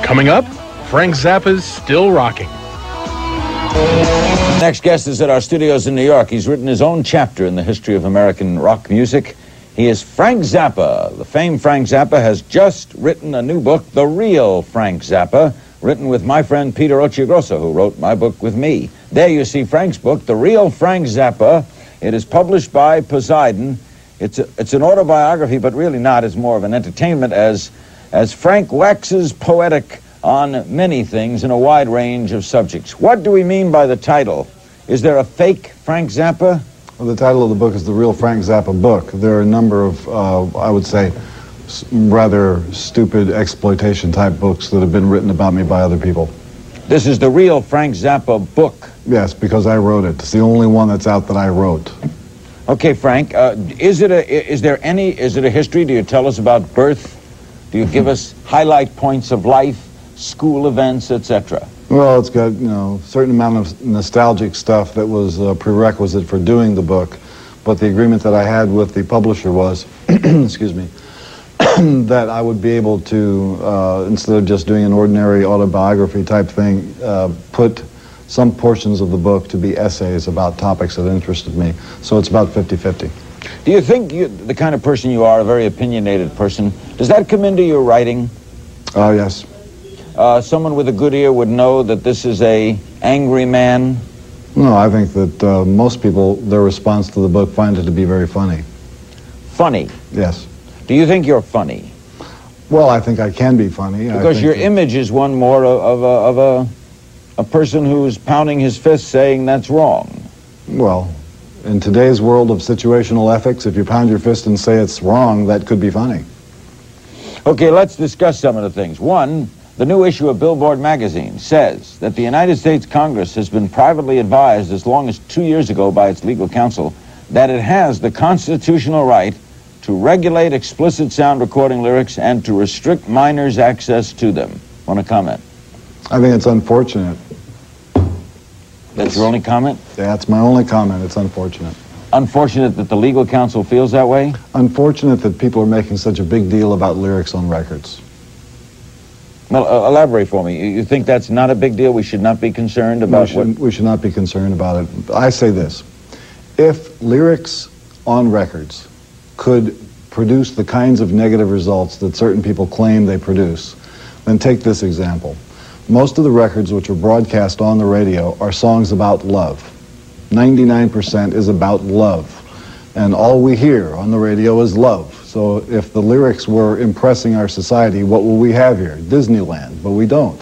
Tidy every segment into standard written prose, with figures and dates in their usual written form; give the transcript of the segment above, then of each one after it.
Coming up, Frank Zappa's Still Rocking. Next guest is at our studios in New York. He's written his own chapter in the history of American rock music. He is Frank Zappa. The famed Frank Zappa has just written a new book, The Real Frank Zappa, written with my friend Peter Occhiogrosso, who wrote my book with me. There you see Frank's book, The Real Frank Zappa. It is published by Poseidon. It's an autobiography, but really not. It's more of an entertainment as Frank waxes poetic on many things in a wide range of subjects. What do we mean by the title? Is there a fake Frank Zappa? Well, the title of the book is The Real Frank Zappa Book. There are a number of, I would say, rather stupid exploitation-type books that have been written about me by other people. This is The Real Frank Zappa Book. Yes, because I wrote it. It's the only one that's out that I wrote. Okay, Frank, is it a history? Do you tell us about birth? Do you give us highlight points of life, school events, etc.? Well, it's got, a certain amount of nostalgic stuff that was a prerequisite for doing the book. But the agreement that I had with the publisher was, excuse me, that I would be able to, instead of just doing an ordinary autobiography type thing, put some portions of the book to be essays about topics that interested me. So it's about 50-50. Do you think the kind of person you are, a very opinionated person, does that come into your writing? Oh, yes. Someone with a good ear would know that this is an angry man? No, I think that most people, their response to the book, find it to be very funny. Funny? Yes. Do you think you're funny? Well, I think I can be funny. Because your image is one more of a person who's pounding his fist saying that's wrong. Well, in today's world of situational ethics, if you pound your fist and say it's wrong, that could be funny. Okay, let's discuss some of the things. One, the new issue of Billboard magazine says that the United States Congress has been privately advised as long as 2 years ago by its legal counsel that it has the constitutional right to regulate explicit sound recording lyrics and to restrict minors' access to them. Want to comment? I think it's unfortunate. That's your only comment? Yeah, that's my only comment. It's unfortunate. Unfortunate that the legal counsel feels that way? Unfortunate that people are making such a big deal about lyrics on records. Well, elaborate for me. You think that's not a big deal? We should not be concerned about We should not be concerned about it. I say this. If lyrics on records could produce the kinds of negative results that certain people claim they produce, then take this example. Most of the records which are broadcast on the radio are songs about love. 99% is about love. And all we hear on the radio is love. So if the lyrics were impressing our society, what will we have here? Disneyland, but we don't.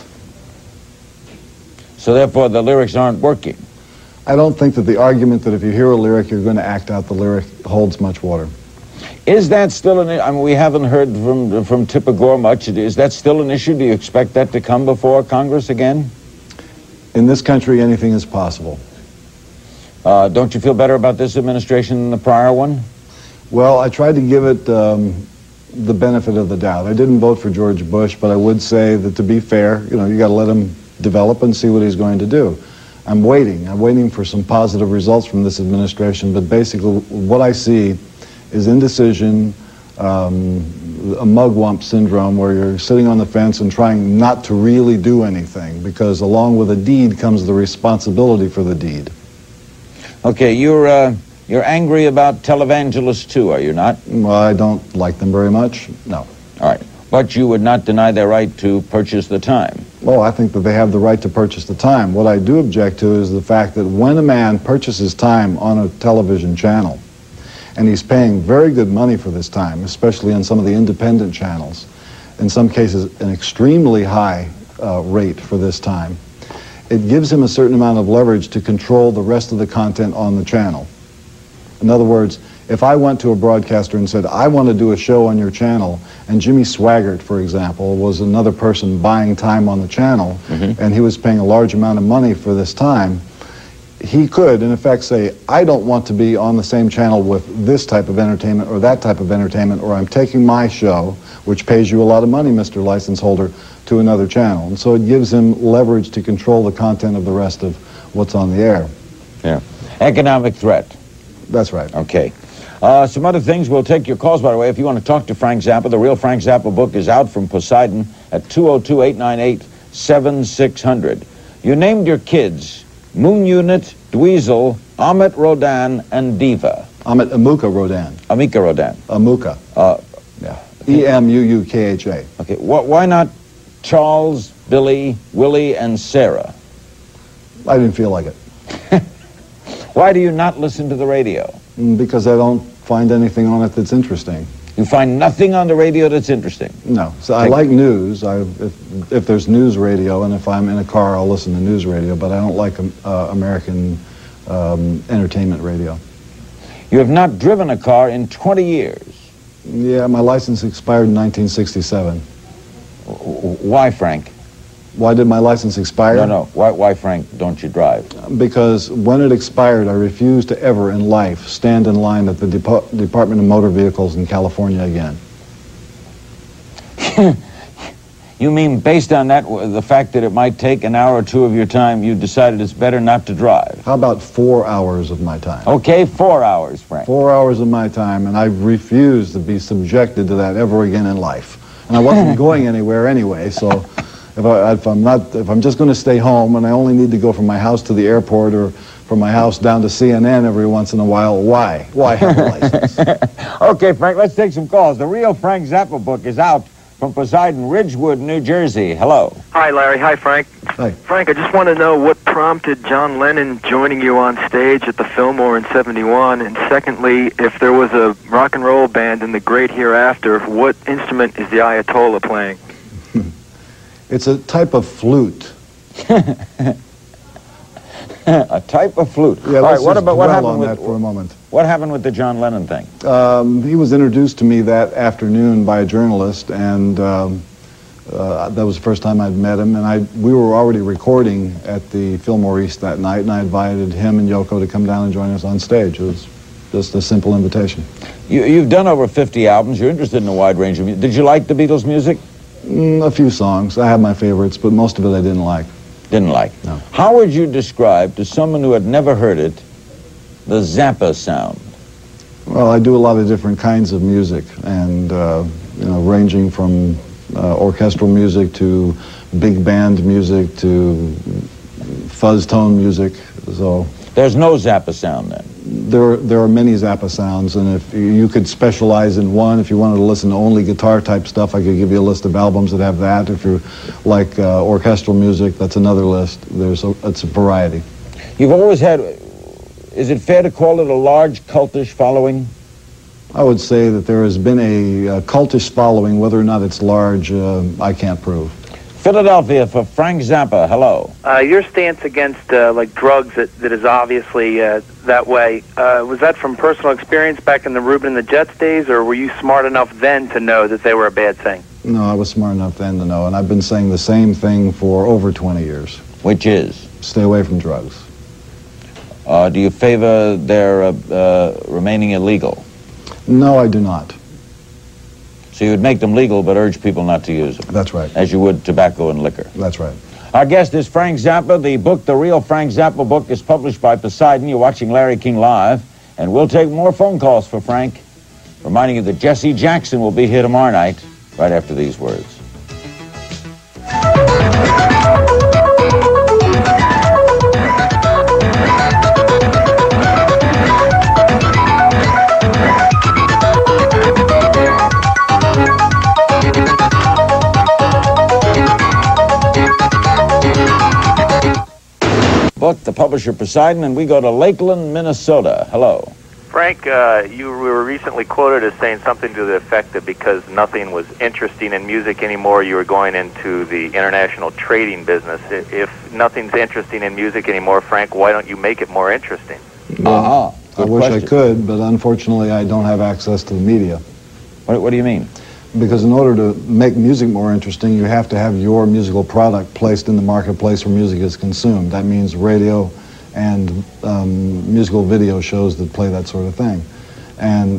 So therefore the lyrics aren't working. I don't think that the argument that if you hear a lyric, you're going to act out the lyric holds much water. Is that still an issue? I mean, we haven't heard from Tipper Gore much. Is that still an issue? Do you expect that to come before Congress again? In this country, anything is possible. Don't you feel better about this administration than the prior one? Well, I tried to give it the benefit of the doubt. I didn't vote for George Bush, but I would say that to be fair, you got to let him develop and see what he's going to do. I'm waiting for some positive results from this administration, but basically what I see is indecision, a mugwump syndrome where you're sitting on the fence and trying not to really do anything, because along with a deed comes the responsibility for the deed. Okay, you're angry about televangelists too, are you not? Well, I don't like them very much, no. All right, but you would not deny their right to purchase the time? Well, I think that they have the right to purchase the time. What I do object to is the fact that when a man purchases time on a television channel, and he's paying very good money for this time, especially on some of the independent channels, in some cases an extremely high rate for this time, it gives him a certain amount of leverage to control the rest of the content on the channel. In other words, if I went to a broadcaster and said, I want to do a show on your channel, and Jimmy Swaggart, for example, was another person buying time on the channel, and he was paying a large amount of money for this time, he could, in effect, say, I don't want to be on the same channel with this type of entertainment or that type of entertainment, or I'm taking my show, which pays you a lot of money, Mr. License Holder, to another channel. And so it gives him leverage to control the content of the rest of what's on the air. Yeah. Economic threat. That's right. Okay. Some other things, we'll take your calls, by the way. If you want to talk to Frank Zappa, the real Frank Zappa book is out from Poseidon at 202-898-7600. You named your kids Moon Unit, Dweezil, Amit Rodan, and Diva. Amit Amuka Rodan. Amika Rodan. Amuka. Yeah. E-M-U-U-K-H-A. Okay, why not Charles, Billy, Willie, and Sarah? I didn't feel like it. Why do you not listen to the radio? Because I don't find anything on it that's interesting. You find nothing on the radio that's interesting? No. So I like news. If there's news radio, and if I'm in a car, I'll listen to news radio, but I don't like American entertainment radio. You have not driven a car in 20 years. Yeah, my license expired in 1967. Why, Frank? Why did my license expire? No. Why, Frank, don't you drive? Because when it expired, I refused to ever in life stand in line at the Department of Motor Vehicles in California again. You mean based on that, the fact that it might take an hour or two of your time, you decided it's better not to drive? How about 4 hours of my time? Okay, 4 hours, Frank. 4 hours of my time, and I refused to be subjected to that ever again in life. And I wasn't going anywhere anyway, so if I'm just going to stay home and I only need to go from my house to the airport or from my house down to CNN every once in a while, why? Why have a license? Okay, Frank, let's take some calls. The real Frank Zappa book is out from Poseidon, Ridgewood, New Jersey. Hello. Hi, Larry. Hi, Frank. Hi. Frank, I just want to know what prompted John Lennon joining you on stage at the Fillmore in '71, and secondly, if there was a rock and roll band in the great hereafter, what instrument is the Ayatollah playing? It's a type of flute. A type of flute. Yeah, all right, what happened on with that for a moment? What happened with the John Lennon thing? He was introduced to me that afternoon by a journalist, and that was the first time I'd met him. And we were already recording at the Fillmore East that night, and I invited him and Yoko to come down and join us on stage. It was just a simple invitation. You've done over 50 albums. You're interested in a wide range of music. Did you like the Beatles' music? A few songs. I have my favorites, but most of it I didn't like. Didn't like? No. How would you describe to someone who had never heard it the Zappa sound? Well, I do a lot of different kinds of music, and ranging from orchestral music to big band music to fuzz tone music. So there's no Zappa sound then? There are many Zappa sounds, and if you could specialize in one, if you wanted to listen to only guitar type stuff, I could give you a list of albums that have that. If you like orchestral music, that's another list. It's a variety. You've always had, is it fair to call it a large cultish following? I would say that there has been a cultish following. Whether or not it's large, I can't prove. Philadelphia for Frank Zappa. Hello. Your stance against like drugs that is obviously that way, was that from personal experience back in the Reuben and the Jets days, or were you smart enough then to know that they were a bad thing? No, I was smart enough then to know, and I've been saying the same thing for over 20 years. Which is? Stay away from drugs. Do you favor their remaining illegal? No, I do not. So you would make them legal, but urge people not to use them. That's right. As you would tobacco and liquor. That's right. Our guest is Frank Zappa. The book, The Real Frank Zappa book, is published by Poseidon. You're watching Larry King Live, and we'll take more phone calls for Frank. Reminding you that Jesse Jackson will be here tomorrow night, right after these words. Book, the publisher Poseidon, and we go to Lakeland, Minnesota. Hello. Frank, you were recently quoted as saying something to the effect that because nothing was interesting in music anymore, you were going into the international trading business. If nothing's interesting in music anymore, Frank, why don't you make it more interesting? Well, I wish I could, but unfortunately I don't have access to the media. What do you mean? Because in order to make music more interesting, you have to have your musical product placed in the marketplace where music is consumed. That means radio and musical video shows that play that sort of thing. And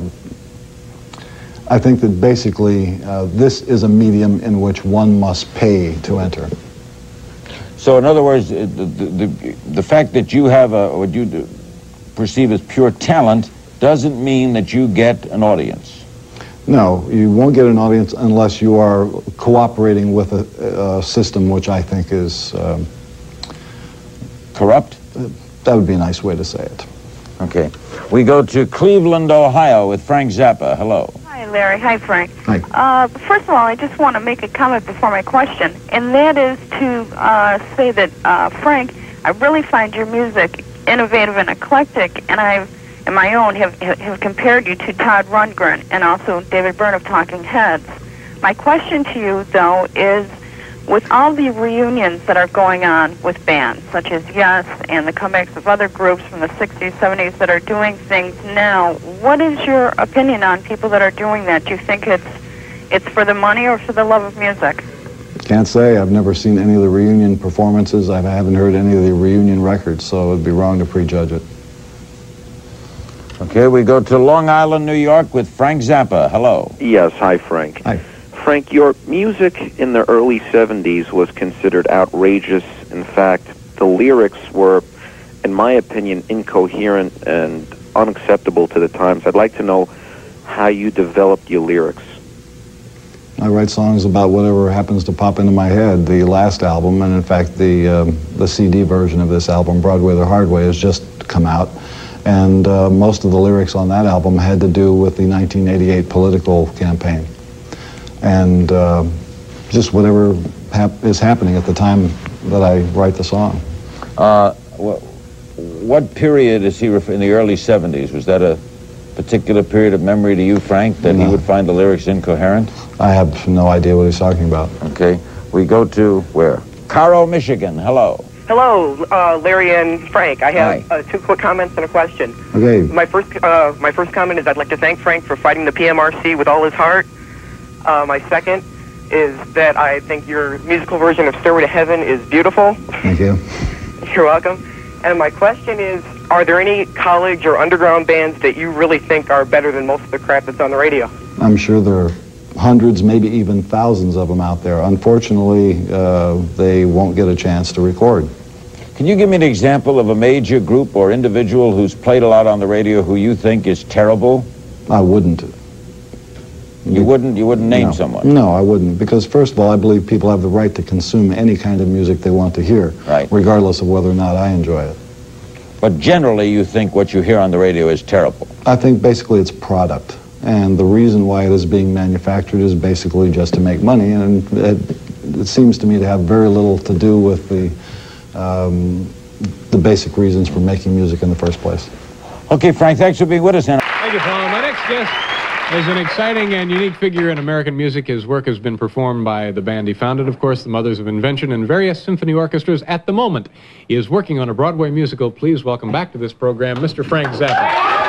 I think that basically this is a medium in which one must pay to enter. So in other words, the fact that you have what you perceive as pure talent doesn't mean that you get an audience. No, you won't get an audience unless you are cooperating with a system which I think is... corrupt? That would be a nice way to say it. Okay. We go to Cleveland, Ohio with Frank Zappa. Hello. Hi, Larry. Hi, Frank. Hi. First of all, I just want to make a comment before my question, and that is to say that, Frank, I really find your music innovative and eclectic, and I've, in my own, have compared you to Todd Rundgren and also David Byrne of Talking Heads. My question to you, though, is with all the reunions that are going on with bands, such as Yes and the comebacks of other groups from the 60s, 70s that are doing things now, what is your opinion on people that are doing that? Do you think it's for the money or for the love of music? Can't say. I've never seen any of the reunion performances. I haven't heard any of the reunion records, so it would be wrong to prejudge it. Okay, we go to Long Island, New York with Frank Zappa. Hello. Yes, hi, Frank. Hi. Frank, your music in the early 70s was considered outrageous. In fact, the lyrics were, in my opinion, incoherent and unacceptable to the times. I'd like to know how you developed your lyrics. I write songs about whatever happens to pop into my head. The last album, and in fact the CD version of this album, Broadway the Hard Way, has just come out. And most of the lyrics on that album had to do with the 1988 political campaign. And just whatever is happening at the time that I write the song. What period is he in the early 70s? Was that a particular period of memory to you, Frank, that he would find the lyrics incoherent? I have no idea what he's talking about. Okay. We go to where? Cairo, Michigan. Hello. Hello, Larry and Frank. I have two quick comments and a question. Okay. My first comment is I'd like to thank Frank for fighting the PMRC with all his heart. My second is that I think your musical version of Stairway to Heaven is beautiful. Thank you. You're welcome. And my question is, are there any college or underground bands that you really think are better than most of the crap that's on the radio? I'm sure there are hundreds, maybe even thousands of them out there. Unfortunately, they won't get a chance to record. Can you give me an example of a major group or individual who's played a lot on the radio who you think is terrible? I wouldn't. You wouldn't name someone? No, I wouldn't, because first of all, I believe people have the right to consume any kind of music they want to hear, right, regardless of whether or not I enjoy it. But generally, you think what you hear on the radio is terrible? I think basically it's product, and the reason why it is being manufactured is basically just to make money, and it seems to me to have very little to do with the basic reasons for making music in the first place. Okay, Frank, thanks for being with us. Thank you, Paul. My next guest is an exciting and unique figure in American music. His work has been performed by the band he founded, of course, the Mothers of Invention, and various symphony orchestras. At the moment, he is working on a Broadway musical. Please welcome back to this program, Mr. Frank Zappa.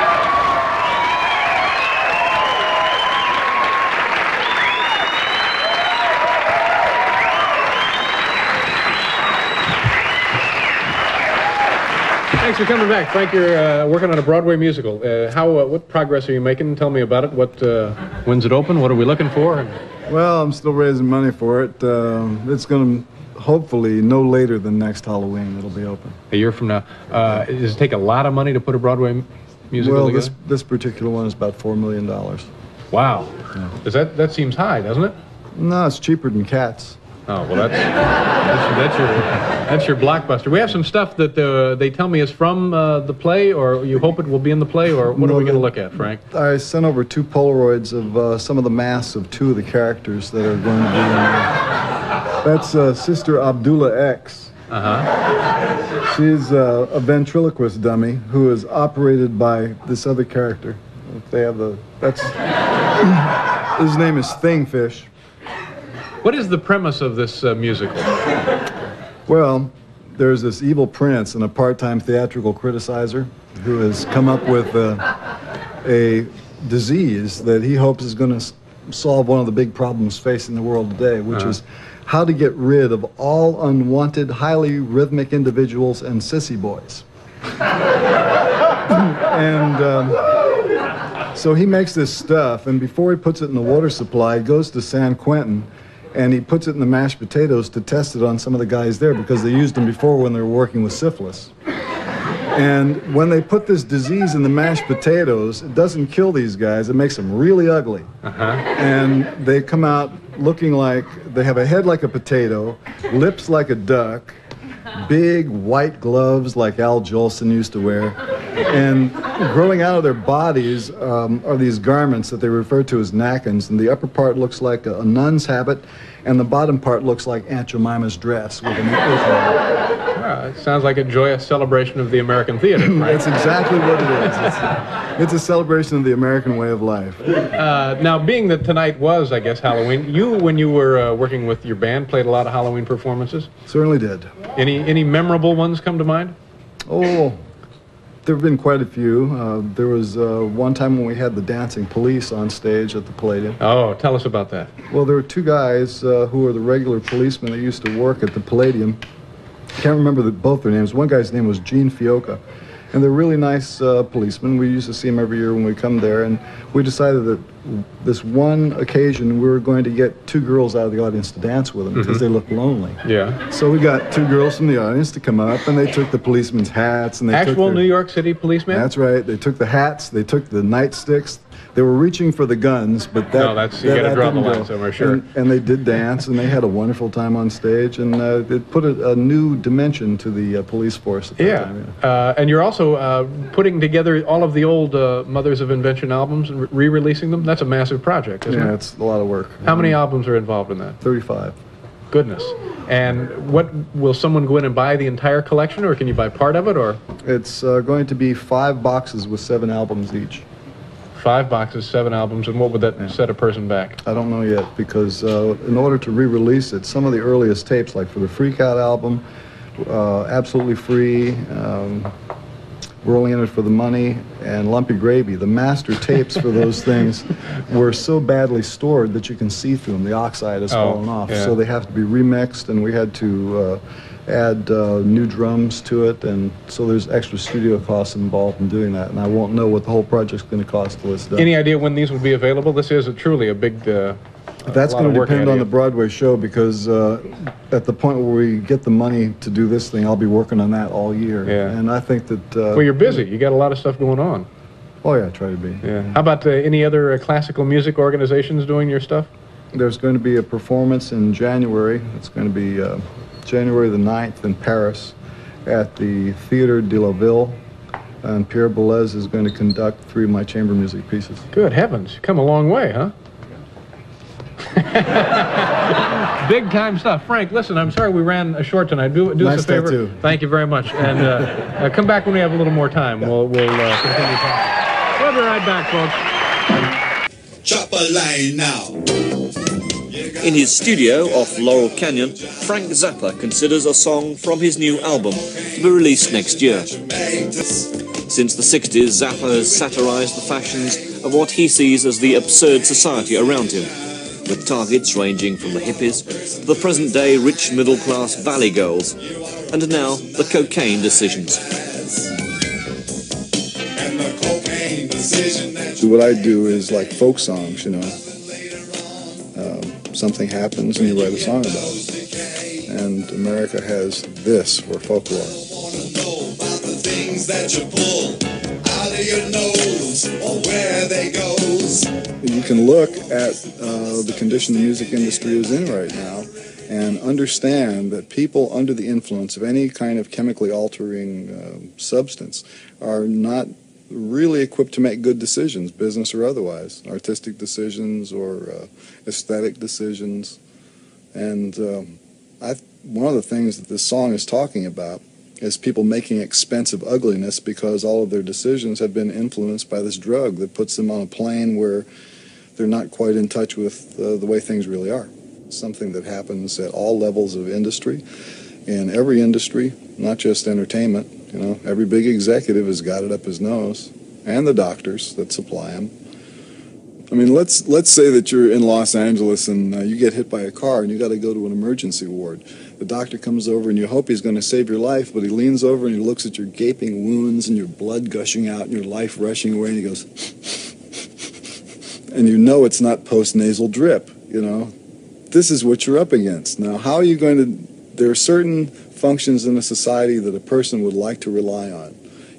Thanks for coming back, Frank. You're working on a Broadway musical. What progress are you making? Tell me about it. When's it open? What are we looking for? Well, I'm still raising money for it. It's going to, hopefully, no later than next Halloween, it'll be open. A year from now. Does it take a lot of money to put a Broadway musical together? Well, this particular one is about $4 million. Wow. Yeah. That seems high, doesn't it? No, it's cheaper than Cats. Oh, well, that's your blockbuster. We have some stuff that they tell me is from the play, or you hope it will be in the play, or what are we going to look at, Frank? I sent over 2 Polaroids of some of the masks of 2 of the characters that are going to be in there. That's Sister Abdullah X. Uh-huh. She's a ventriloquist dummy who is operated by this other character. They have his name is Thingfish. What is the premise of this musical? Well, there's this evil prince and a part-time theatrical criticizer who has come up with a disease that he hopes is going to solve one of the big problems facing the world today, which is how to get rid of all unwanted, highly rhythmic individuals and sissy boys. So he makes this stuff, and before he puts it in the water supply, he goes to San Quentin, and he puts it in the mashed potatoes to test it on some of the guys there because they used them before when they were working with syphilis. And when they put this disease in the mashed potatoes, it doesn't kill these guys. It makes them really ugly. And they come out looking like, they have a head like a potato, lips like a duck, big white gloves like Al Jolson used to wear. And growing out of their bodies are these garments that they refer to as nakkins. And the upper part looks like a nun's habit, and the bottom part looks like Aunt Jemima's dress with an apron. Well, it sounds like a joyous celebration of the American theater. Right? That's exactly what it is. It's a celebration of the American way of life. Now, being that tonight was, I guess, Halloween, you, when you were working with your band, played a lot of Halloween performances? Certainly did. Any memorable ones come to mind? Oh, there have been quite a few. There was one time when we had the dancing police on stage at the Palladium. Oh, tell us about that. Well, there were two guys who were the regular policemen that used to work at the Palladium. Can't remember both their names. One guy's name was Gene Fiocca, and they're really nice policemen. We used to see them every year when we come there, and we decided that this one occasion we were going to get two girls out of the audience to dance with them because they looked lonely. Yeah. So we got two girls from the audience to come up, and they took the policemen's hats, and they took Actual New York City policemen? That's right. They took the hats, they took the nightsticks. They were reaching for the guns, but you got to draw the line somewhere, sure. And they did dance, and they had a wonderful time on stage, and it put a new dimension to the police force at that time. Yeah. And you're also putting together all of the old Mothers of Invention albums and re-releasing them. That's a massive project, isn't it? Yeah, it's a lot of work. How many albums are involved in that? 35. Goodness. And what, will someone go in and buy the entire collection, or can you buy part of it, or? It's going to be 5 boxes with 7 albums each. 5 boxes, 7 albums, and what would that set a person back? I don't know yet, because in order to re-release it, some of the earliest tapes, like for the Freak Out album, Absolutely Free, We're Only In It For The Money, and Lumpy Gravy, the master tapes for those things were so badly stored that you can see through them. The oxide has fallen off, so they have to be remixed, and we had to add new drums to it, and so there's extra studio costs involved in doing that, and I won't know what the whole project's going to cost till it's done. Any idea when these would be available? This is truly a big that's going to depend on the Broadway show, because at the point where we get the money to do this thing, I'll be working on that all year. Yeah. And I think that... well, you're busy. You got a lot of stuff going on. Oh, yeah, I try to be. Yeah. How about any other classical music organizations doing your stuff? There's going to be a performance in January. It's going to be January the 9th in Paris at the Theatre de la Ville, and Pierre Boulez is going to conduct 3 of my chamber music pieces. Good heavens, you've come a long way, huh? Big time stuff. Frank, listen, I'm sorry we ran short tonight. Do us a favor. Too. Thank you very much. And come back when we have a little more time. We'll continue talking. We'll be right back, folks. Chop a line now. In his studio off Laurel Canyon, Frank Zappa considers a song from his new album to be released next year. Since the 60s, Zappa has satirized the fashions of what he sees as the absurd society around him, with targets ranging from the hippies to the present-day rich middle-class valley girls, and now the cocaine decisions. So what I do is like folk songs, you know. Something happens and you write a song about it. And America has this for folklore. You can look at the condition the music industry is in right now and understand that people under the influence of any kind of chemically altering substance are not really equipped to make good decisions, business or otherwise, artistic decisions or aesthetic decisions. And one of the things that this song is talking about is people making expensive ugliness because all of their decisions have been influenced by this drug that puts them on a plane where they're not quite in touch with the way things really are. It's something that happens at all levels of industry, in every industry, not just entertainment. You know, every big executive has got it up his nose, and the doctors that supply them. I mean, let's say that you're in Los Angeles and you get hit by a car and you got to go to an emergency ward. The doctor comes over and you hope he's going to save your life, but he leans over and he looks at your gaping wounds and your blood gushing out and your life rushing away, and he goes, and you know it's not post-nasal drip, you know. This is what you're up against. Now, how are you going to... There are certain functions in a society that a person would like to rely on.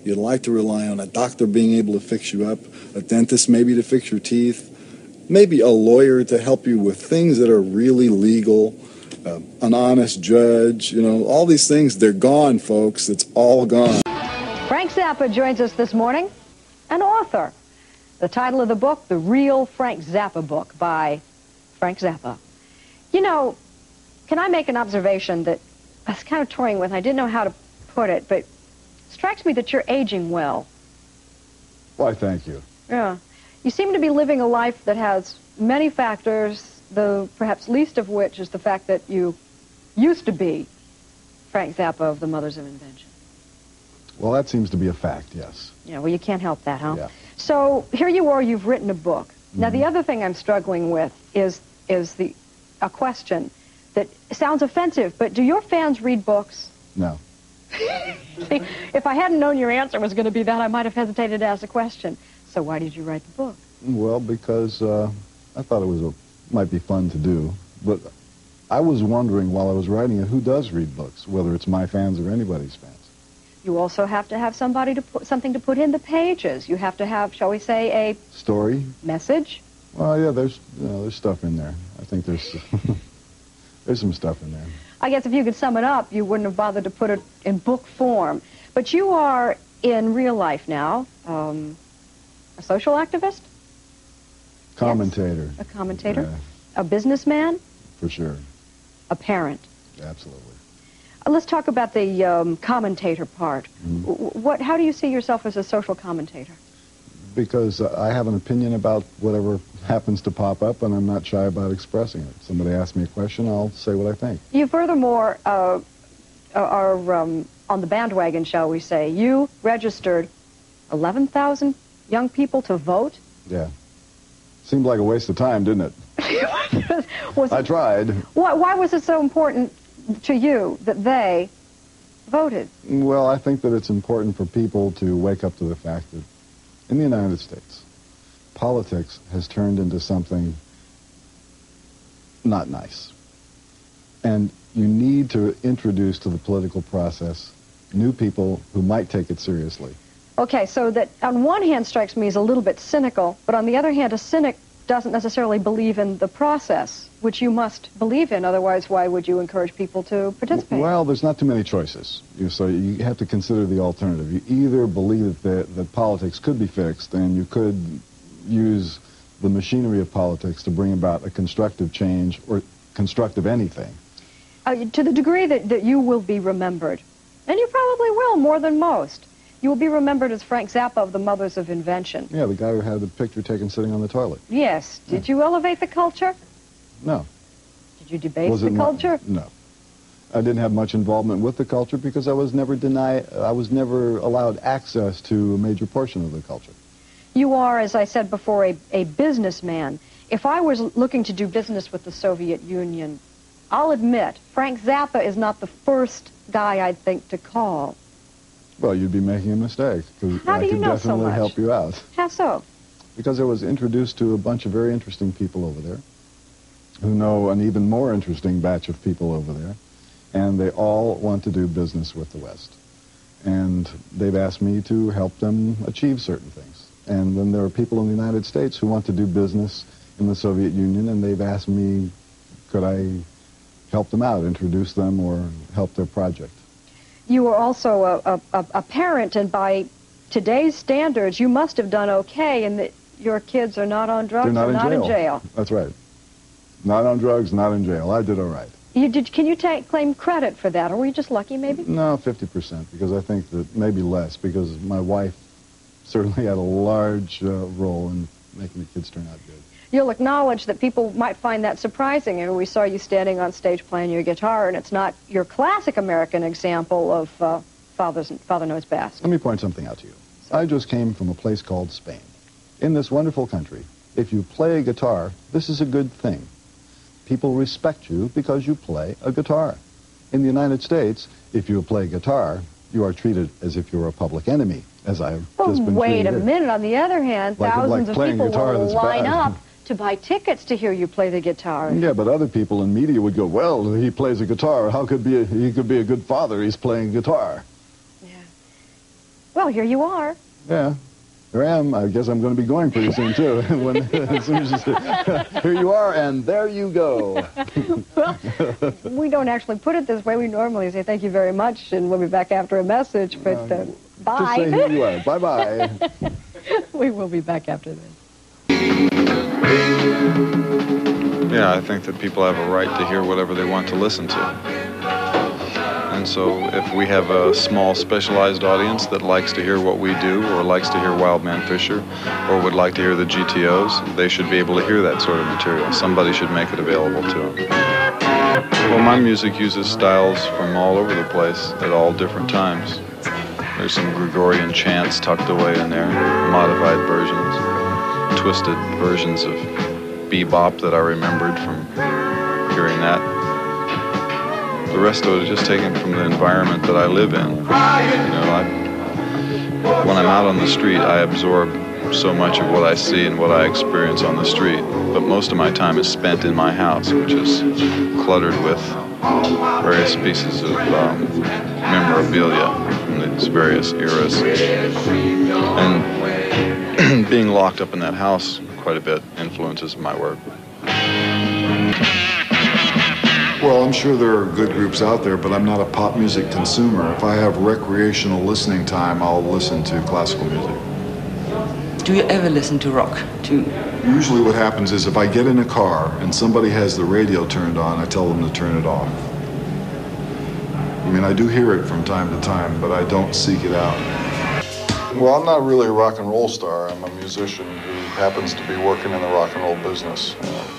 You'd like to rely on a doctor being able to fix you up, a dentist maybe to fix your teeth, maybe a lawyer to help you with things that are really legal, an honest judge, you know, all these things, they're gone, folks. It's all gone. Frank Zappa joins us this morning, an author. The title of the book, The Real Frank Zappa Book by Frank Zappa. You know, can I make an observation that I was kind of toying with? I didn't know how to put it, but it strikes me that you're aging well. Why, thank you. Yeah. You seem to be living a life that has many factors, the perhaps least of which is the fact that you used to be Frank Zappa of the Mothers of Invention. Well, that seems to be a fact, yes. Yeah, well, you can't help that, huh? Yeah. So here you are, you've written a book. Now, the other thing I'm struggling with is a question that sounds offensive, but do your fans read books? No. See, if I hadn't known your answer was going to be that, I might have hesitated to ask the question. So why did you write the book? Well, because I thought it might be fun to do. But I was wondering while I was writing it, who does read books, whether it's my fans or anybody's fans. You also have to have something to put in the pages. You have to have, shall we say, a story, message. Well, yeah, there's stuff in there. I think there's there's some stuff in there. I guess if you could sum it up, you wouldn't have bothered to put it in book form. But you are, in real life now, a social activist? Commentator. Yes. A commentator? A businessman? For sure. A parent? Absolutely. Let's talk about the commentator part. Mm-hmm. How do you see yourself as a social commentator? Because I have an opinion about whatever happens to pop up, and I'm not shy about expressing it. Somebody asks me a question, I'll say what I think. You furthermore are on the bandwagon, shall we say. You registered 11,000 young people to vote? Yeah. Seemed like a waste of time, didn't it? I tried. Why was it so important to you that they voted? Well, I think that it's important for people to wake up to the fact that in the United States, politics has turned into something not nice. And you need to introduce to the political process new people who might take it seriously. Okay, so that on one hand strikes me as a little bit cynical, but on the other hand, a cynic doesn't necessarily believe in the process, which you must believe in, otherwise why would you encourage people to participate? Well, there's not too many choices, so you have to consider the alternative. You either believe that politics could be fixed, and you could use the machinery of politics to bring about a constructive change, or constructive anything. To the degree that you will be remembered, and you probably will more than most, you will be remembered as Frank Zappa of the Mothers of Invention. Yeah, the guy who had the picture taken sitting on the toilet. Yes. Did you elevate the culture? No. Did you debase the culture? No. I didn't have much involvement with the culture because I was never allowed access to a major portion of the culture. You are, as I said before, a businessman. If I was looking to do business with the Soviet Union, I'll admit, Frank Zappa is not the first guy I'd think to call. Well, you'd be making a mistake, because I could definitely help you out. How so? Because I was introduced to a bunch of very interesting people over there, who know an even more interesting batch of people over there, and they all want to do business with the West. And they've asked me to help them achieve certain things. And then there are people in the United States who want to do business in the Soviet Union, and they've asked me, could I help them out, introduce them, or help their project. You were also a parent, and by today's standards, you must have done okay in that your kids are not on drugs or not in jail. That's right. Not on drugs, not in jail. I did all right. Can you claim credit for that, or were you just lucky, maybe? No, 50%, because I think that maybe less, because my wife certainly had a large role in making the kids turn out good. You'll acknowledge that people might find that surprising. And we saw you standing on stage playing your guitar, and it's not your classic American example of Father Knows Best. Let me point something out to you. I just came from a place called Spain. In this wonderful country, if you play a guitar, this is a good thing. People respect you because you play a guitar. In the United States, if you play guitar, you are treated as if you were a public enemy, as I've just been treated. Wait a minute. On the other hand, thousands of people will line up to buy tickets to hear you play the guitar. Yeah, but other people in media would go, well, he plays a guitar. How could he be a good father? He's playing guitar. Yeah. Well, here you are. Yeah. Here I am. I guess I'm going to be going pretty soon, too. As soon as you say, here you are, and there you go. Well, we don't actually put it this way. We normally say thank you very much, and we'll be back after a message, but bye. Just say here you are. Bye-bye. We will be back after this. Yeah, I think that people have a right to hear whatever they want to listen to. And so if we have a small specialized audience that likes to hear what we do, or likes to hear Wildman Fisher, or would like to hear the GTOs, they should be able to hear that sort of material. Somebody should make it available to them. Well, my music uses styles from all over the place at all different times. There's some Gregorian chants tucked away in there, modified versions, twisted versions of bebop that I remembered from hearing that. The rest of it is just taken from the environment that I live in. You know, when I'm out on the street, I absorb so much of what I see and what I experience on the street. But most of my time is spent in my house, which is cluttered with various pieces of memorabilia from these various eras. And being locked up in that house quite a bit influences my work. Well, I'm sure there are good groups out there, but I'm not a pop music consumer. If I have recreational listening time, I'll listen to classical music. Do you ever listen to rock, too? Usually what happens is if I get in a car and somebody has the radio turned on, I tell them to turn it off. I mean, I do hear it from time to time, but I don't seek it out. Well, I'm not really a rock and roll star. I'm a musician who happens to be working in the rock and roll business.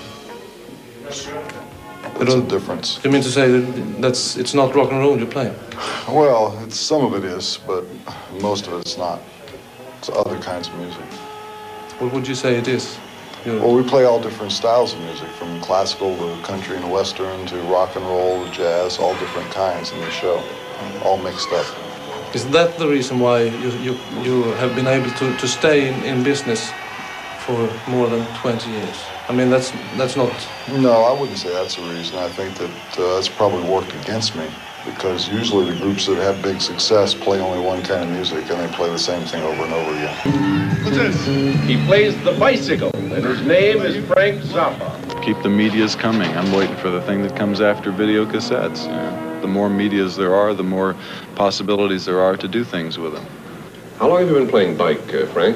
That's a difference. You mean to say that it's not rock and roll you play? Well, some of it is, but most of it's not. It's other kinds of music. What would you say it is? Well, we play all different styles of music, from classical to country and western to rock and roll to jazz, all different kinds in the show, all mixed up. Is that the reason why you have been able to stay in business for more than 20 years? I mean, that's not... No, I wouldn't say that's the reason. I think that that's probably worked against me, because usually the groups that have big success play only one kind of music, and they play the same thing over and over again. What's this? He plays the bicycle, and his name is Frank Zappa. Keep the medias coming. I'm waiting for the thing that comes after video cassettes. You know, the more medias there are, the more possibilities there are to do things with them. How long have you been playing bike, Frank?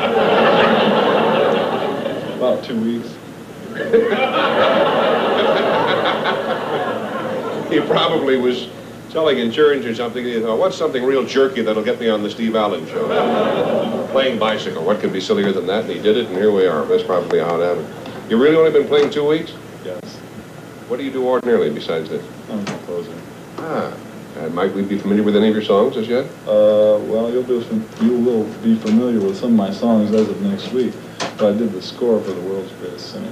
About 2 weeks. He probably was selling insurance or something. He thought, what's something real jerky that'll get me on the Steve Allen show? Playing bicycle. What could be sillier than that? And he did it, and here we are. That's probably how it happened. You really only been playing 2 weeks? Yes. What do you do ordinarily besides this? I'm a composer. Ah. Might we be familiar with any of your songs as yet? Well, you will be familiar with some of my songs as of next week. But I did the score for The World's Greatest Sinner.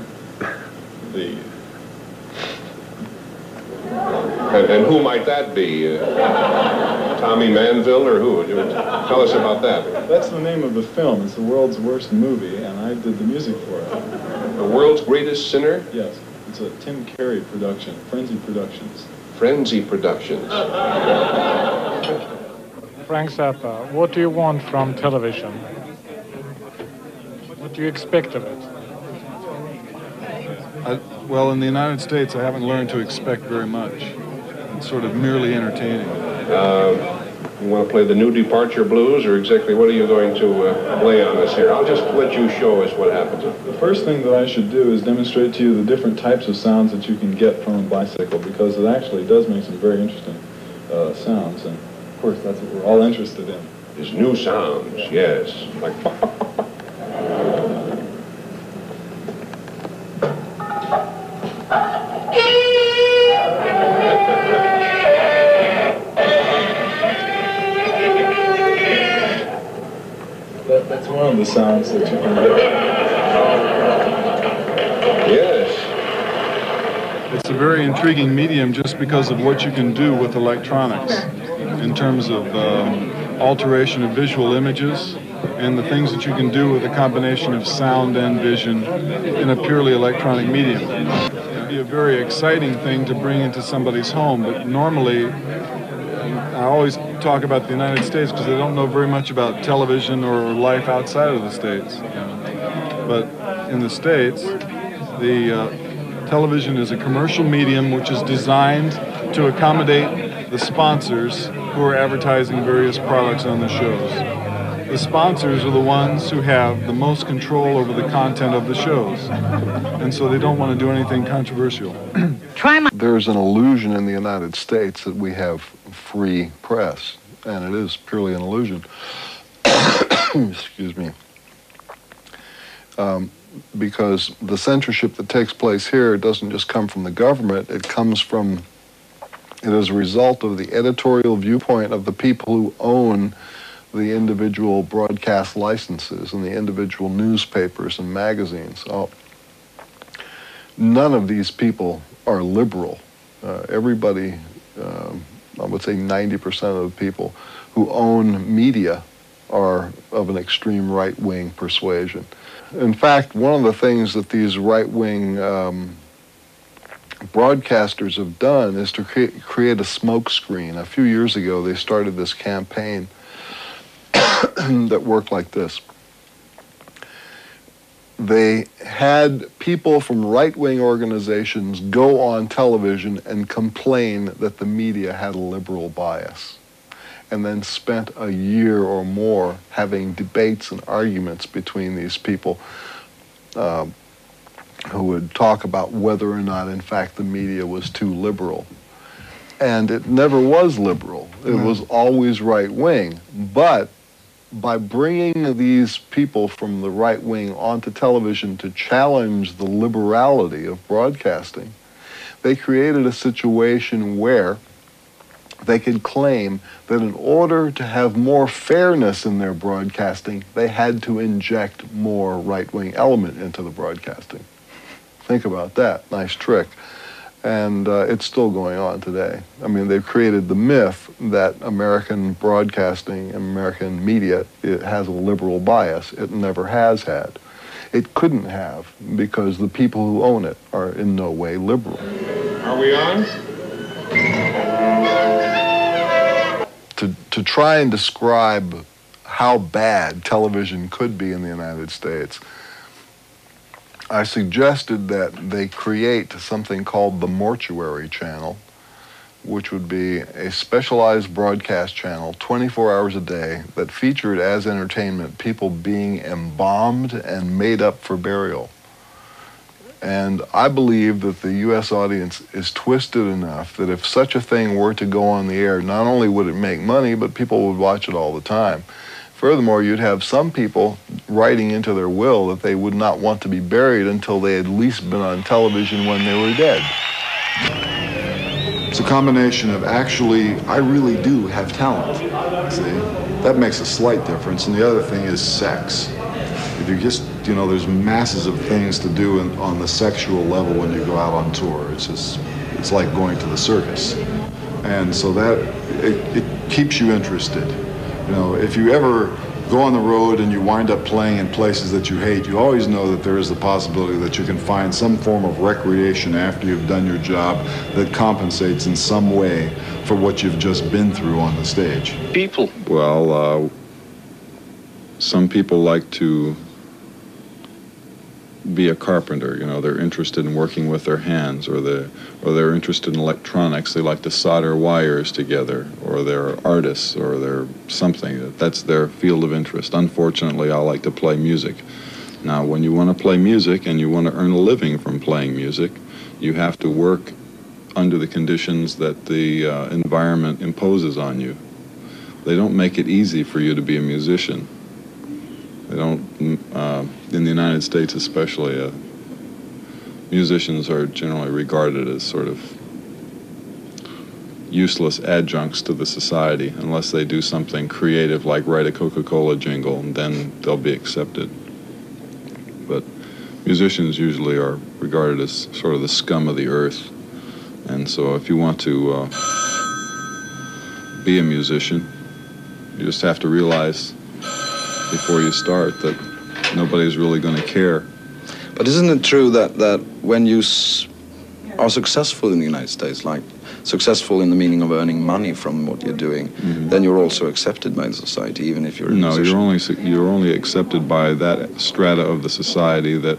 And who might that be? Tommy Manville or who? Tell us about that. That's the name of the film. It's The World's Worst Movie, and I did the music for it. The World's Greatest Sinner? Yes. It's a Tim Carey production, Frenzy Productions. Frenzy Productions. Frank Zappa, what do you want from television? What do you expect of it? Well, in the United States, I haven't learned to expect very much. It's sort of merely entertaining. You want to play the New Departure Blues, or exactly what are you going to play on us here? I'll just let you show us what happens. The first thing that I should do is demonstrate to you the different types of sounds that you can get from a bicycle, because it actually does make some very interesting sounds, and of course that's what we're all interested in. There's new sounds, yes. Like... That's one of the sounds that you can get. Yes. It's a very intriguing medium just because of what you can do with electronics in terms of alteration of visual images and the things that you can do with a combination of sound and vision in a purely electronic medium. to be a very exciting thing to bring into somebody's home, but normally, I always talk about the United States because they don't know very much about television or life outside of the States. But in the States, the television is a commercial medium which is designed to accommodate the sponsors who are advertising various products on the shows. The sponsors are the ones who have the most control over the content of the shows, and so they don't want to do anything controversial. There's an illusion in the United States that we have free press, and it is purely an illusion. Excuse me. Because the censorship that takes place here doesn't just come from the government, it is a result of the editorial viewpoint of the people who own the individual broadcast licenses and the individual newspapers and magazines. None of these people are liberal. Everybody, I would say 90% of the people who own media are of an extreme right-wing persuasion. In fact, one of the things that these right-wing broadcasters have done is to create a smokescreen. A few years ago, they started this campaign that worked like this. They had people from right-wing organizations go on television and complain that the media had a liberal bias, and then spent a year or more having debates and arguments between these people who would talk about whether or not, in fact, the media was too liberal. And it never was liberal. It was always right-wing. But by bringing these people from the right wing onto television to challenge the liberality of broadcasting, they created a situation where they could claim that in order to have more fairness in their broadcasting, they had to inject more right-wing element into the broadcasting. Think about that. Nice trick. And it's still going on today. I mean, they've created the myth that American broadcasting and American media, it has a liberal bias. It never has had. It couldn't have, because the people who own it are in no way liberal. Are we on? To try and describe how bad television could be in the United States, I suggested that they create something called the Mortuary Channel, which would be a specialized broadcast channel 24 hours a day that featured as entertainment people being embalmed and made up for burial. And I believe that the U.S. audience is twisted enough that if such a thing were to go on the air, not only would it make money, but people would watch it all the time. Furthermore, you'd have some people writing into their will that they would not want to be buried until they had at least been on television when they were dead. It's a combination of actually, I really do have talent, see? That makes a slight difference. And the other thing is sex. If you just, you know, there's masses of things to do on the sexual level when you go out on tour. It's like going to the circus. And so that, it keeps you interested. You know, if you ever go on the road and you wind up playing in places that you hate, you always know that there is the possibility that you can find some form of recreation after you've done your job that compensates in some way for what you've just been through on the stage. People. Well, some people like to be a carpenter. You know, they're interested in working with their hands, or they're interested in electronics. They like to solder wires together, or they're artists, or they're something. That's their field of interest. Unfortunately, I like to play music. Now, when you want to play music and you want to earn a living from playing music, you have to work under the conditions that the environment imposes on you. They don't make it easy for you to be a musician. They don't, in the United States especially, musicians are generally regarded as sort of useless adjuncts to the society unless they do something creative like write a Coca-Cola jingle, and then they'll be accepted. But musicians usually are regarded as sort of the scum of the earth. And so if you want to be a musician, you just have to realize before you start that nobody's really going to care. But isn't it true that when you are successful in the United States, like successful in the meaning of earning money from what you're doing, then you're also accepted by the society, even if you're a musician. No, you're only accepted by that strata of the society that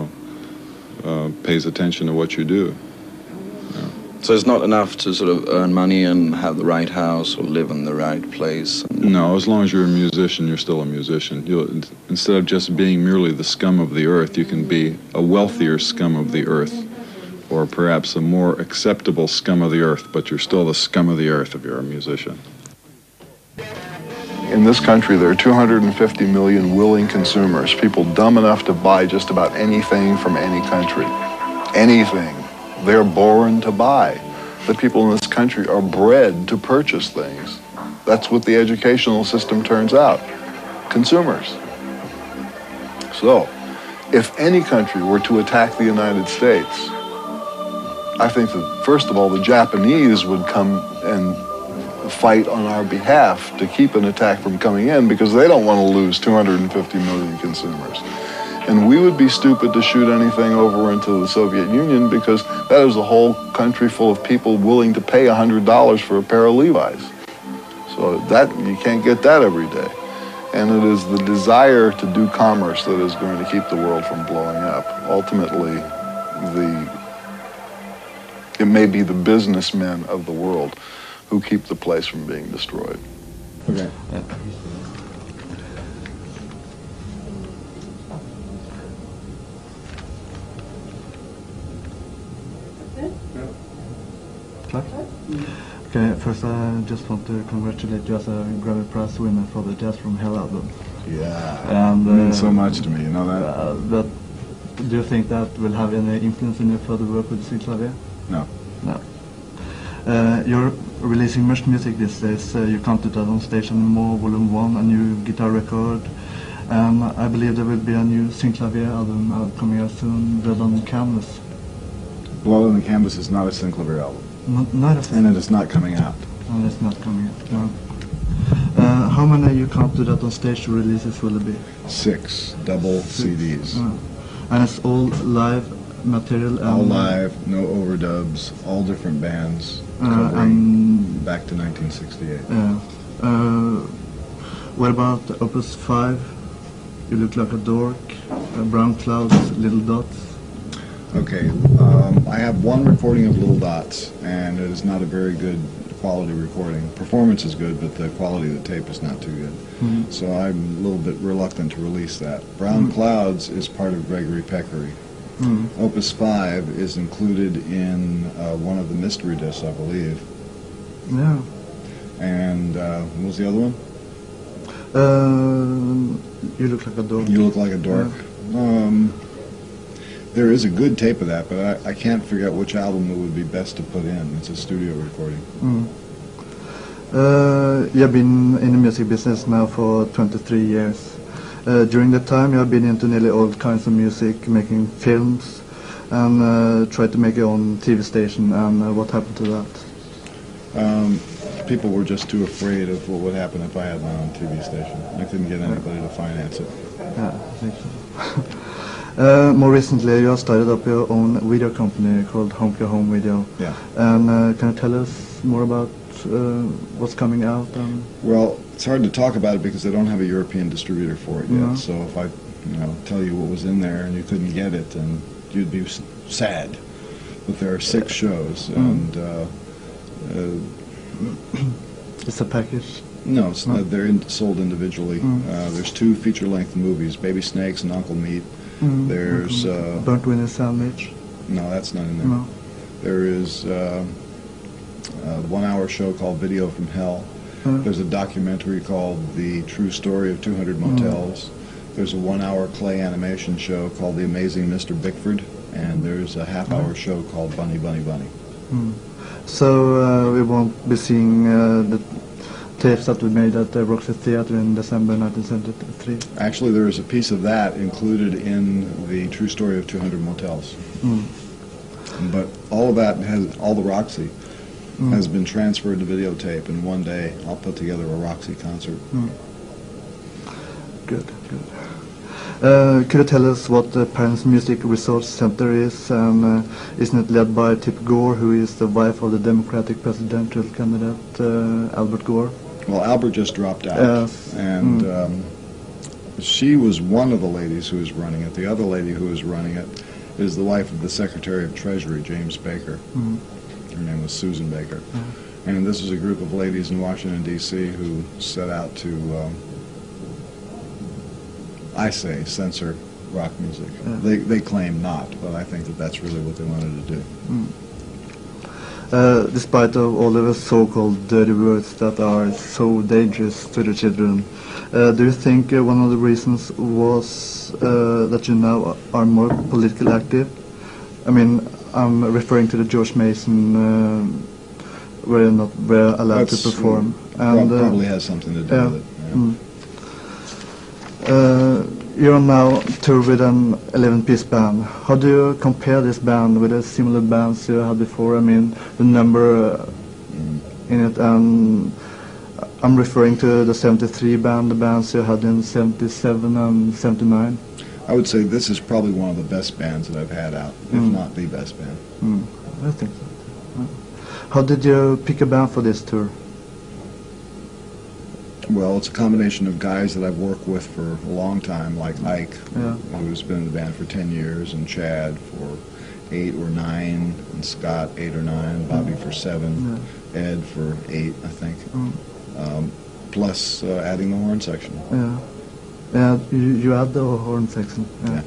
pays attention to what you do. So it's not enough to sort of earn money and have the right house or live in the right place? No, as long as you're a musician, you're still a musician. Instead of just being merely the scum of the earth, you can be a wealthier scum of the earth, or perhaps a more acceptable scum of the earth, but you're still the scum of the earth if you're a musician. In this country, there are 250 million willing consumers, people dumb enough to buy just about anything from any country. Anything. They're born to buy. The people in this country are bred to purchase things. That's what the educational system turns out. Consumers. So, if any country were to attack the United States, I think that, first of all, the Japanese would come and fight on our behalf to keep an attack from coming in because they don't want to lose 250 million consumers. And we would be stupid to shoot anything over into the Soviet Union because that is a whole country full of people willing to pay $100 for a pair of Levi's. So that, you can't get that every day. And it is the desire to do commerce that is going to keep the world from blowing up. Ultimately, it may be the businessmen of the world who keep the place from being destroyed. Okay. Okay, first I just want to congratulate you as a Grammy Prize winner for the Jazz from Hell album. Yeah, and it means so much to me, you know that? But do you think that will have any influence in your further work with Synclavier? No. No. You're releasing much music these days. You can't do that on stage anymore, Volume 1, a new guitar record. I believe there will be a new Synclavier album coming out soon, Blood on the Canvas. Blood on the Canvas is not a Synclavier album. Not a And it is not coming out. And it's not coming out, no. How many you can't do that on stage releases will it be? 6 double CDs. And it's all live material? All live, no overdubs, all different bands, covering back to 1968. What about Opus 5? You Look Like a Dork, Brown Clouds, Little Dots? Okay, I have one recording of Little Dots, and it is not a very good quality recording. Performance is good, but the quality of the tape is not too good. So I'm a little bit reluctant to release that. Brown Clouds is part of Gregory Peccary. Opus 5 is included in one of the mystery discs, I believe. Yeah. And what was the other one? You Look Like a Dork. You Look Like a Dork. Yeah. There is a good tape of that, but I can't figure out which album it would be best to put in. It's a studio recording. You have been in the music business now for 23 years. During that time, you have been into nearly all kinds of music, making films, and tried to make your own TV station. And what happened to that? People were just too afraid of what would happen if I had my own TV station. I couldn't get anybody to finance it. Yeah, I think so. More recently, you have started up your own video company called Home Video. Yeah. And can you tell us more about what's coming out? Well, it's hard to talk about it because I don't have a European distributor for it yet. So if I, tell you what was in there and you couldn't get it, then you'd be sad. But there are 6 shows, and it's a package. No, it's not. They're sold individually. There's 2 feature-length movies: Baby Snakes and Uncle Meat. There's Burnt Winter Sandwich. No, that's not in there. No. There is a 1-hour show called Video from Hell. There's a documentary called The True Story of 200 Motels. There's a 1-hour clay animation show called The Amazing Mr. Bickford, and there's a half-hour show called Bunny Bunny Bunny. So we won't be seeing the tapes that we made at the Roxy Theatre in December 1973. Actually, there is a piece of that included in The True Story of 200 Motels. But all of that all the Roxy has been transferred to videotape, and one day I'll put together a Roxy concert. Good. Could you tell us what the Parents Music Resource Center is, and isn't it led by Tip Gore, who is the wife of the Democratic presidential candidate Albert Gore? Well, Albert just dropped out, and she was one of the ladies who is running it. The other lady who is running it is the wife of the Secretary of Treasury, James Baker. Her name was Susan Baker. And this is a group of ladies in Washington, D.C. who set out to, I say, censor rock music. They claim not, but I think that that's really what they wanted to do. Despite all the so-called dirty words that are so dangerous to the children, do you think one of the reasons was that you now are more politically active? I mean, I'm referring to the George Mason where you're not allowed to perform. And, probably has something to do with it. You're now tour with an 11-piece band. How do you compare this band with the similar bands you had before? I mean, the number in it, and I'm referring to the 73 band, the bands you had in 77 and 79. I would say this is probably one of the best bands that I've had out, if not the best band. I think so. How did you pick a band for this tour? Well, it's a combination of guys that I've worked with for a long time, like Ike, who's been in the band for 10 years, and Chad for 8 or 9, and Scott 8 or 9, Bobby for 7, Ed for 8, I think. Plus adding the horn section. Yeah, you add the horn section.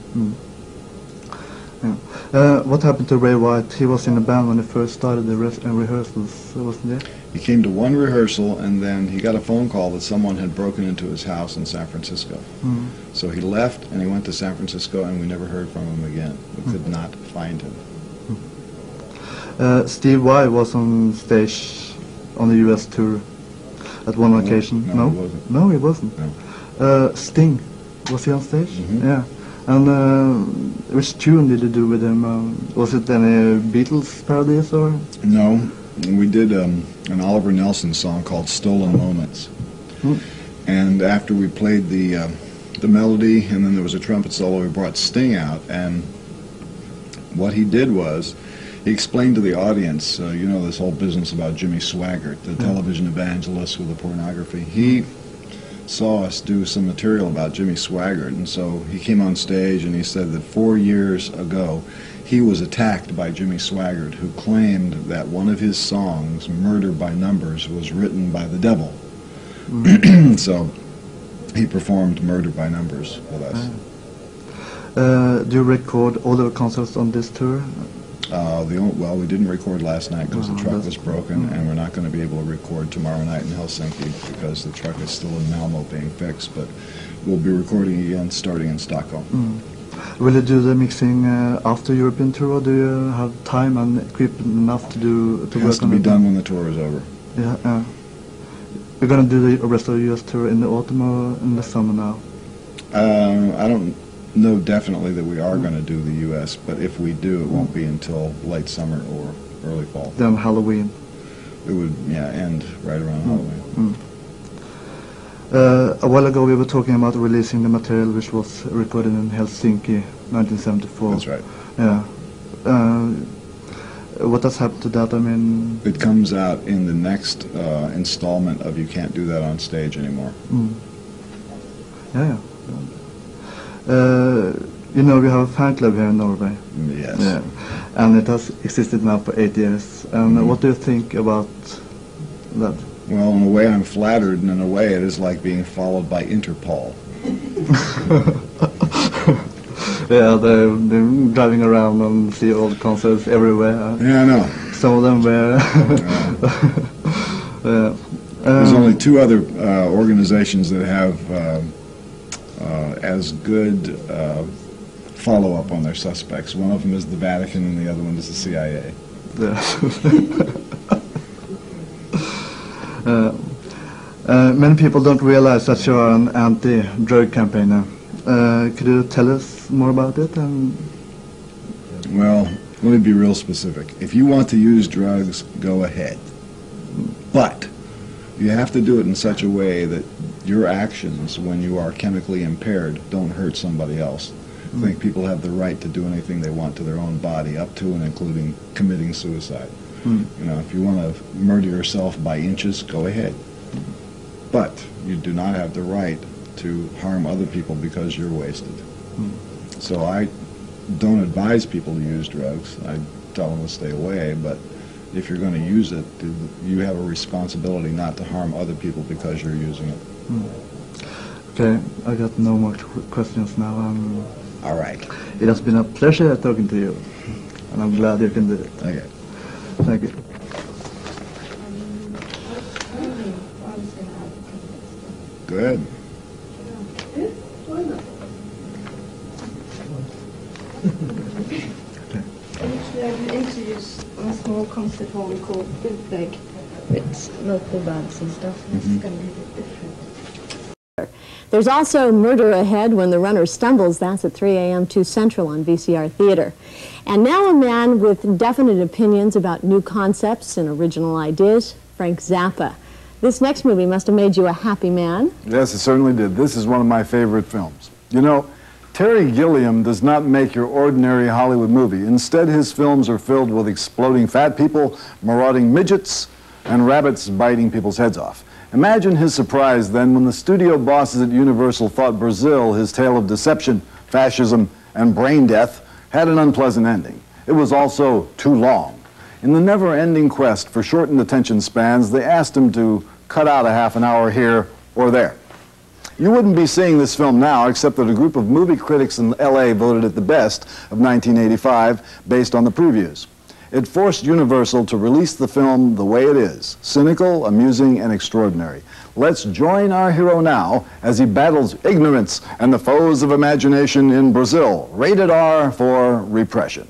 What happened to Ray White? He was in the band when he first started the rehearsals, wasn't he? He came to one rehearsal, and then he got a phone call that someone had broken into his house in San Francisco. So he left, and he went to San Francisco, and we never heard from him again. We could not find him. Steve Vai was on stage on the U.S. tour at one occasion. No, he wasn't. No, he wasn't. No. Sting, was he on stage? Yeah. And which tune did you do with him? Was it any Beatles parodies or? No, we did an Oliver Nelson song called "Stolen Moments," and after we played the melody, and then there was a trumpet solo, we brought Sting out, and what he did was he explained to the audience, you know, this whole business about Jimmy Swaggart, the television evangelist with the pornography. He saw us do some material about Jimmy Swaggart, and so he came on stage and he said that 4 years ago he was attacked by Jimmy Swaggart, who claimed that one of his songs, Murder by Numbers, was written by the devil. So he performed Murder by Numbers with us. Do you record all the concerts on this tour? Well, we didn't record last night because the truck was broken, and we're not going to be able to record tomorrow night in Helsinki because the truck is still in Malmo being fixed, but we'll be recording again starting in Stockholm. Will you do the mixing after European tour, or do you have time and equipment enough to do It has to be done when the tour is over. Yeah. You're going to do the rest of the US tour in the autumn or in the summer now? I don't know definitely that we are going to do the U.S., but if we do, it won't be until late summer or early fall. Then Halloween. It would, end right around Halloween. A while ago we were talking about releasing the material which was recorded in Helsinki, 1974. That's right. Yeah. What has happened to that? I mean... It comes out in the next installment of You Can't Do That on Stage Anymore. Yeah. You know, we have a fan club here in Norway. Yes. Yeah. And it has existed now for 8 years. And what do you think about that? Well, in a way I'm flattered, and in a way it is like being followed by Interpol. Yeah, they're driving around and see all the concerts everywhere. Yeah, I know. Some of them were... There's only 2 other organizations that have as good follow-up on their suspects. One of them is the Vatican, and the other one is the CIA. Many people don't realize that you are an anti-drug campaigner. Could you tell us more about it? Well, let me be real specific. If you want to use drugs, go ahead. But you have to do it in such a way that your actions when you are chemically impaired don't hurt somebody else. I think people have the right to do anything they want to their own body, up to and including committing suicide. You know, if you want to murder yourself by inches, go ahead. But you do not have the right to harm other people because you're wasted. So I don't advise people to use drugs. I tell them to stay away, but if you're going to use it, you have a responsibility not to harm other people because you're using it. Okay, I got no more questions now. All right. It has been a pleasure talking to you, and I'm glad you can do it. Okay. Thank you. Good. Actually, I've introduced a small concert hall called Bootleg with local bands and stuff. It's going to be a bit different. There's also Murder Ahead When the Runner Stumbles. That's at 3 a.m. 2 Central on VCR Theater. And now a man with definite opinions about new concepts and original ideas, Frank Zappa. This next movie must have made you a happy man. Yes, it certainly did. This is one of my favorite films. You know, Terry Gilliam does not make your ordinary Hollywood movie. Instead, his films are filled with exploding fat people, marauding midgets, and rabbits biting people's heads off. Imagine his surprise then when the studio bosses at Universal thought Brazil, his tale of deception, fascism, and brain death, had an unpleasant ending. It was also too long. In the never-ending quest for shortened attention spans, they asked him to cut out a half an hour here or there. You wouldn't be seeing this film now except that a group of movie critics in LA voted it the best of 1985 based on the previews. It forced Universal to release the film the way it is, cynical, amusing, and extraordinary. Let's join our hero now as he battles ignorance and the foes of imagination in Brazil. Rated R for repression.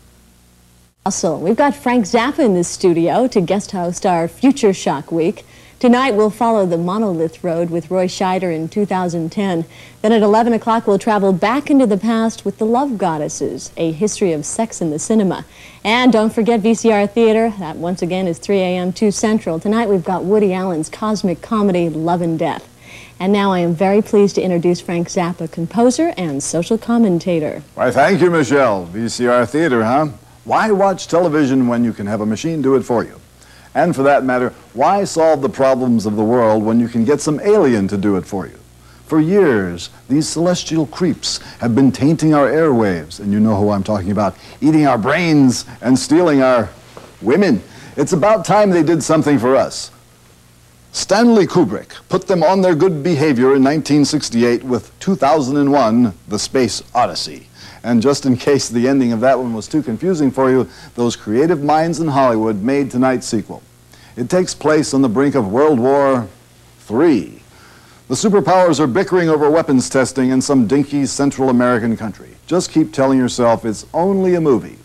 Also, we've got Frank Zappa in this studio to guest host our Future Shock Week. Tonight we'll follow the Monolith Road with Roy Scheider in 2010. Then at 11 o'clock we'll travel back into the past with The Love Goddesses, a history of sex in the cinema. And don't forget VCR Theater. That once again is 3 a.m. 2 Central. Tonight we've got Woody Allen's cosmic comedy Love and Death. And now I am very pleased to introduce Frank Zappa, composer and social commentator. Why, thank you, Michelle. VCR Theater, huh? Why watch television when you can have a machine do it for you? And for that matter, why solve the problems of the world when you can get some alien to do it for you? For years, these celestial creeps have been tainting our airwaves, and you know who I'm talking about, eating our brains and stealing our women. It's about time they did something for us. Stanley Kubrick put them on their good behavior in 1968 with 2001, The Space Odyssey. And just in case the ending of that one was too confusing for you, those creative minds in Hollywood made tonight's sequel. It takes place on the brink of World War III. The superpowers are bickering over weapons testing in some dinky Central American country. Just keep telling yourself it's only a movie.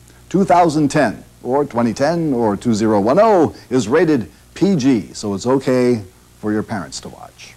2010, or 2010, or 2010 is rated PG, so it's okay for your parents to watch.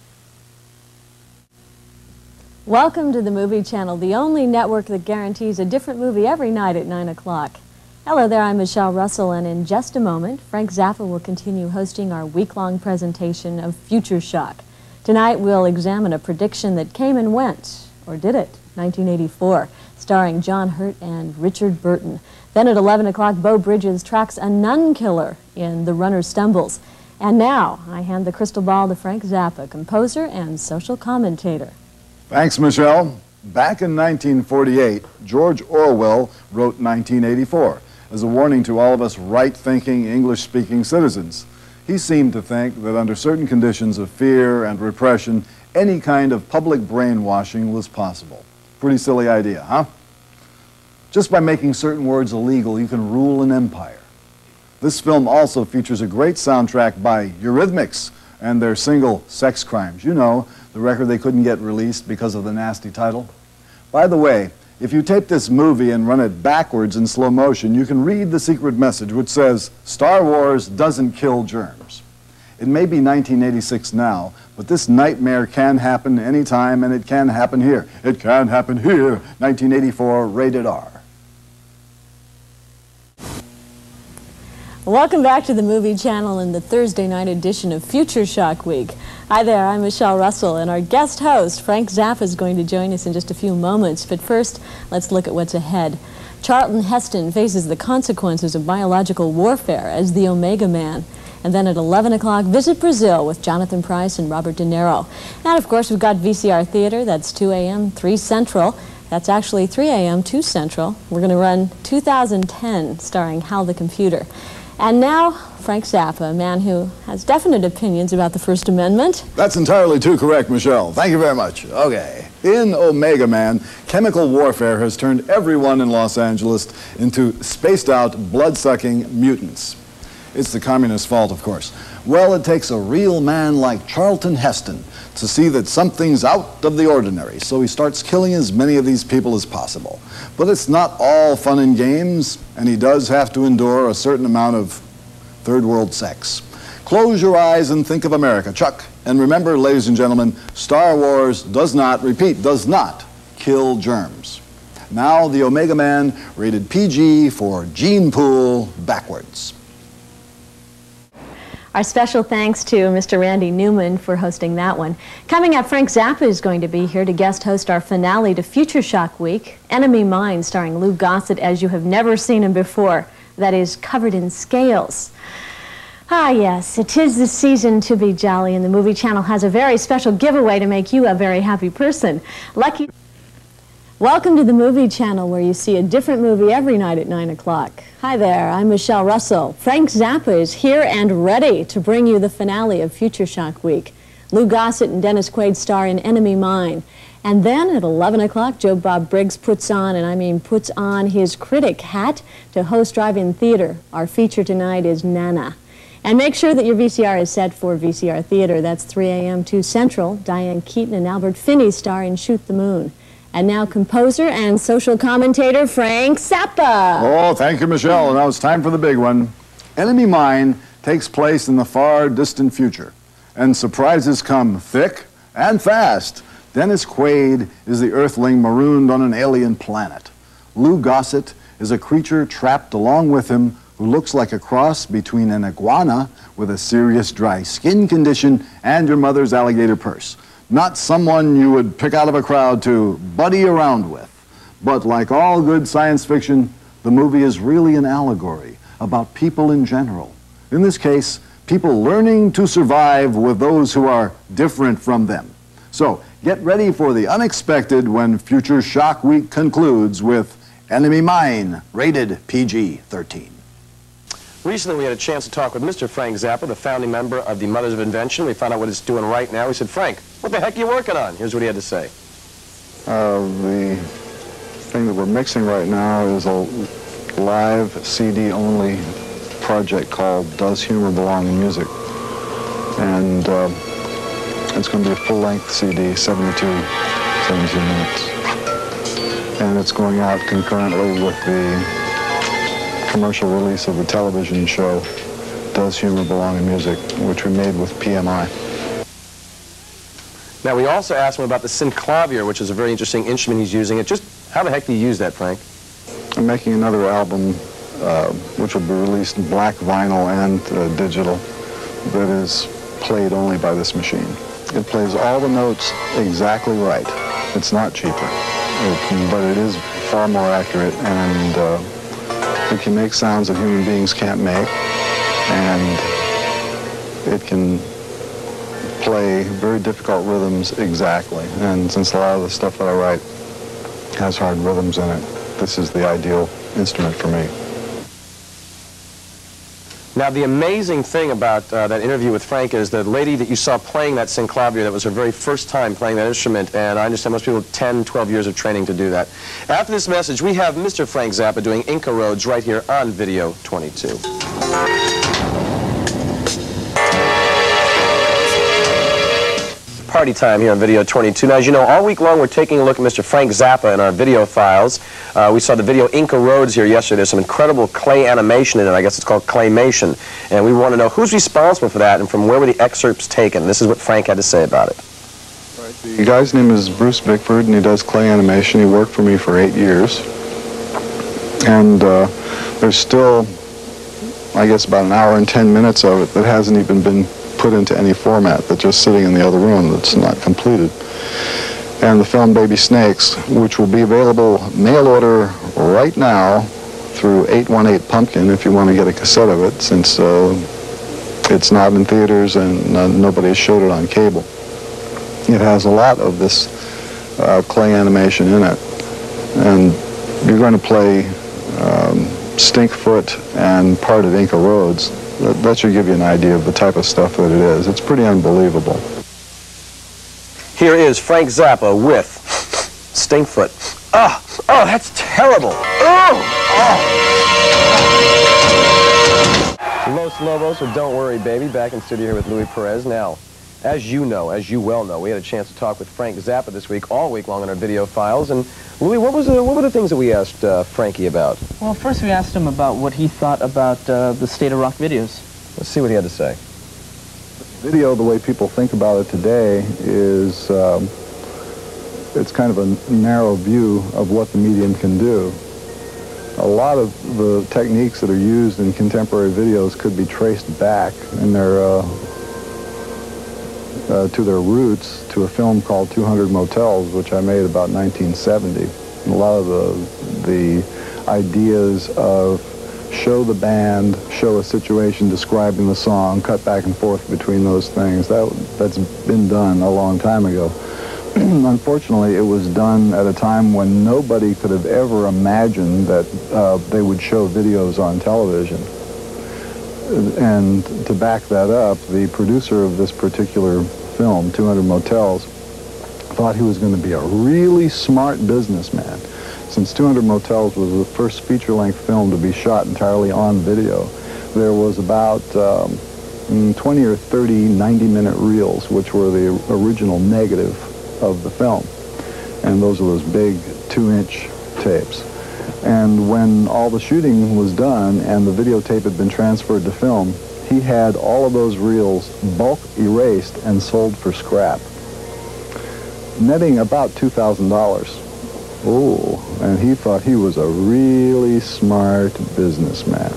Welcome to the Movie Channel, the only network that guarantees a different movie every night at 9 o'clock. Hello there, I'm Michelle Russell, and in just a moment, Frank Zappa will continue hosting our week-long presentation of Future Shock. Tonight, we'll examine a prediction that came and went, or did it, 1984, starring John Hurt and Richard Burton. Then at 11 o'clock, Beau Bridges tracks a nun killer in The Runner Stumbles. And now, I hand the crystal ball to Frank Zappa, composer and social commentator. Thanks, Michelle. Back in 1948, George Orwell wrote 1984 as a warning to all of us right-thinking, English-speaking citizens. He seemed to think that under certain conditions of fear and repression, any kind of public brainwashing was possible. Pretty silly idea, huh? Just by making certain words illegal, you can rule an empire. This film also features a great soundtrack by Eurythmics and their single, Sex Crimes. You know, the record they couldn't get released because of the nasty title. By the way, if you tape this movie and run it backwards in slow motion, you can read the secret message which says, Star Wars doesn't kill germs. It may be 1986 now, but this nightmare can happen anytime, and it can happen here. It can happen here, 1984, rated R. Welcome back to the Movie Channel in the Thursday night edition of Future Shock Week. Hi there, I'm Michelle Russell, and our guest host, Frank Zappa, is going to join us in just a few moments. But first, let's look at what's ahead. Charlton Heston faces the consequences of biological warfare as the Omega Man. And then at 11 o'clock, Visit Brazil with Jonathan Pryce and Robert De Niro. And of course, we've got VCR Theater. That's 2 a.m., 3 Central. That's actually 3 a.m., 2 Central. We're going to run 2010, starring Hal the Computer. And now, Frank Zappa, a man who has definite opinions about the First Amendment. That's entirely too correct, Michelle. Thank you very much. Okay. In Omega Man, chemical warfare has turned everyone in Los Angeles into spaced-out, blood-sucking mutants. It's the communists' fault, of course. Well, it takes a real man like Charlton Heston to see that something's out of the ordinary, so he starts killing as many of these people as possible. But it's not all fun and games, and he does have to endure a certain amount of third world sex. Close your eyes and think of America, Chuck. And remember, ladies and gentlemen, Star Wars does not, repeat, does not kill germs. Now, the Omega Man, rated PG for gene pool backwards. Our special thanks to Mr. Randy Newman for hosting that one. Coming up, Frank Zappa is going to be here to guest host our finale to Future Shock Week, Enemy Mine, starring Lou Gossett as you have never seen him before. That is, covered in scales. Ah, yes, it is the season to be jolly, and the Movie Channel has a very special giveaway to make you a very happy person. Lucky. Welcome to the Movie Channel, where you see a different movie every night at 9 o'clock. Hi there, I'm Michelle Russell. Frank Zappa is here and ready to bring you the finale of Future Shock Week. Lou Gossett and Dennis Quaid star in Enemy Mine. And then at 11 o'clock, Joe Bob Briggs puts on, and I mean puts on, his critic hat to host Drive-In Theater. Our feature tonight is Nana. And make sure that your VCR is set for VCR Theater. That's 3 a.m. 2 Central. Diane Keaton and Albert Finney star in Shoot the Moon. And now composer and social commentator Frank Zappa. Oh, thank you, Michelle. Now it's time for the big one. Enemy Mine takes place in the far distant future, and surprises come thick and fast. Dennis Quaid is the Earthling marooned on an alien planet. Lou Gossett is a creature trapped along with him who looks like a cross between an iguana with a serious dry skin condition and your mother's alligator purse. Not someone you would pick out of a crowd to buddy around with. But like all good science fiction, the movie is really an allegory about people in general. In this case, people learning to survive with those who are different from them. So, get ready for the unexpected when Future Shock Week concludes with Enemy Mine, rated PG-13. Recently, we had a chance to talk with Mr. Frank Zappa, the founding member of the Mothers of Invention. We found out what it's doing right now. We said, Frank, what the heck are you working on? Here's what he had to say. The thing that we're mixing right now is a live CD-only project called Does Humor Belong in Music? And it's going to be a full-length CD, 72 minutes. And it's going out concurrently with the commercial release of the television show Does Humor Belong in Music, which we made with PMI. Now, we also asked him about the synclavier, which is a very interesting instrument he's using. Just how the heck do you use that, Frank? I'm making another album, which will be released in black vinyl and digital, that is played only by this machine. It plays all the notes exactly right. It's not cheaper, but it is far more accurate, and it can make sounds that human beings can't make, and it can play very difficult rhythms exactly. And since a lot of the stuff that I write has hard rhythms in it, this is the ideal instrument for me. Now, the amazing thing about that interview with Frank is the lady that you saw playing that synclavier, that was her very first time playing that instrument, and I understand most people have 10, 12 years of training to do that. After this message, we have Mr. Frank Zappa doing Inca Roads right here on Video 22. Party time here on Video 22. Now, as you know, all week long we're taking a look at Mr. Frank Zappa in our video files. We saw the video Inca Roads here yesterday. There's some incredible clay animation in it. I guess it's called claymation. And we want to know who's responsible for that and from where were the excerpts taken. This is what Frank had to say about it. Right. The guy's name is Bruce Bickford, and he does clay animation. He worked for me for 8 years. And there's still I guess, about an hour and 10 minutes of it that hasn't even been put into any format, that's just sitting in the other room that's not completed. And the film Baby Snakes, which will be available mail order right now through 818 Pumpkin if you want to get a cassette of it, since it's not in theaters and nobody has showed it on cable. It has a lot of this clay animation in it. And you're going to play Stinkfoot and part of Inca Roads. That should give you an idea of the type of stuff that it is. It's pretty unbelievable. Here is Frank Zappa with Stinkfoot. Oh, that's terrible. Los Lobos with Don't Worry Baby, back in studio here with Louis Perez. Now, as you know, as you well know, we had a chance to talk with Frank Zappa this week, all week long on our video files. And Louis, what were the things that we asked Frankie about? Well, first we asked him about what he thought about the state of rock videos. Let's see what he had to say. Video, the way people think about it today, is it's kind of a narrow view of what the medium can do. A lot of the techniques that are used in contemporary videos could be traced back in their to their roots to a film called 200 Motels, which I made about 1970. And a lot of the ideas of show the band, show a situation describing the song, cut back and forth between those things, that's been done a long time ago. Unfortunately, it was done at a time when nobody could have ever imagined that they would show videos on television. And to back that up, the producer of this particular film, 200 Motels, thought he was going to be a really smart businessman. Since 200 Motels was the first feature-length film to be shot entirely on video, there was about 20 or 30 90-minute reels, which were the original negative of the film. And those are those big 2-inch tapes. And when all the shooting was done and the videotape had been transferred to film, he had all of those reels bulk erased and sold for scrap, netting about $2,000. Oh, and he thought he was a really smart businessman.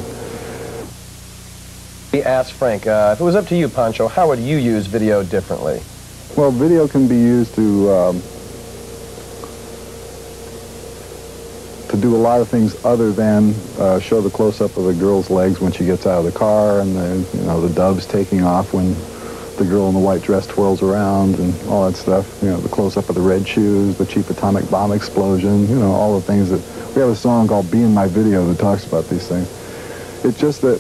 He asked Frank, if it was up to you, Pancho, how would you use video differently? Well, video can be used to do a lot of things other than show the close-up of the girl's legs when she gets out of the car, and the doves taking off when the girl in the white dress twirls around and all that stuff. The close-up of the red shoes, the cheap atomic bomb explosion, all the things that... We have a song called Be In My Video that talks about these things. It's just that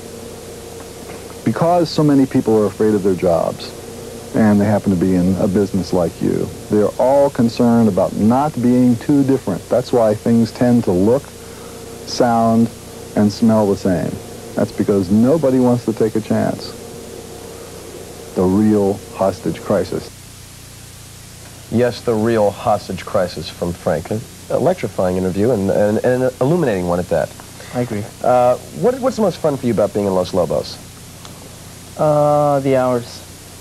because so many people are afraid of their jobs, and they happen to be in a business like you, they're all concerned about not being too different. That's why things tend to look, sound, and smell the same. That's because nobody wants to take a chance. The real hostage crisis. Yes, the real hostage crisis from Frank. An electrifying interview and an illuminating one at that. I agree. What's the most fun for you about being in Los Lobos? The hours.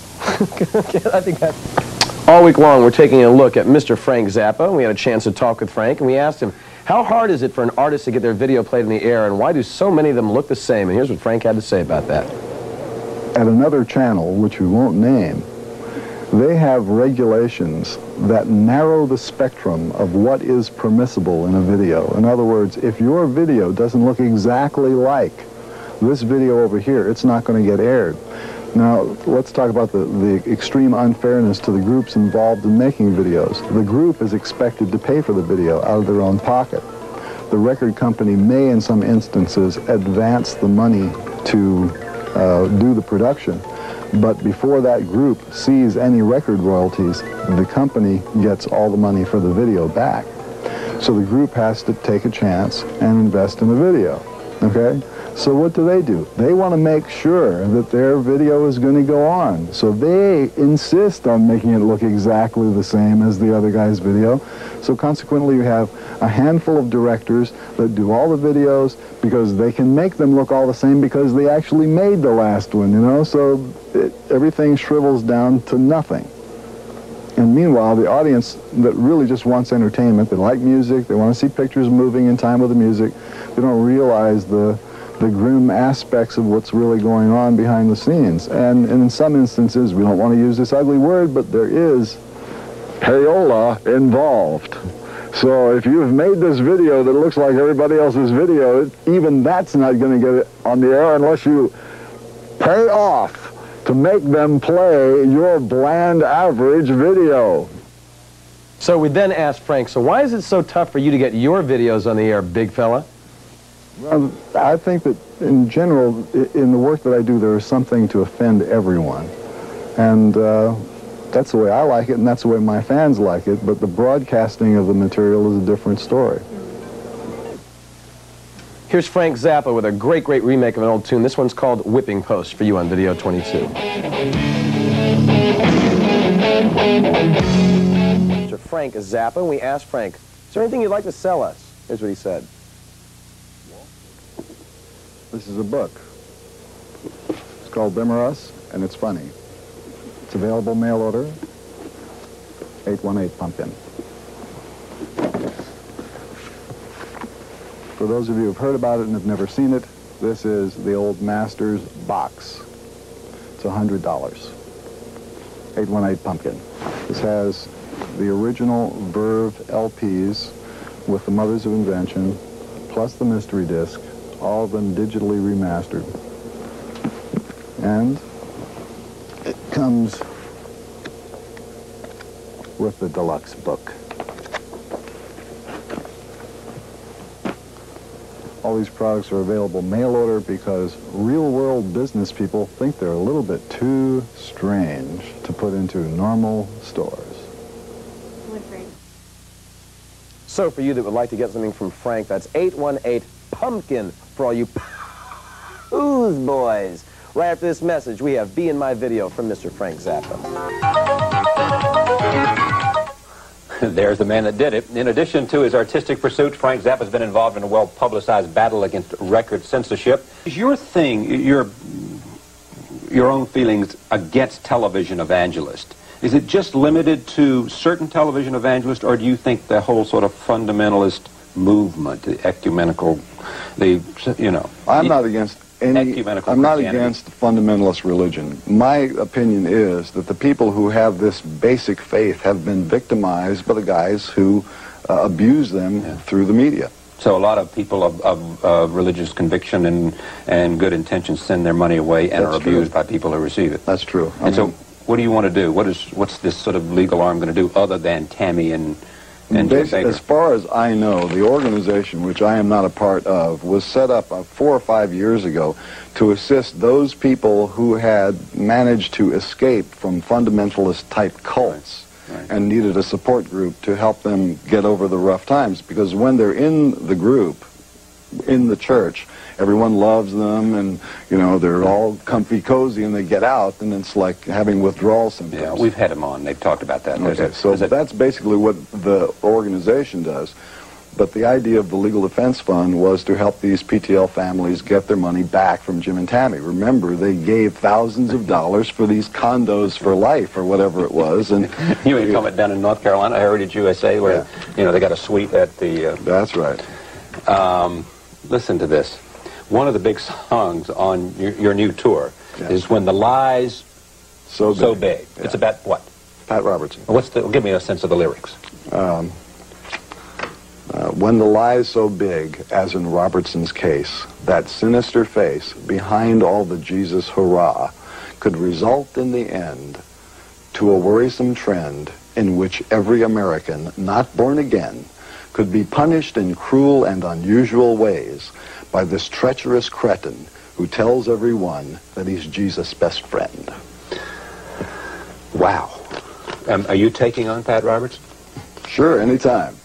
I think that's... All week long, we're taking a look at Mr. Frank Zappa. We had a chance to talk with Frank, and we asked him, how hard is it for an artist to get their video played in the air, and why do so many of them look the same? And here's what Frank had to say about that. At another channel, which we won't name, they have regulations that narrow the spectrum of what is permissible in a video. In other words, if your video doesn't look exactly like this video over here, it's not going to get aired. Now, let's talk about the extreme unfairness to the groups involved in making videos. The group is expected to pay for the video out of their own pocket. The record company may, in some instances, advance the money to do the production. But before that group sees any record royalties, the company gets all the money for the video back. So the group has to take a chance and invest in the video, okay? So what do? They want to make sure that their video is going to go on. So they insist on making it look exactly the same as the other guy's video. So consequently, you have a handful of directors that do all the videos because they can make them look all the same because they actually made the last one, So everything shrivels down to nothing. And meanwhile, the audience that really just wants entertainment, they like music, they want to see pictures moving in time with the music, they don't realize the the grim aspects of what's really going on behind the scenes. And in some instances, we don't want to use this ugly word, but there is payola involved. So if you've made this video that looks like everybody else's video, even that's not going to get it on the air unless you pay off to make them play your bland average video. So we then asked Frank, so why is it so tough for you to get your videos on the air, big fella? Well, I think that in general, in the work that I do, there is something to offend everyone. And that's the way I like it, and that's the way my fans like it, but the broadcasting of the material is a different story. Here's Frank Zappa with a great, great remake of an old tune. This one's called Whipping Post for you on Video 22. Mr. Frank Zappa, and we asked Frank, is there anything you'd like to sell us? Here's what he said. This is a book. It's called Them or Us, and it's funny. It's available mail order, 818 Pumpkin. For those of you who've heard about it and have never seen it, this is the old Masters box. It's $100. 818 Pumpkin. This has the original Verve LPs with the Mothers of Invention, plus the mystery disc, all of them digitally remastered. And it comes with the deluxe book. All these products are available mail order because real-world business people think they're a little bit too strange to put into normal stores. So for you that would like to get something from Frank, that's 818 Pumpkin for all you Ooze boys. Right after this message, we have Be in My Video from Mr. Frank Zappa. There's the man that did it. In addition to his artistic pursuits, Frank Zappa's been involved in a well-publicized battle against record censorship. Is your thing, your own feelings against television evangelist, is it just limited to certain television evangelists, or do you think the whole sort of fundamentalist movement, the ecumenical, I'm not against I'm not against fundamentalist religion. My opinion is that the people who have this basic faith have been victimized by the guys who abuse them through the media. So a lot of people of religious conviction and good intentions send their money away and are abused by people who receive it. That's true. So what do you want to do? What's this sort of legal arm going to do other than Tammy and as far as I know, the organization, which I am not a part of, was set up 4 or 5 years ago to assist those people who had managed to escape from fundamentalist-type cults and needed a support group to help them get over the rough times. Because when they're in the group, in the church, everyone loves them, and they're all comfy, cozy, and they get out, and it's like having withdrawal symptoms. Yeah, we've had them on. They've talked about that. Okay, so that's basically what the organization does. But the idea of the Legal Defense Fund was to help these PTL families get their money back from Jim and Tammy. Remember, they gave thousands of dollars for these condos for life, or whatever it was. And you ain't coming down in North Carolina, Heritage USA, where they got a suite at the. That's right. Listen to this. One of the big songs on your new tour is When the Lie's So Big. Yeah. It's about what? Pat Robertson. Give me a sense of the lyrics. When the lie's so big, as in Robertson's case, that sinister face behind all the Jesus hurrah could result in the end to a worrisome trend in which every American not born again could be punished in cruel and unusual ways by this treacherous cretin who tells everyone that he's Jesus' best friend. Wow. Are you taking on Pat Robertson? Sure, anytime.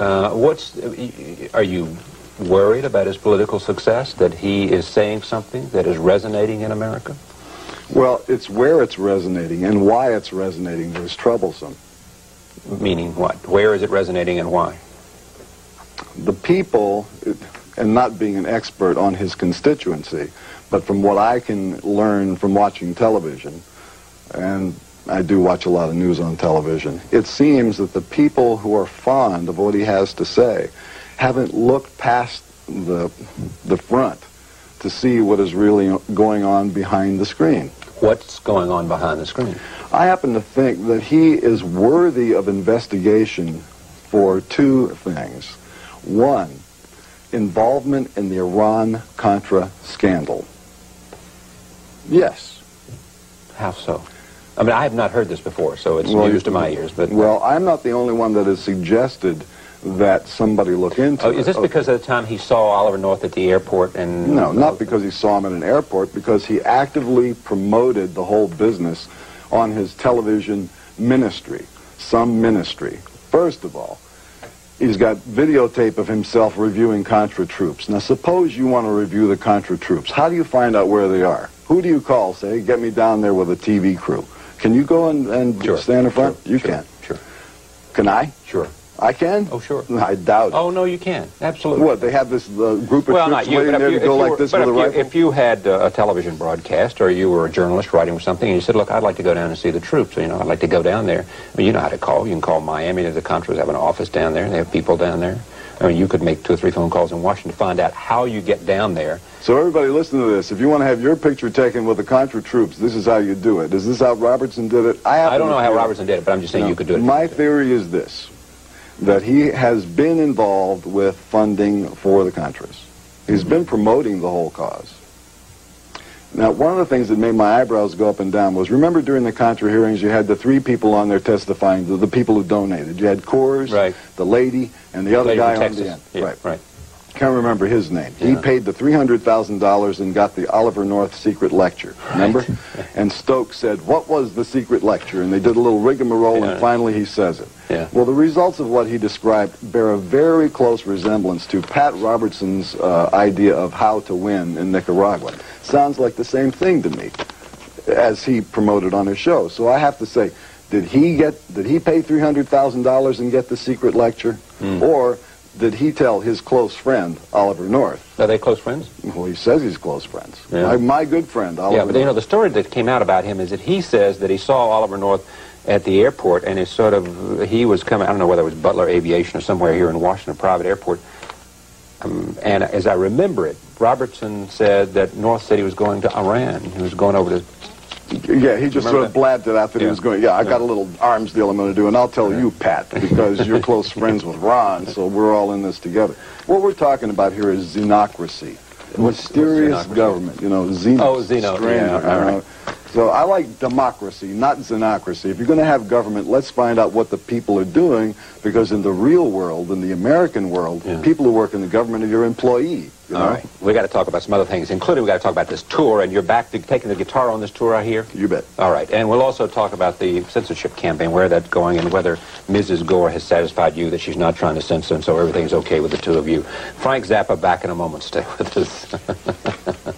Are you worried about his political success, that he is saying something that is resonating in America? Well, it's where it's resonating and why it's resonating that is troublesome. Meaning what? Where is it resonating and why? The people, and not being an expert on his constituency, but from what I can learn from watching television, and I do watch a lot of news on television, it seems that the people who are fond of what he has to say haven't looked past the front to see what is really going on behind the screen. What's going on behind the screen? I happen to think that he is worthy of investigation for two things. One, involvement in the Iran-Contra scandal. Yes. How so? I mean, I have not heard this before, so it's news to my ears. But well, I'm not the only one that has suggested that somebody look into it. Is this because of the time he saw Oliver North at the airport? And no, not because he saw him at an airport, because he actively promoted the whole business on his television ministry, some ministry. First of all, he's got videotape of himself reviewing Contra troops. Now, suppose you want to review the Contra troops. How do you find out where they are? Who do you call? Say, get me down there with a TV crew. Can you go and sure, stand in front? Sure, you sure, can. Sure. Can I? Sure. I can? Oh, sure. I doubt it. Oh, no, you can. Absolutely. What, they have this group of well, troops not you, waiting but there to go like this with a rifle? If you had a television broadcast, or you were a journalist writing something, and you said, look, I'd like to go down and see the troops, you know, I'd like to go down there. I mean, you know how to call. You can call Miami. The Contras have an office down there. They have people down there. I mean, you could make 2 or 3 phone calls in Washington to find out how you get down there. So everybody listen to this. If you want to have your picture taken with the Contra troops, this is how you do it. Is this how Robertson did it? I don't know how Robertson did it, but I'm just saying you could do it. My theory is this, that he has been involved with funding for the Contras. He's been promoting the whole cause. Now, one of the things that made my eyebrows go up and down was, remember during the Contra hearings, you had the 3 people on there testifying, the people who donated. You had Coors, right, the lady, and the other guy on the end. Yeah, right. Can't remember his name. Yeah. He paid the $300,000 and got the Oliver North secret lecture, remember? Right. And Stokes said, what was the secret lecture? And they did a little rigmarole, and finally he says it. Yeah. Well, the results of what he described bear a very close resemblance to Pat Robertson's idea of how to win in Nicaragua. Sounds like the same thing to me, as he promoted on his show. So I have to say, did he pay $300,000 and get the secret lecture? Or did he tell his close friend, Oliver North? Are they close friends? Well, he says he's close friends. Yeah. My good friend, Oliver Yeah, but you know, the story that came out about him is that he says that he saw Oliver North at the airport, and he was coming, I don't know whether it was Butler Aviation or somewhere here in Washington, a private airport. And as I remember it, Robertson said that North said he was going to Iran. He was going over to... Yeah, he just sort of blabbed it out that he was going, I got a little arms deal I'm going to do, and I'll tell you, Pat, because you're close friends with Ron, so we're all in this together. What we're talking about here is xenocracy. Mysterious government, you know, Xeno. Oh, Xeno, yeah. So I like democracy, not xenocracy. If you're going to have government, let's find out what the people are doing, because in the real world, in the American world, people who work in the government are your employee. You know? All right. We got to talk about some other things, including we got to talk about this tour, and you're back to taking the guitar on this tour, I hear? You bet. All right. And we'll also talk about the censorship campaign, where that's going, and whether Mrs. Gore has satisfied you that she's not trying to censor, and so everything's okay with the two of you. Frank Zappa back in a moment. Stay with us.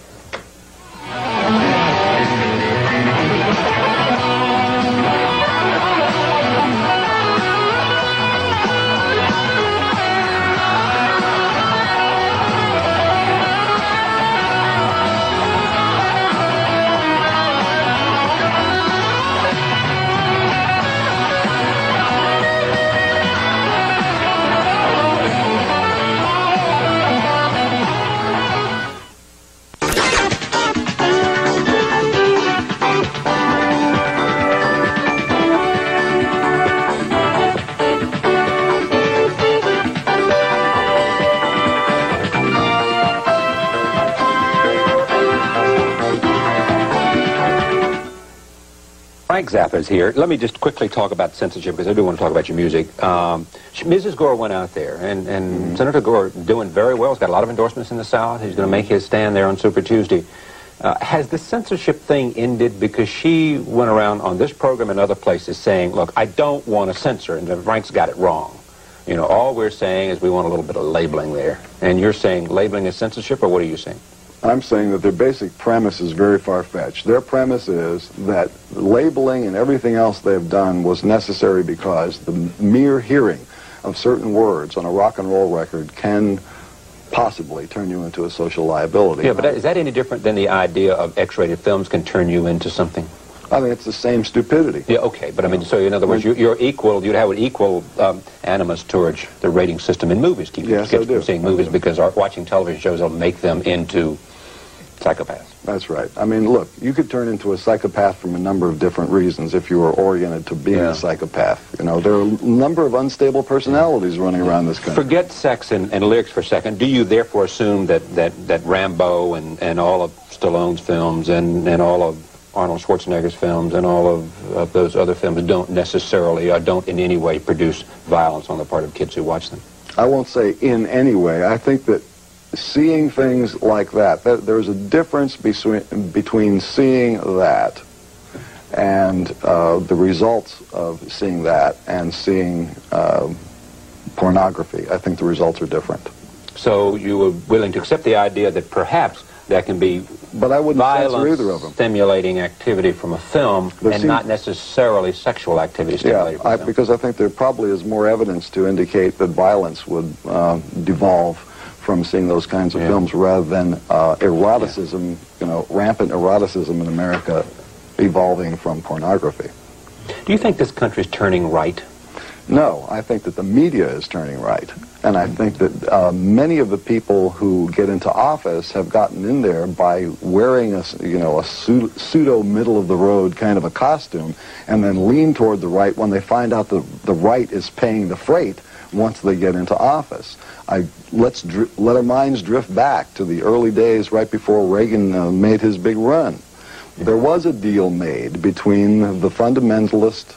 Frank Zappa is here. Let me just quickly talk about censorship, because I do want to talk about your music. Mrs. Gore went out there, and Senator Gore doing very well. He's got a lot of endorsements in the South. He's going to make his stand there on Super Tuesday. Has the censorship thing ended? Because she went around on this program and other places saying, look, I don't want to censor, and Frank's got it wrong. You know, all we're saying is we want a little bit of labeling there. And you're saying labeling is censorship, or what are you saying? I'm saying that their basic premise is very far-fetched. Their premise is that labeling and everything else they've done was necessary because the mere hearing of certain words on a rock and roll record can possibly turn you into a social liability. Yeah, but is that any different than the idea of X-rated films can turn you into something? I mean, it's the same stupidity. Yeah, okay, but I mean, so in other words, you're equal, you'd have an equal animus towards the rating system in movies. Keep Yes, I do. Seeing movies because watching television shows will make them into psychopaths. That's right. I mean, look, you could turn into a psychopath from a number of different reasons if you were oriented to being a psychopath. You know, there are a number of unstable personalities running around this country. Forget sex and lyrics for a second. Do you therefore assume that Rambo and all of Stallone's films and all of Arnold Schwarzenegger's films and all of those other films don't necessarily or don't in any way produce violence on the part of kids who watch them? I won't say in any way. I think that seeing things like that, there's a difference between seeing that and the results of seeing that and seeing pornography. I think the results are different. So you were willing to accept the idea that perhaps there can be violence-stimulating activity from a film and not necessarily sexual activity stimulated from a film? Because I think there probably is more evidence to indicate that violence would devolve from seeing those kinds of films rather than eroticism, you know, rampant eroticism in America evolving from pornography. Do you think this country is turning right? No, I think that the media is turning right. And I think that many of the people who get into office have gotten in there by wearing a pseudo middle-of-the-road kind of a costume and then lean toward the right when they find out the right is paying the freight once they get into office. Let our minds drift back to the early days right before Reagan made his big run. There was a deal made between the fundamentalist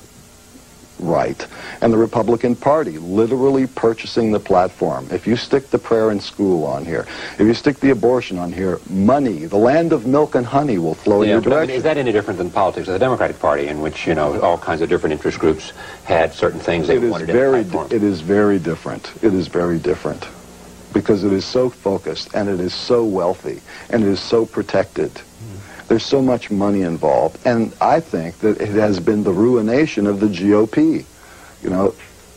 right and the Republican Party, literally purchasing the platform. If you stick the prayer in school on here, if you stick the abortion on here, money, the land of milk and honey will flow in your direction. I mean, is that any different than politics of the Democratic Party, in which, you know, all kinds of different interest groups had certain things they wanted in the platform? It is very different. It is very different. Because it is so focused, and it is so wealthy, and it is so protected. There's so much money involved, and I think that it has been the ruination of the GOP. You know,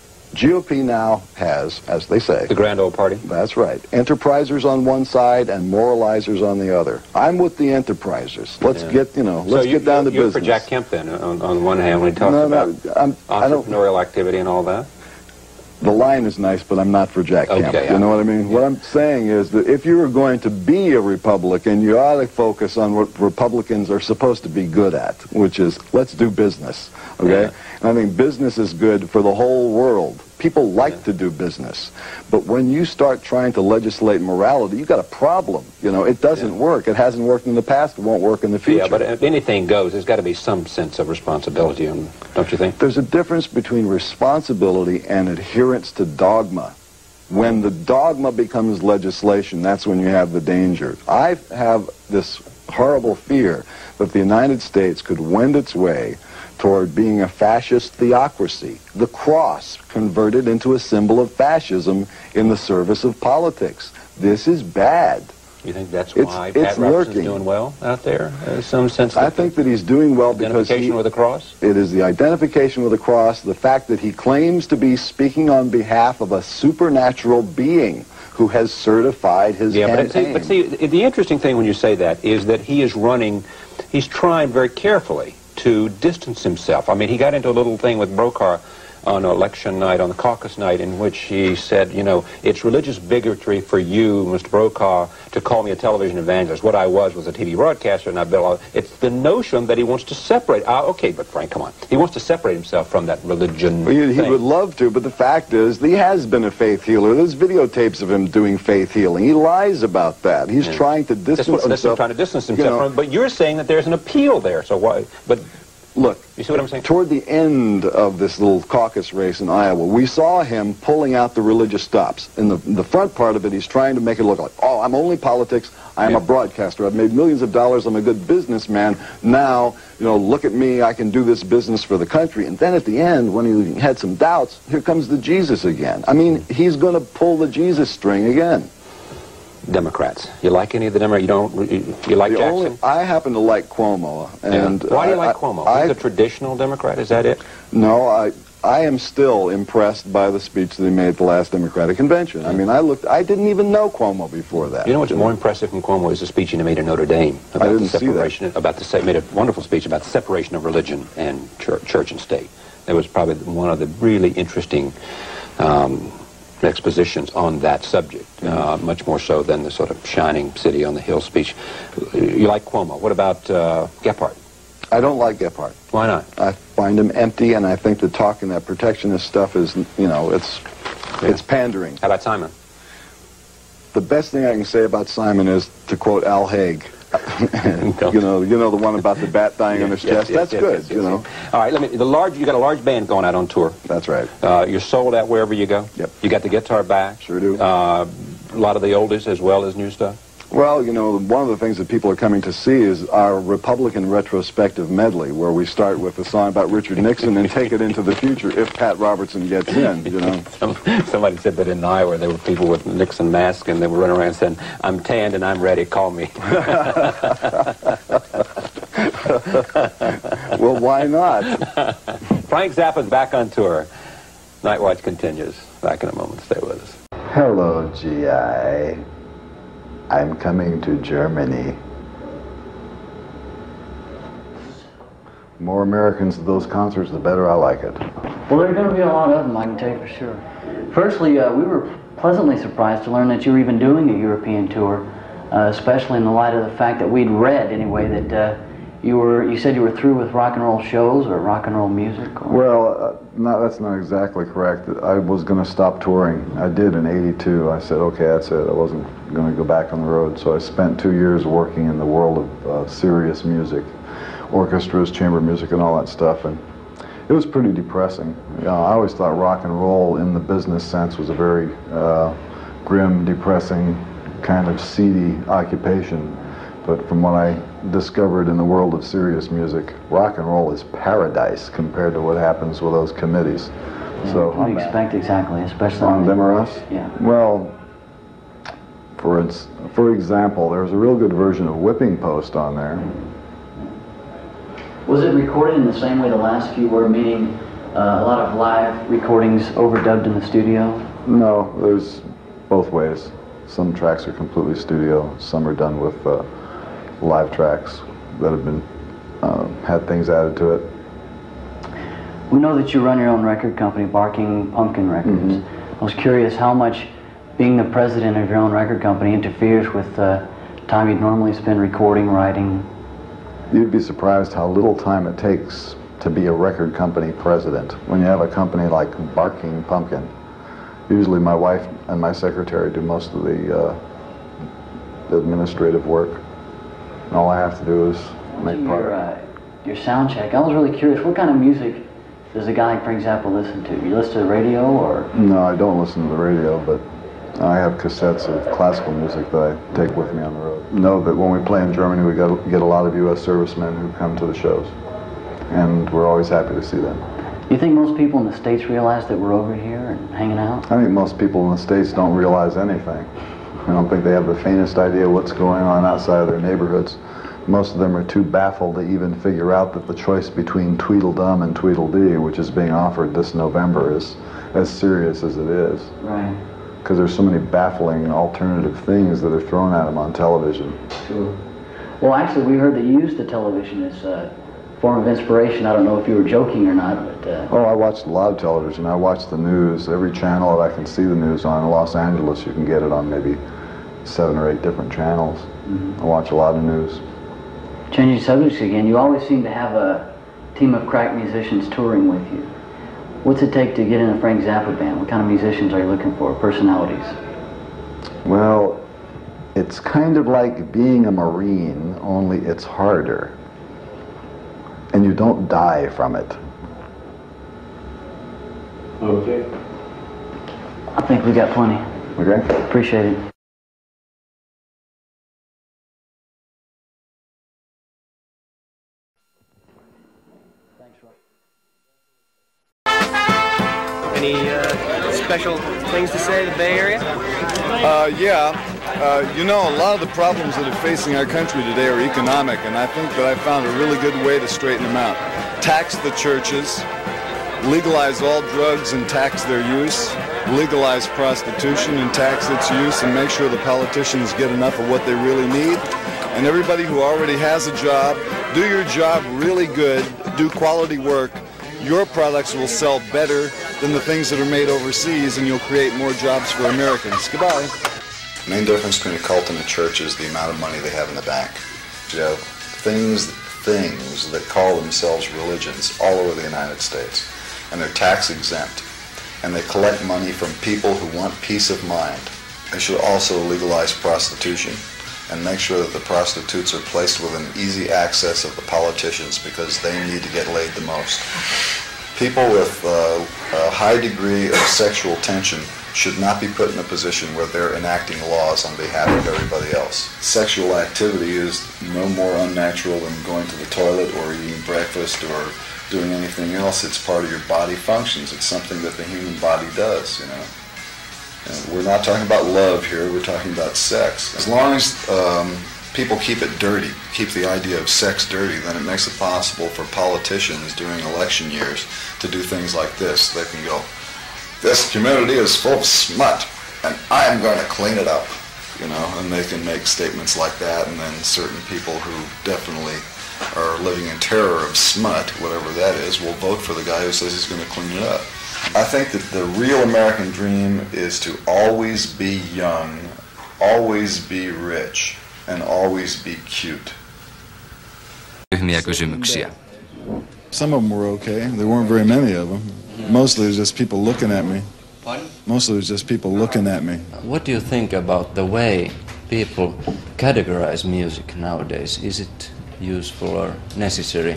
GOP now has, as they say, the grand old party. That's right. Enterprisers on one side and moralizers on the other. I'm with the enterprisers. Let's get, you know, let's get down to business. You're for Jack Kemp then, on one hand, when he talks about entrepreneurial activity and all that. The line is nice, but I'm not for Jack Kemp. You know what I mean? What I'm saying is that if you were going to be a Republican, you ought to focus on what Republicans are supposed to be good at, which is, let's do business, okay? And I think business is good for the whole world. People like to do business. But when you start trying to legislate morality, you've got a problem. You know, it doesn't work. It hasn't worked in the past. It won't work in the future. Yeah, but if anything goes, there's got to be some sense of responsibility, don't you think? There's a difference between responsibility and adherence to dogma. When the dogma becomes legislation, that's when you have the danger. I have this horrible fear that the United States could wend its way toward being a fascist theocracy. The cross converted into a symbol of fascism in the service of politics. This is bad. You think that's why Pat Robertson's doing well out there? Some sense I think that he's doing well because identification with the cross? It is the identification with the cross, the fact that he claims to be speaking on behalf of a supernatural being who has certified his campaign. But see, the interesting thing when you say that is that he is running, he's trying very carefully to distance himself. I mean, he got into a little thing with Brokaw on election night, on the caucus night, in which he said, you know, it's religious bigotry for you, Mr. Brokaw, to call me a television evangelist. What I was a TV broadcaster, and I built. It's the notion that he wants to separate. Okay, but Frank, come on. He wants to separate himself from that religion He would love to, but the fact is, he has been a faith healer. There's videotapes of him doing faith healing. He lies about that. He's trying to distance himself. That's trying to distance himself from it, but you're saying that there's an appeal there, so why? But look, you see what I'm saying? Toward the end of this little caucus race in Iowa, we saw him pulling out the religious stops. In the front part of it, he's trying to make it look like, oh, I'm only politics. I'm a broadcaster. I've made millions of dollars. I'm a good businessman. Now, you know, look at me. I can do this business for the country. And then at the end, when he had some doubts, here comes the Jesus again. I mean, he's going to pull the Jesus string again. Democrats. You like any of the Democrats? You like Jackson? I happen to like Cuomo. And why do you like Cuomo? He's a traditional Democrat, is that it? No, I am still impressed by the speech that he made at the last Democratic convention. I mean, I didn't even know Cuomo before that. You know what's more impressive from Cuomo is the speech he made at Notre Dame about I didn't the separation. He made a wonderful speech about the separation of religion and church and state. That was probably one of the really interesting expositions on that subject, much more so than the sort of shining city on the hill speech. You like Cuomo. What about Gephardt? I don't like Gephardt. Why not? I find him empty, and I think the talking that protectionist stuff is, you know, it's pandering. How about Simon? The best thing I can say about Simon is to quote Al Haig. you know the one about the bat dying on his chest. That's good. You know. All right. You got a large band going out on tour. That's right. You're sold out wherever you go. Yep. You got the guitar back. Sure do. A lot of the oldies as well as new stuff. Well, you know, one of the things that people are coming to see is our Republican retrospective medley, where we start with a song about Richard Nixon and take it into the future if Pat Robertson gets in, you know. Somebody said that in Iowa there were people with Nixon masks and they were running around saying, "I'm tanned and I'm ready, call me." Well, why not? Frank Zappa's back on tour. Night Watch continues. Back in a moment. Stay with us. Hello, GI. I'm coming to Germany. More Americans at those concerts, the better I like it. Well, there are going to be a lot of them, I can tell you for sure. Firstly, we were pleasantly surprised to learn that you were even doing a European tour, especially in the light of the fact that we'd read, anyway, that you said you were through with rock and roll shows or rock and roll music? Or... Well, that's not exactly correct. I was going to stop touring. I did in '82. I said, okay, that's it. I wasn't going to go back on the road. So I spent 2 years working in the world of serious music, orchestras, chamber music, and all that stuff. And it was pretty depressing. You know, I always thought rock and roll in the business sense was a very grim, depressing, kind of seedy occupation. But from what I discovered in the world of serious music, rock and roll is paradise compared to what happens with those committees. Yeah, so what do you expect exactly, especially on them or us? Yeah. Well, for example, there's a real good version of Whipping Post on there. Was it recorded in the same way the last few were, meaning a lot of live recordings overdubbed in the studio? No, there's both ways. Some tracks are completely studio, some are done with live tracks that have been had things added to it. We know that you run your own record company, Barking Pumpkin Records. Mm-hmm. I was curious how much being the president of your own record company interferes with time you'd normally spend recording, writing. You'd be surprised how little time it takes to be a record company president. When you have a company like Barking Pumpkin, usually my wife and my secretary do most of the administrative work. And all I have to do is make product. Your sound check. I was really curious, what kind of music does a guy like Frank Zappa listen to? You listen to the radio or? No, I don't listen to the radio, but I have cassettes of classical music that I take with me on the road. Know that when we play in Germany, we get a lot of U.S. servicemen who come to the shows, and we're always happy to see them. You think most people in the States realize that we're over here and hanging out? I think most people in the States don't realize anything. I don't think they have the faintest idea what's going on outside of their neighborhoods. Most of them are too baffled to even figure out that the choice between Tweedledum and Tweedledee, which is being offered this November, is as serious as it is. Right. Because there's so many baffling alternative things that are thrown at them on television. Sure. Well, actually, we heard that you used the television as a form of inspiration. I don't know if you were joking or not, but... Oh, I watched a lot of television. I watch the news. Every channel that I can see the news on. In Los Angeles, you can get it on maybe 7 or 8 different channels. Mm-hmm. I watch a lot of news. Changing subjects again, you always seem to have a team of crack musicians touring with you. What's it take to get in a Frank Zappa band? What kind of musicians are you looking for, personalities? Well, it's kind of like being a Marine, only it's harder. And you don't die from it. Okay. I think we got plenty. Okay. Appreciate it. Any special things to say, the Bay Area? You know, a lot of the problems that are facing our country today are economic, and I think that I found a really good way to straighten them out. Tax the churches, legalize all drugs and tax their use, legalize prostitution and tax its use, and make sure the politicians get enough of what they really need. And everybody who already has a job, do your job really good, do quality work. Your products will sell better than the things that are made overseas, and you'll create more jobs for Americans. Goodbye. The main difference between a cult and a church is the amount of money they have in the bank. You have things that call themselves religions all over the United States, and they're tax exempt, and they collect money from people who want peace of mind. They should also legalize prostitution and make sure that the prostitutes are placed within easy access of the politicians because they need to get laid the most. People with a high degree of sexual tension should not be put in a position where they're enacting laws on behalf of everybody else. Sexual activity is no more unnatural than going to the toilet or eating breakfast or doing anything else. It's part of your body functions. It's something that the human body does, you know. And we're not talking about love here, we're talking about sex. As long as people keep it dirty, keep the idea of sex dirty, then it makes it possible for politicians during election years to do things like this. They can go, this community is full of smut, and I'm going to clean it up, you know, and they can make statements like that, and then certain people who definitely are living in terror of smut, whatever that is, will vote for the guy who says he's going to clean it up. I think that the real American dream is to always be young, always be rich, and always be cute. Tyhmiä kysymyksiä. Some of them were okay. There weren't very many of them. Mostly it was just people looking at me. Mostly it was just people looking at me. What do you think about the way people categorize music nowadays? Is it useful or necessary?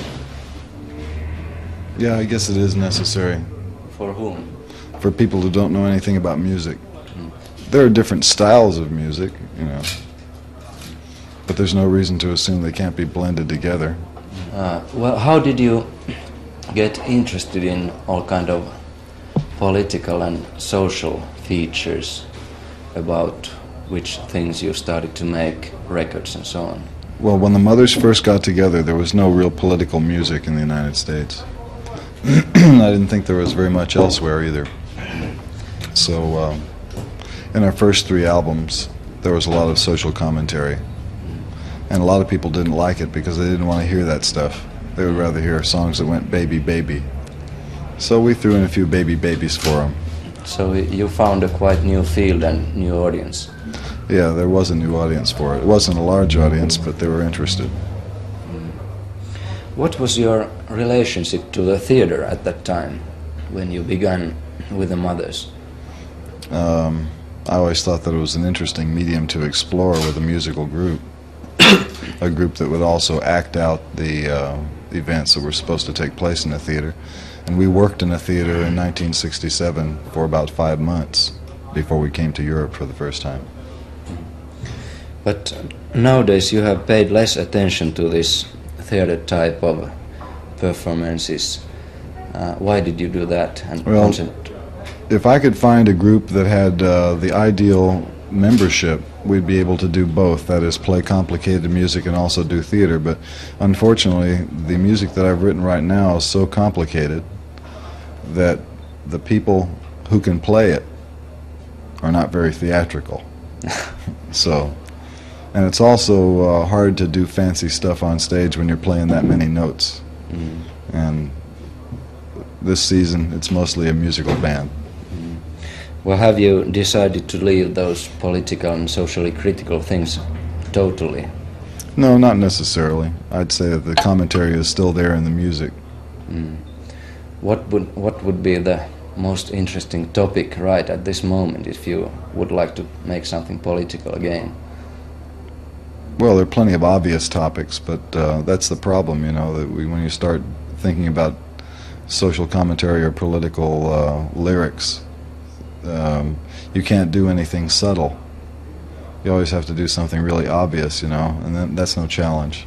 Yeah, I guess it is necessary. For whom? For people who don't know anything about music. There are different styles of music, you know. But there's no reason to assume they can't be blended together. Well, how did you get interested in all kind of political and social features about which things you started to make records and so on? Well, when the Mothers first got together, there was no real political music in the United States. I didn't think there was very much elsewhere either. So, in our first 3 albums, there was a lot of social commentary. And a lot of people didn't like it because they didn't want to hear that stuff. They would rather hear songs that went baby, baby. So we threw in a few baby babies for them. So you found a quite new field and new audience. Yeah, there was a new audience for it. It wasn't a large audience, but they were interested. What was your relationship to the theater at that time, when you began with the Mothers? I always thought that it was an interesting medium to explore with a musical group. A group that would also act out the events that were supposed to take place in the theater. And we worked in a theater in 1967 for about 5 months before we came to Europe for the first time. But nowadays you have paid less attention to this theater type of performances. Why did you do that? And well, if I could find a group that had the ideal membership, we'd be able to do both, that is, play complicated music and also do theater. But unfortunately, the music that I've written right now is so complicated that the people who can play it are not very theatrical. So, and it's also hard to do fancy stuff on stage when you're playing that many notes. And this season, it's mostly a musical band. Well, have you decided to leave those political and socially critical things totally? No, not necessarily. I'd say that the commentary is still there in the music. What would be the most interesting topic right at this moment if you would like to make something political again? Well, there are plenty of obvious topics, but that's the problem, you know, that when you start thinking about social commentary or political lyrics, you can't do anything subtle. You always have to do something really obvious, you know, and then that's no challenge.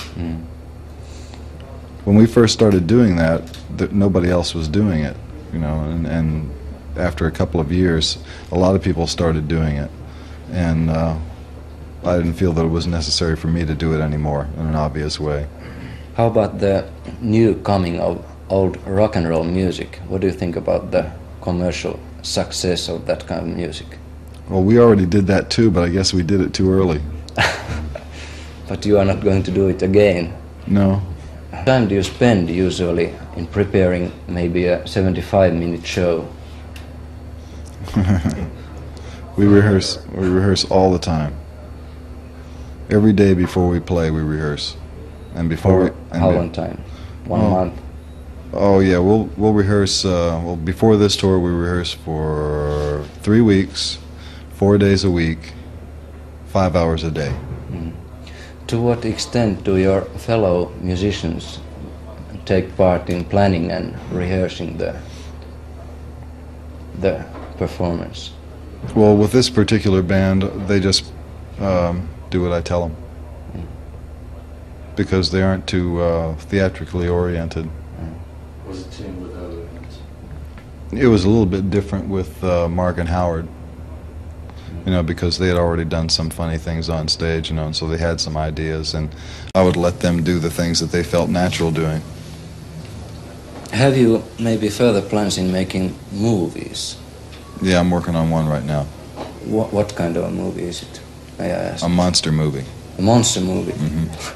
When we first started doing that, nobody else was doing it, you know, and after a couple of years, a lot of people started doing it, and I didn't feel that it was necessary for me to do it anymore in an obvious way. How about the new coming of old rock and roll music? What do you think about the commercial success of that kind of music? Well, we already did that too, but I guess we did it too early. But you are not going to do it again? No. time do you spend usually in preparing maybe a 75-minute show? We rehearse all the time. Every day before we play, we rehearse. And before how long time? One month? Oh yeah, we'll rehearse. Well, before this tour, we rehearse for 3 weeks, 4 days a week, 5 hours a day. To what extent do your fellow musicians take part in planning and rehearsing the performance? Well, with this particular band, they just do what I tell them, because they aren't too theatrically oriented. Was it tuned with other bands? It was a little bit different with Mark and Howard, you know, because they had already done some funny things on stage, you know, and so they had some ideas, and I would let them do the things that they felt natural doing. Have you maybe further plans in making movies? Yeah, I'm working on one right now. What kind of a movie is it, may I ask? A monster movie. A monster movie? Mm-hmm.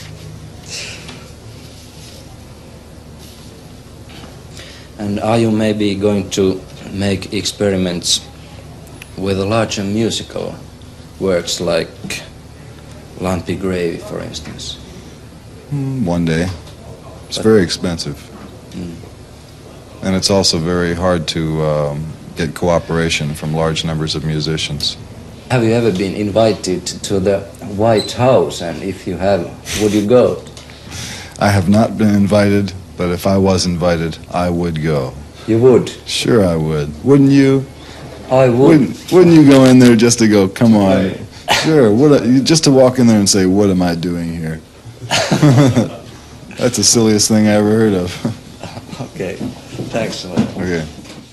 And are you maybe going to make experiments with larger musical works like Lumpy Gravy, for instance? One day. It's very expensive. And it's also very hard to get cooperation from large numbers of musicians. Have you ever been invited to the White House, and if you have, would you go? I have not been invited, but if I was invited, I would go. You would? Sure I would. Wouldn't you? I would. Wouldn't you go in there just to go, come on? Sure. Just to walk in there and say, what am I doing here? That's the silliest thing I ever heard of. Okay. Thanks a lot. Okay.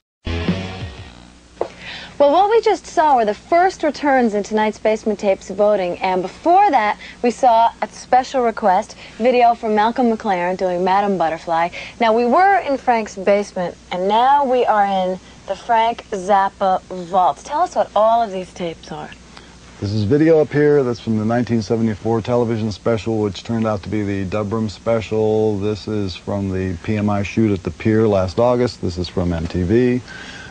Well, what we just saw were the first returns in tonight's Basement Tapes voting, and before that, we saw, at special request, video from Malcolm McLaren doing Madam Butterfly. Now, we were in Frank's basement, and now we are in the Frank Zappa vault. Tell us what all of these tapes are. This is video up here that's from the 1974 television special, which turned out to be the Dubrum special. This is from the PMI shoot at the Pier last August. This is from MTV.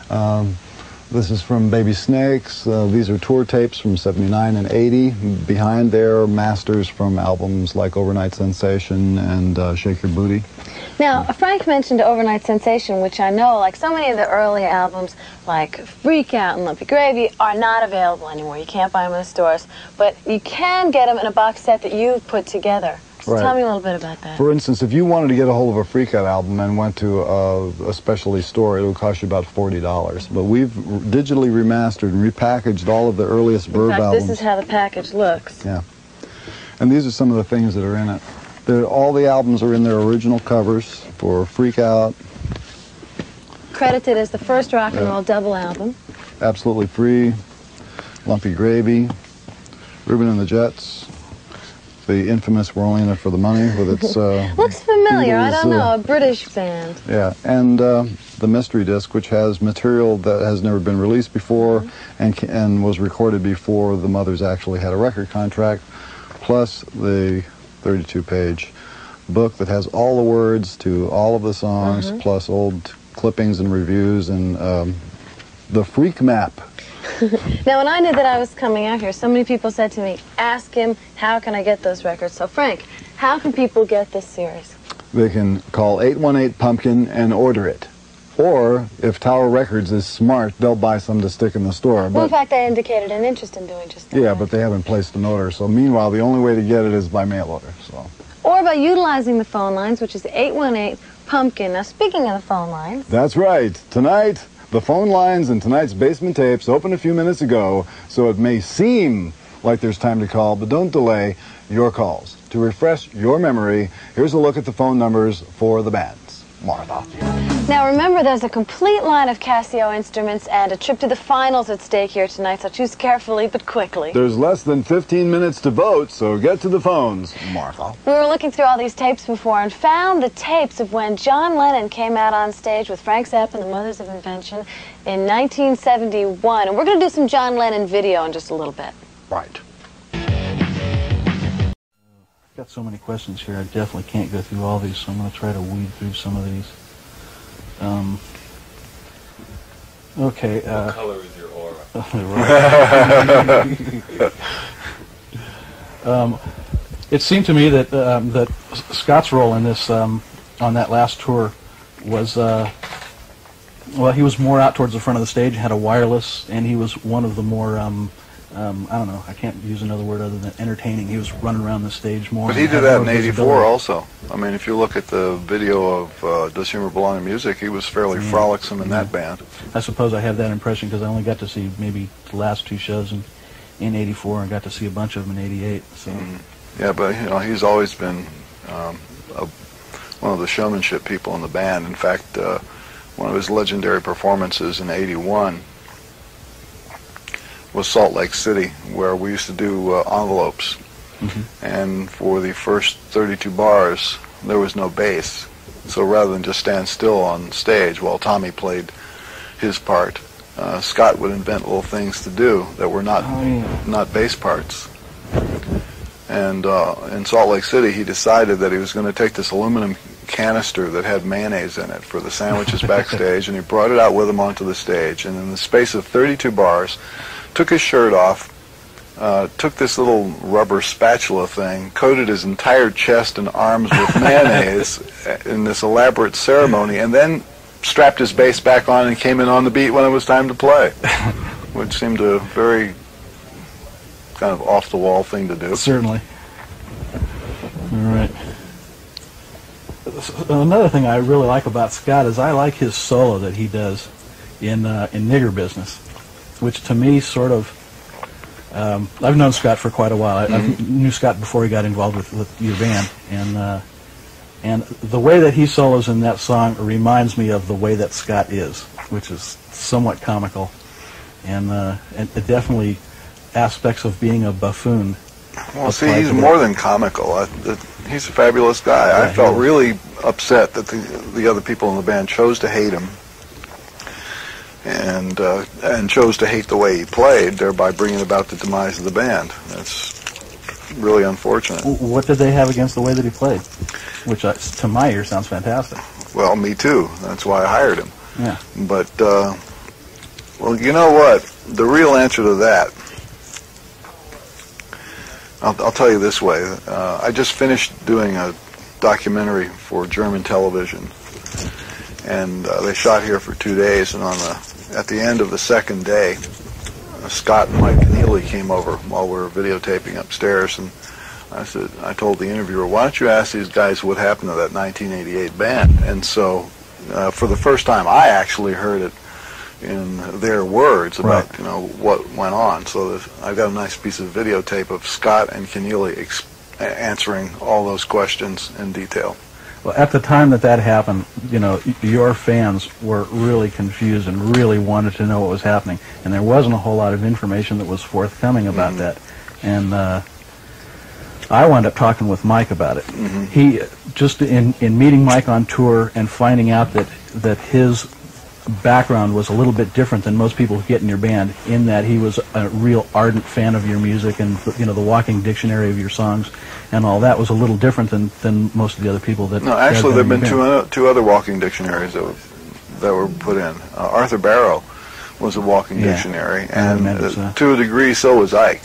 This is from Baby Snakes. These are tour tapes from 79 and 80. Behind there, masters from albums like Overnight Sensation and Shake Your Booty. Now, Frank mentioned Overnight Sensation, which I know, like so many of the early albums, like Freak Out and Lumpy Gravy, are not available anymore. You can't buy them in the stores, but you can get them in a box set that you've put together. So tell me a little bit about that. For instance, if you wanted to get a hold of a Freak Out album and went to a specialty store, it would cost you about $40. But we've digitally remastered and repackaged all of the earliest Verve albums. This is how the package looks. Yeah. And these are some of the things that are in it. All the albums are in their original covers for Freak Out. Credited as the first rock and roll double album. Absolutely Free, Lumpy Gravy, Reuben and the Jets, the infamous We're Only in It for the Money with its... Looks familiar, Beatles, I don't know, a British band. Yeah, and the mystery disc, which has material that has never been released before and was recorded before the Mothers actually had a record contract, plus the 32-page book that has all the words to all of the songs, plus old clippings and reviews, and the Freak Map. Now, when I knew that I was coming out here, so many people said to me, ask him, how can I get those records? So, Frank, how can people get this series? They can call 818-PUMPKIN and order it. Or, if Tower Records is smart, they'll buy some to stick in the store. Well, in fact, they indicated an interest in doing just that. Yeah, but they haven't placed an order. So, meanwhile, the only way to get it is by mail order. So. Or by utilizing the phone lines, which is 818-PUMPKIN. Now, speaking of the phone lines... That's right. Tonight... the phone lines in tonight's Basement Tapes opened a few minutes ago, so it may seem like there's time to call, but don't delay your calls. To refresh your memory, here's a look at the phone numbers for the bands. Martha. Now remember, there's a complete line of Casio instruments and a trip to the finals at stake here tonight, so choose carefully but quickly. There's less than 15 minutes to vote, so get to the phones, Martha. We were looking through all these tapes before and found the tapes of when John Lennon came out on stage with Frank Zappa and the Mothers of Invention in 1971. And we're going to do some John Lennon video in just a little bit. Right. got so many questions here. I definitely can't go through all these, so I'm going to try to weed through some of these. Okay. What color is your aura? It seemed to me that that Scott's role in this on that last tour was well, he was more out towards the front of the stage, had a wireless, and he was one of the more I don't know, I can't use another word other than entertaining. He was running around the stage more. But he did that in '84 also. I mean, if you look at the video of Does Humor Belong in Music, he was fairly frolicsome in that band. I suppose I have that impression because I only got to see maybe the last two shows in '84 and got to see a bunch of them in '88. So. Yeah, but you know, he's always been one of the showmanship people in the band. In fact, one of his legendary performances in '81 was Salt Lake City, where we used to do envelopes. And for the first 32 bars, there was no bass. So rather than just stand still on stage while Tommy played his part, Scott would invent little things to do that were not bass parts. And in Salt Lake City, he decided that he was going to take this aluminum canister that had mayonnaise in it for the sandwiches backstage, and he brought it out with him onto the stage. And in the space of 32 bars, took his shirt off, took this little rubber spatula thing, coated his entire chest and arms with mayonnaise in this elaborate ceremony, and then strapped his bass back on and came in on the beat when it was time to play, which seemed a very kind of off-the-wall thing to do. Certainly. All right. Another thing I really like about Scott is I like his solo that he does in Nigger Business, which to me sort of, I've known Scott for quite a while. I knew Scott before he got involved with your band, and the way that he solos in that song reminds me of the way that Scott is, which is somewhat comical, and it definitely aspects of being a buffoon. Well, see, he's more than comical. He's a fabulous guy. Yeah, I felt really upset that the other people in the band chose to hate him, and chose to hate the way he played, thereby bringing about the demise of the band. That's really unfortunate. What did they have against the way that he played? Which, to my ear, sounds fantastic. Well, me too. That's why I hired him. Yeah. But, well, you know what? The real answer to that, I'll tell you this way. I just finished doing a documentary for German television, and they shot here for 2 days, and at the end of the second day, Scott and Mike Keneally came over while we were videotaping upstairs, and I told the interviewer, why don't you ask these guys what happened to that 1988 band? And so, for the first time, I actually heard it in their words about what went on. So I've got a nice piece of videotape of Scott and Keneally answering all those questions in detail. Well, at the time that happened, your fans were really confused and really wanted to know what was happening, and there wasn't a whole lot of information that was forthcoming about that. And I wound up talking with Mike about it. He just in meeting Mike on tour and finding out that his background was a little bit different than most people who get in your band, in that he was a real ardent fan of your music and the walking dictionary of your songs and all that was a little different than most of the other people that. No, actually there have been two other walking dictionaries that were put in. Arthur Barrow was a walking dictionary, and to a degree so was Ike.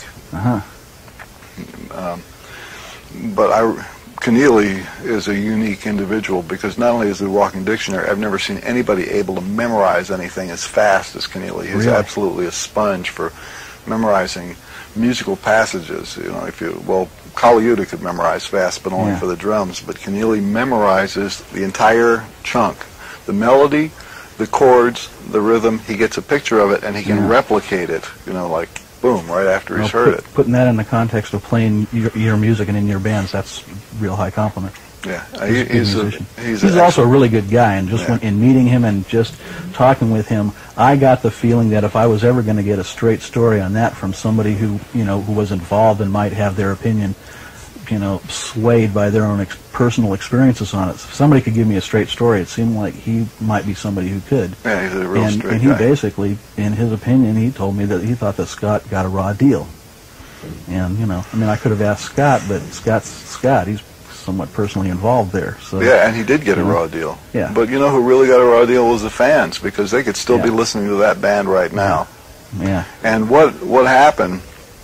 But Keneally is a unique individual because not only is he a walking dictionary, I've never seen anybody able to memorize anything as fast as Keneally. He's absolutely a sponge for memorizing musical passages. Caliuta could memorize fast, but only for the drums. But Keneally memorizes the entire chunk, the melody, the chords, the rhythm. He gets a picture of it, and he can replicate it. Like boom, right after he's heard it. Putting that in the context of playing your music and in your bands, that's a real high compliment. Yeah, he's also a really good guy, and just in meeting him and just talking with him, I got the feeling that if I was ever going to get a straight story on that from somebody who who was involved and might have their opinion, swayed by their own personal experiences on it, if somebody could give me a straight story, it seemed like he might be somebody who could. Yeah, he's a real straight guy. And he basically, in his opinion, he told me that he thought that Scott got a raw deal. And, you know, I mean, I could have asked Scott, but Scott's Scott. He's somewhat personally involved there. So yeah, and he did get a raw deal. Yeah. But you know who really got a raw deal was the fans, because they could still be listening to that band right now. Yeah. And what happened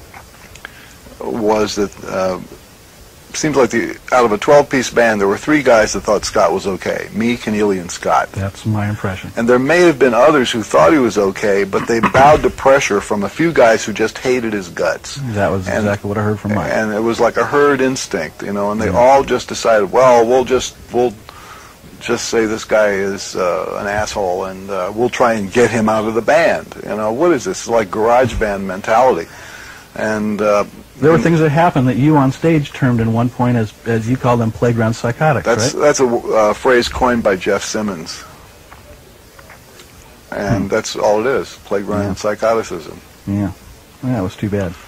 was that seems like out of a 12-piece band, there were 3 guys that thought Scott was okay. Me, Keneally, and Scott. That's my impression. And there may have been others who thought he was okay, but they bowed to pressure from a few guys who just hated his guts. That was exactly what I heard from Mike. And it was like a herd instinct, you know, and they all just decided, well, we'll just say this guy is an asshole, and we'll try and get him out of the band. You know, what is this? It's like garage band mentality. And there were things that happened that you on stage termed in one point as you called them playground psychotics, right? That's a phrase coined by Jeff Simmons. And that's all it is, playground psychoticism. Yeah. That was too bad.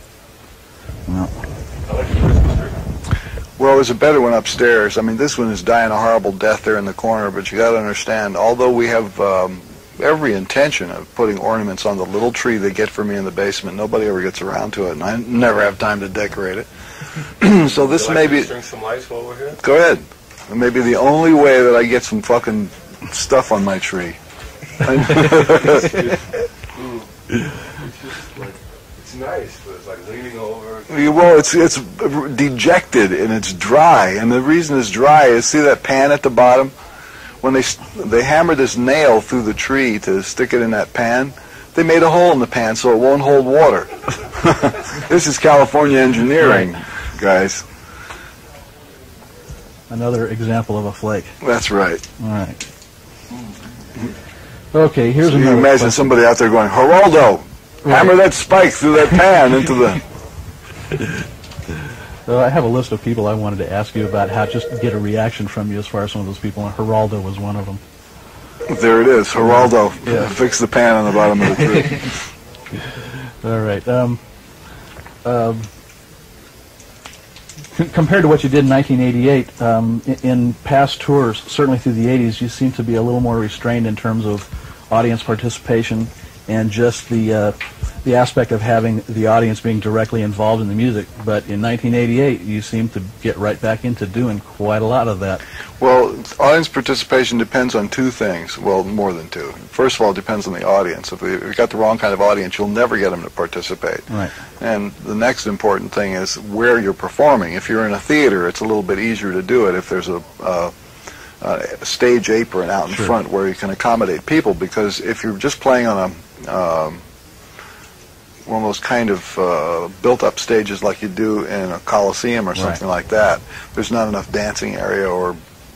Well, there's a better one upstairs. I mean, this one is dying a horrible death there in the corner, but you got to understand, although we have every intention of putting ornaments on the little tree they get for me in the basement, nobody ever gets around to it, and I never have time to decorate it. So this may be... String some lights while we're here? Go ahead. It may be the only way that I get some fucking stuff on my tree. It's nice, but it's like leaning over. Well, it's dejected and it's dry, and the reason it's dry is, see that pan at the bottom? When they hammered this nail through the tree to stick it in that pan, they made a hole in the pan so it won't hold water. This is California engineering, guys. Another example of a flake. That's right. All right. Okay, here's so you another imagine question. Somebody out there going, Geraldo, hammer that spike through that pan into the... I have a list of people I wanted to ask you about, how just get a reaction from you as far as some of those people, and Geraldo was one of them. There it is, Geraldo. Fix the pan on the bottom of the tree. All right. Compared to what you did in 1988, in past tours, certainly through the 80s, you seem to be a little more restrained in terms of audience participation and just the aspect of having the audience being directly involved in the music. But in 1988, you seem to get right back into doing quite a lot of that. Well, audience participation depends on 2 things. Well, more than 2. First of all, it depends on the audience. If you've got the wrong kind of audience, you'll never get them to participate. Right. And the next important thing is where you're performing. If you're in a theater, it's a little bit easier to do it if there's a stage apron out in front where you can accommodate people, because if you're just playing on one of those kind of built-up stages like you do in a coliseum or something like that, there's not enough dancing area, or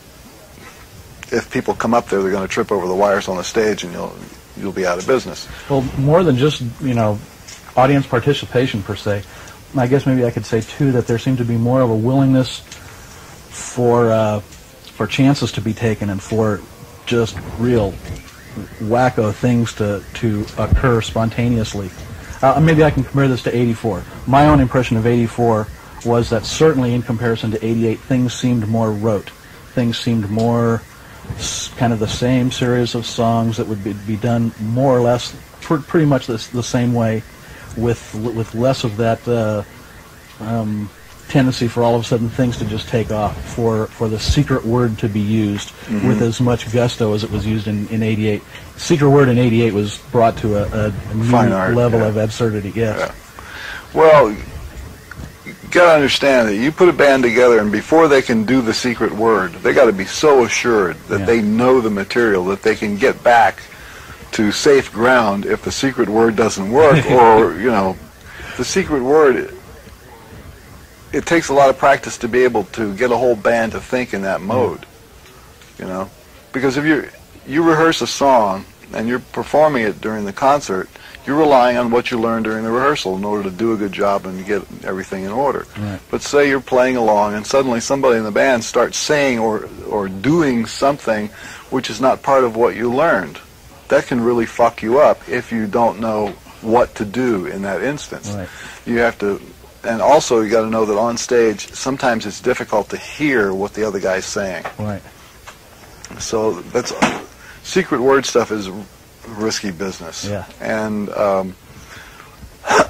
if people come up there, they're going to trip over the wires on the stage, and you'll be out of business. Well, more than just, you know, audience participation per se, I guess maybe I could say too that there seemed to be more of a willingness for chances to be taken and for just real wacko things to occur spontaneously. Maybe I can compare this to 84. My own impression of 84 was that certainly in comparison to 88, things seemed more rote. Things seemed more kind of the same series of songs that would be done more or less pretty much the same way, with less of that tendency for all of a sudden things to just take off, for the secret word to be used with as much gusto as it was used in 88. Secret word in 88 was brought to a new level of absurdity, yes. Yeah. Well, you got to understand that you put a band together, and before they can do the secret word, they got to be so assured that they know the material that they can get back to safe ground if the secret word doesn't work, or, you know, the secret word... It takes a lot of practice to be able to get a whole band to think in that mode, you know, because if you rehearse a song and you're performing it during the concert, you're relying on what you learned during the rehearsal in order to do a good job and get everything in order. Right. But say you're playing along and suddenly somebody in the band starts saying or doing something which is not part of what you learned. That can really fuck you up if you don't know what to do in that instance. Right. You have to... And also, you got to know that on stage, sometimes it's difficult to hear what the other guy's saying. Right. So that's secret word stuff is risky business. Yeah. And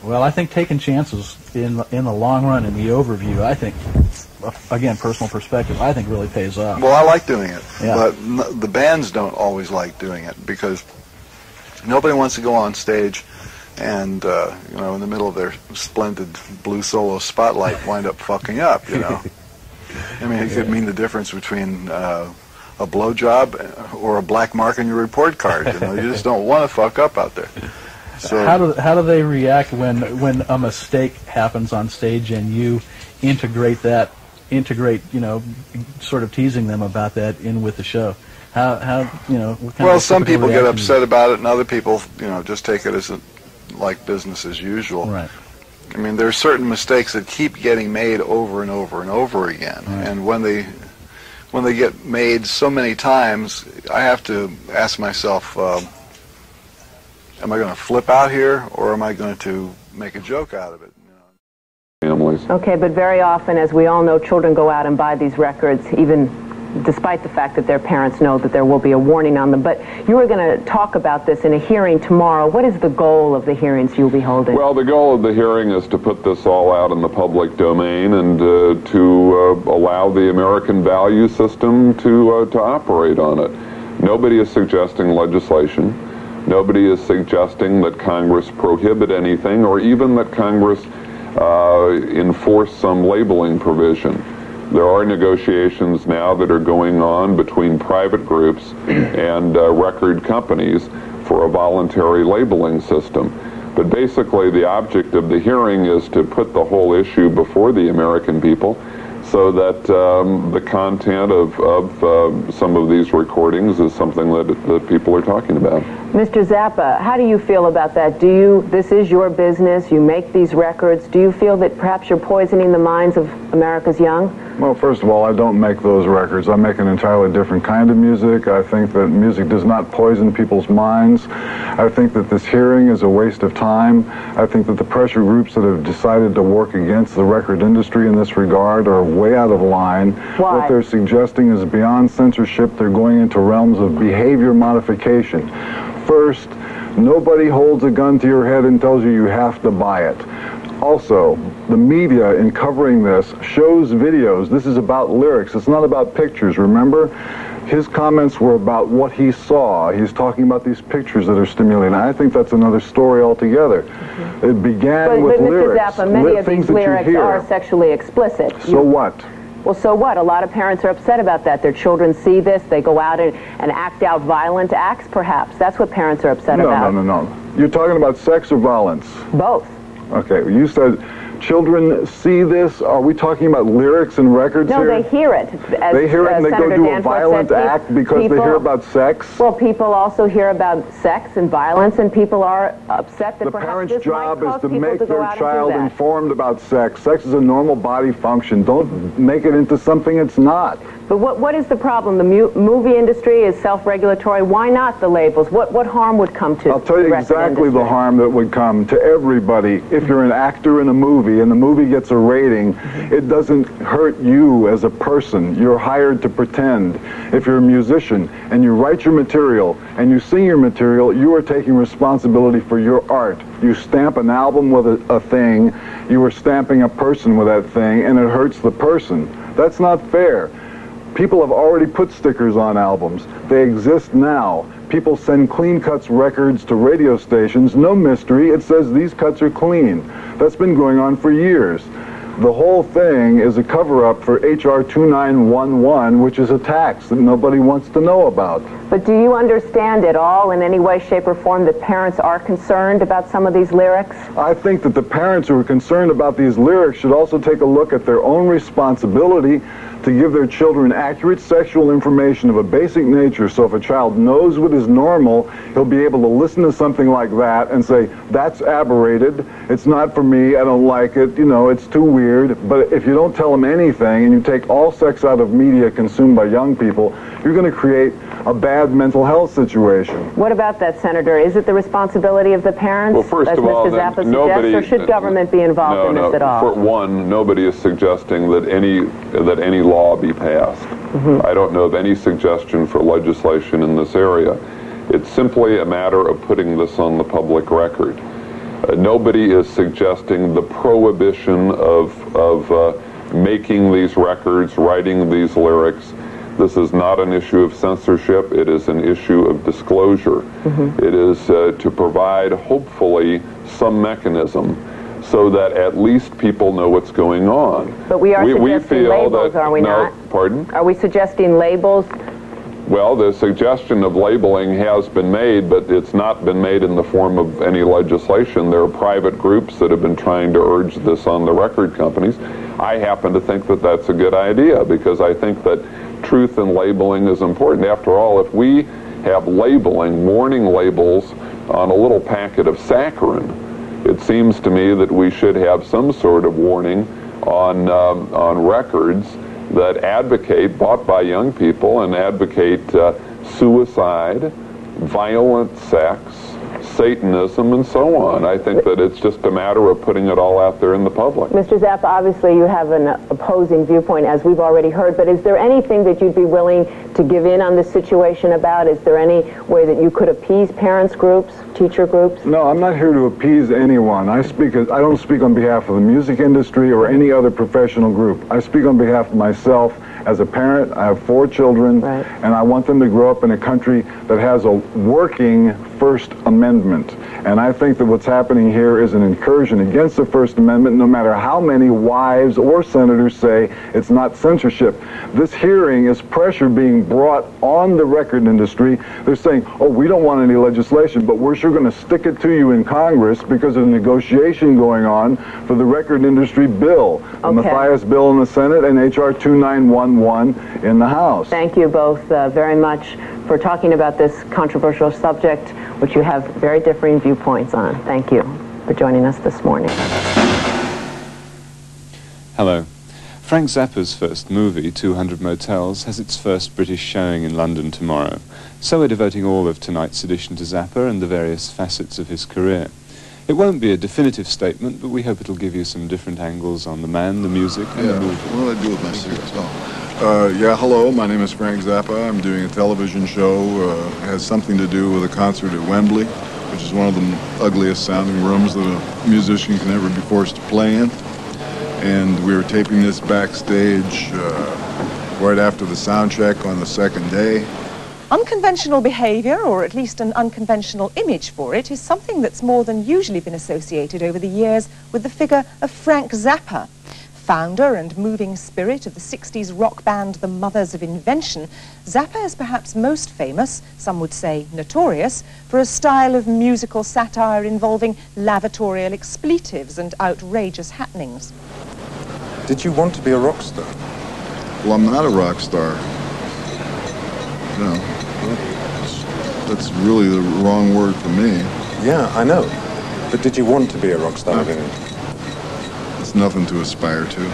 Well, I think taking chances in the long run, in the overview, I think, again, personal perspective, I think really pays off. Well, I like doing it, Yeah. but the bands don't always like doing it because nobody wants to go on stage and, you know, in the middle of their splendid blue solo spotlight wind up fucking up, you know. I mean, it could mean the difference between a blowjob or a black mark on your report card. You know, you just don't want to fuck up out there. So How do they react when a mistake happens on stage and you integrate, you know, sort of teasing them about that in with the show? How you know? What kind well, of some typical people get reaction upset about it, and other people, you know, just take it as like business as usual. Right. I mean, there are certain mistakes that keep getting made over and over and over again, Right. and when they get made so many times, I have to ask myself, am I going to flip out here, or am I going to make a joke out of it? Families. Okay, but very often, as we all know, children go out and buy these records, even despite the fact that their parents know that there will be a warning on them. But you were going to talk about this in a hearing tomorrow. What is the goal of the hearings you'll be holding? Well, the goal of the hearing is to put this all out in the public domain and to allow the American value system to operate on it. Nobody is suggesting legislation. Nobody is suggesting that Congress prohibit anything or even that Congress enforce some labeling provision. There are negotiations now that are going on between private groups and record companies for a voluntary labeling system. But basically the object of the hearing is to put the whole issue before the American people so that the content of some of these recordings is something that people are talking about. Mr. Zappa, how do you feel about that? This is your business, you make these records. Do you feel that perhaps you're poisoning the minds of America's young? Well, first of all, I don't make those records. I make an entirely different kind of music. I think that music does not poison people's minds. I think that this hearing is a waste of time. I think that the pressure groups that have decided to work against the record industry in this regard are way out of line. Why? What they're suggesting is beyond censorship. They're going into realms of behavior modification. First, nobody holds a gun to your head and tells you you have to buy it. Also, the media in covering this shows videos. This is about lyrics. It's not about pictures, remember? His comments were about what he saw. He's talking about these pictures that are stimulating. I think that's another story altogether. It began with lyrics. But Mr. Zappa, many of these lyrics are sexually explicit. So what? Well, so what? A lot of parents are upset about that. Their children see this, they go out and act out violent acts, perhaps. That's what parents are upset about. No. You're talking about sex or violence? Both. Okay, you said children see this. Are we talking about lyrics and records here? No, they hear it. They hear it and they go do a violent act because they hear about sex? Well, people also hear about sex and violence, and people are upset that perhaps this might cause people to go out and do that. The parent's job is to make their child informed about sex. Sex is a normal body function. Don't make it into something it's not. But what is the problem? The movie industry is self-regulatory. Why not the labels? What harm would come to I'll tell you exactly the harm that would come to everybody. If you're an actor in a movie and the movie gets a rating, it doesn't hurt you as a person. You're hired to pretend. If you're a musician and you write your material and you sing your material, you are taking responsibility for your art. You stamp an album with a thing, you are stamping a person with that thing, and it hurts the person. That's not fair. People have already put stickers on albums. They exist now. People send clean cuts records to radio stations. No mystery. It says these cuts are clean. That's been going on for years. The whole thing is a cover-up for H.R. 2911, which is a tax that nobody wants to know about. But do you understand at all, in any way, shape, or form, that parents are concerned about some of these lyrics? I think that the parents who are concerned about these lyrics should also take a look at their own responsibility to give their children accurate sexual information of a basic nature, so if a child knows what is normal, he'll be able to listen to something like that and say, that's aberrated, it's not for me, I don't like it, you know, it's too weird. But if you don't tell them anything and you take all sex out of media consumed by young people, you're going to create a bad mental health situation. What about that, Senator? Is it the responsibility of the parents, well, first as of all, Mr. Zappa suggests, or should government be involved in this at all? For one, nobody is suggesting that any law be passed. I don't know of any suggestion for legislation in this area. It's simply a matter of putting this on the public record. Nobody is suggesting the prohibition of making these records, writing these lyrics. This is not an issue of censorship. It is an issue of disclosure. It is to provide, hopefully, some mechanism so that at least people know what's going on. But we are suggesting labels, are we not? Pardon? Are we suggesting labels? Well, the suggestion of labeling has been made, but it's not been made in the form of any legislation. There are private groups that have been trying to urge this on the record companies. I happen to think that that's a good idea, because I think that truth in labeling is important. After all, if we have labeling, warning labels on a little packet of saccharin, it seems to me that we should have some sort of warning on records that advocate, bought by young people, and advocate suicide, violent sex, Satanism, and so on. I think that it's just a matter of putting it all out there in the public. Mr. Zappa, obviously you have an opposing viewpoint, as we've already heard, but is there anything that you'd be willing to give in on this situation about? Is there any way that you could appease parents groups, teacher groups? No, I'm not here to appease anyone. I don't speak on behalf of the music industry or any other professional group. I speak on behalf of myself. As a parent, I have 4 children, and I want them to grow up in a country that has a working First Amendment. And I think that what's happening here is an incursion against the First Amendment, no matter how many wives or senators say it's not censorship. This hearing is pressure being brought on the record industry. They're saying, oh, we don't want any legislation, but we're sure going to stick it to you in Congress because there's a negotiation going on for the record industry bill. The Mathias bill in the Senate and H.R. 2911 in the House. Thank you both very much for talking about this controversial subject, which you have very differing viewpoints on. Thank you for joining us this morning. Hello. Frank Zappa's first movie, 200 Motels, has its first British showing in London tomorrow. So we're devoting all of tonight's edition to Zappa and the various facets of his career. It won't be a definitive statement, but we hope it'll give you some different angles on the man, the music, and the movie. What do I do with my cigarettes? Yeah, hello, my name is Frank Zappa. I'm doing a television show. It has something to do with a concert at Wembley, which is one of the ugliest sounding rooms that a musician can ever be forced to play in. And we were taping this backstage right after the sound check on the second day. Unconventional behavior, or at least an unconventional image for it, is something that's more than usually been associated over the years with the figure of Frank Zappa. Founder and moving spirit of the 60s rock band The Mothers of Invention, Zappa is perhaps most famous, some would say notorious, for a style of musical satire involving lavatorial expletives and outrageous happenings. Did you want to be a rock star? Well, I'm not a rock star. No, that's really the wrong word for me. Yeah, I know. But did you want to be a rock star? It's nothing to aspire to.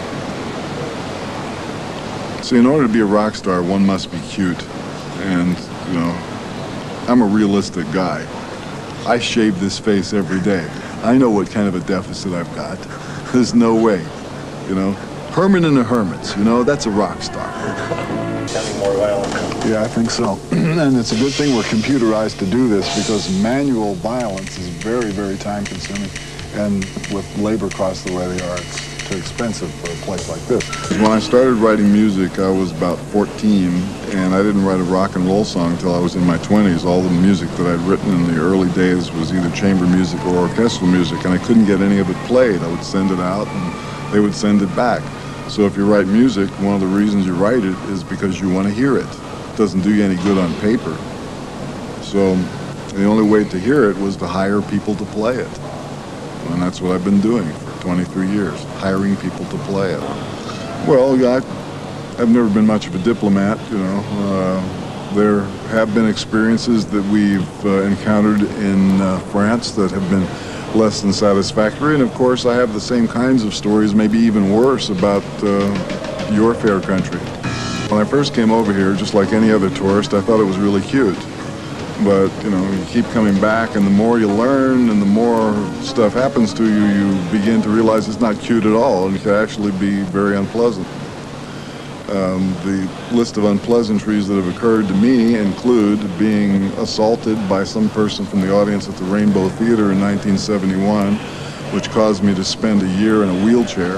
See, in order to be a rock star, one must be cute. And, you know, I'm a realistic guy. I shave this face every day. I know what kind of a deficit I've got. There's no way, you know. Herman and the Hermits, you know, that's a rock star. More violent. Yeah, I think so. And it's a good thing we're computerized to do this, because manual violence is very, very time-consuming. And with labor costs the way they are, it's too expensive for a place like this. When I started writing music, I was about 14, and I didn't write a rock and roll song until I was in my 20s. All the music that I'd written in the early days was either chamber music or orchestral music, and I couldn't get any of it played. I would send it out, and they would send it back. So if you write music, one of the reasons you write it is because you want to hear it. It doesn't do you any good on paper. So the only way to hear it was to hire people to play it. And that's what I've been doing for 23 years, hiring people to play it. Well, I've never been much of a diplomat, you know. There have been experiences that we've encountered in France that have been less than satisfactory, and of course I have the same kinds of stories, maybe even worse, about your fair country. When I first came over here, just like any other tourist, I thought it was really cute. But, you know, you keep coming back, and the more you learn and the more stuff happens to you, you begin to realize it's not cute at all, and it can actually be very unpleasant. The list of unpleasantries that have occurred to me include being assaulted by some person from the audience at the Rainbow Theater in 1971, which caused me to spend a year in a wheelchair.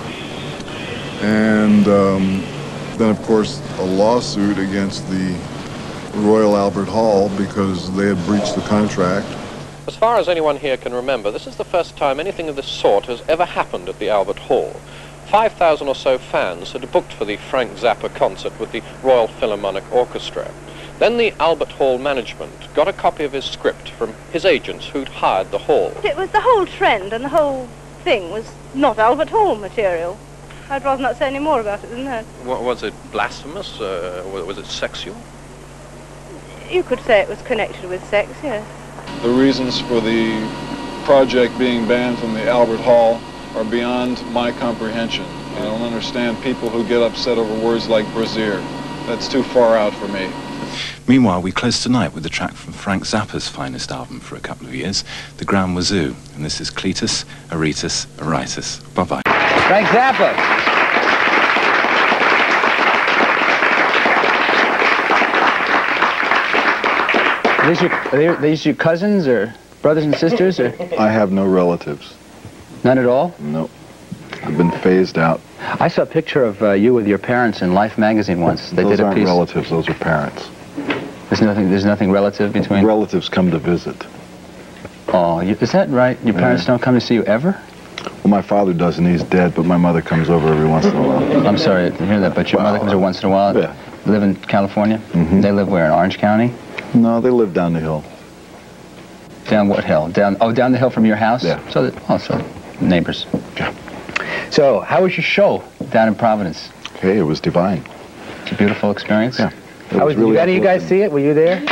And then, of course, a lawsuit against the Royal Albert Hall because they had breached the contract. As far as anyone here can remember, this is the first time anything of this sort has ever happened at the Albert Hall. 5,000 or so fans had booked for the Frank Zappa concert with the Royal Philharmonic Orchestra. Then the Albert Hall management got a copy of his script from his agents who'd hired the hall. It was the whole trend and the whole thing was not Albert Hall material. I'd rather not say any more about it than that. Was it blasphemous? Was it sexual? You could say it was connected with sex, yes. The reasons for the project being banned from the Albert Hall are beyond my comprehension. I don't understand people who get upset over words like brassiere. That's too far out for me. Meanwhile, we close tonight with a track from Frank Zappa's finest album for a couple of years, The Grand Wazoo. And this is Cletus, Aretus, Aritus. Bye-bye. Frank Zappa. Are these your cousins or brothers and sisters? Or? I have no relatives. None at all? No. I've been phased out. I saw a picture of you with your parents in Life magazine once. They Those did a aren't piece. relatives, those are parents. There's nothing relative between? Relatives come to visit. Oh, is that right? Your parents don't come to see you ever? Well, my father does, and he's dead, but my mother comes over every once in a while. I'm sorry to hear that, but your mother comes over once in a while? Yeah. Live in California? Mm-hmm. They live where, in Orange County? No, they live down the hill. Down what hill? Down the hill from your house? Yeah. So neighbors. Yeah. So, how was your show down in Providence? Hey, it was divine. It's a beautiful experience? Yeah. Did any of you guys see it? Were you there?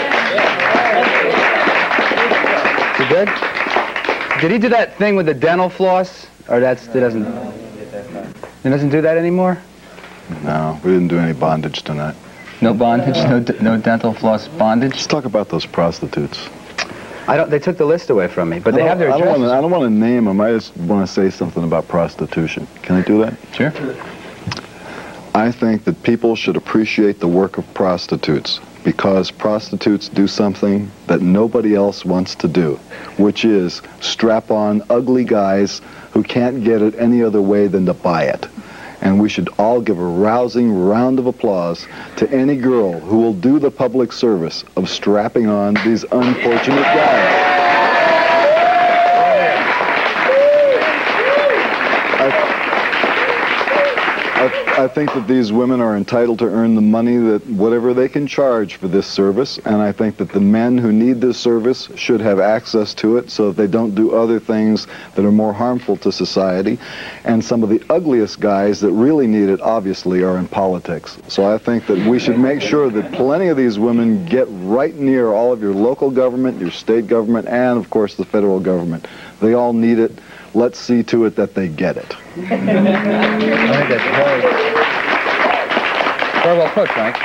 You good? Did he do that thing with the dental floss? Or he doesn't do that anymore? No, we didn't do any bondage tonight. No bondage? No dental floss bondage? Let's talk about those prostitutes. They took the list away from me, but they have their addresses. I don't want to name them. I just want to say something about prostitution. Can I do that? Sure. I think that people should appreciate the work of prostitutes because prostitutes do something that nobody else wants to do, which is strap on ugly guys who can't get it any other way than to buy it. And we should all give a rousing round of applause to any girl who will do the public service of strapping on these unfortunate guys. I think that these women are entitled to earn the money that whatever they can charge for this service, and I think that the men who need this service should have access to it so that they don't do other things that are more harmful to society. And some of the ugliest guys that really need it, obviously, are in politics. So I think that we should make sure that plenty of these women get right near all of your local government, your state government, and, of course, the federal government. They all need it. Let's see to it that they get it. I think that's very well put, Frank.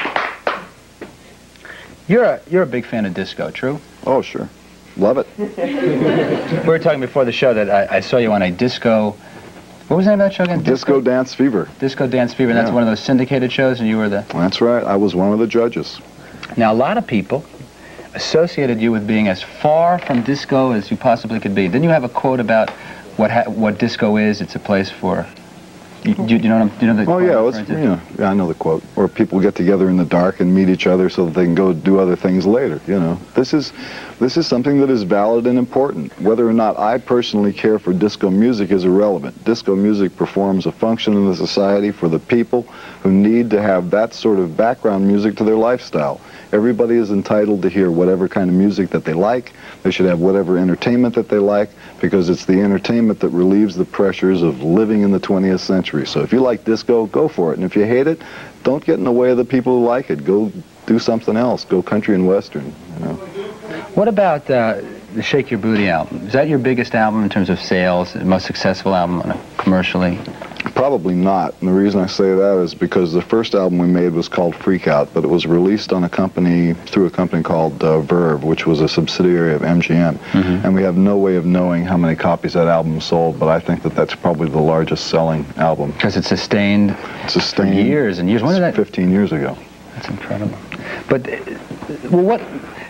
You're a big fan of disco, true? Oh, sure. Love it. We were talking before the show that I saw you on a disco... What was the name of that show again? Disco Dance Fever. Disco Dance Fever, and that's one of those syndicated shows, and you were the... That's right. I was one of the judges. Now, a lot of people associated you with being as far from disco as you possibly could be. Didn't you have a quote about what disco is? It's a place for... Do you know the quote? Oh, yeah, I know the quote. Where people get together in the dark and meet each other so that they can go do other things later, you know. This is something that is valid and important. Whether or not I personally care for disco music is irrelevant. Disco music performs a function in the society for the people who need to have that sort of background music to their lifestyle. Everybody is entitled to hear whatever kind of music that they like. They should have whatever entertainment that they like, because it's the entertainment that relieves the pressures of living in the 20th century. So if you like disco, go for it. And if you hate it, don't get in the way of the people who like it. Go do something else. Go country and western, you know. What about the Shake Your Booty album? Is that your biggest album in terms of sales, the most successful album commercially? Probably not, and the reason I say that is because the first album we made was called Freak Out, but it was released on through a company called Verve, which was a subsidiary of MGM, and we have no way of knowing how many copies that album sold, but I think that that's probably the largest selling album. Because it sustained for years and years. When did that? 15 years ago. That's incredible. But, well,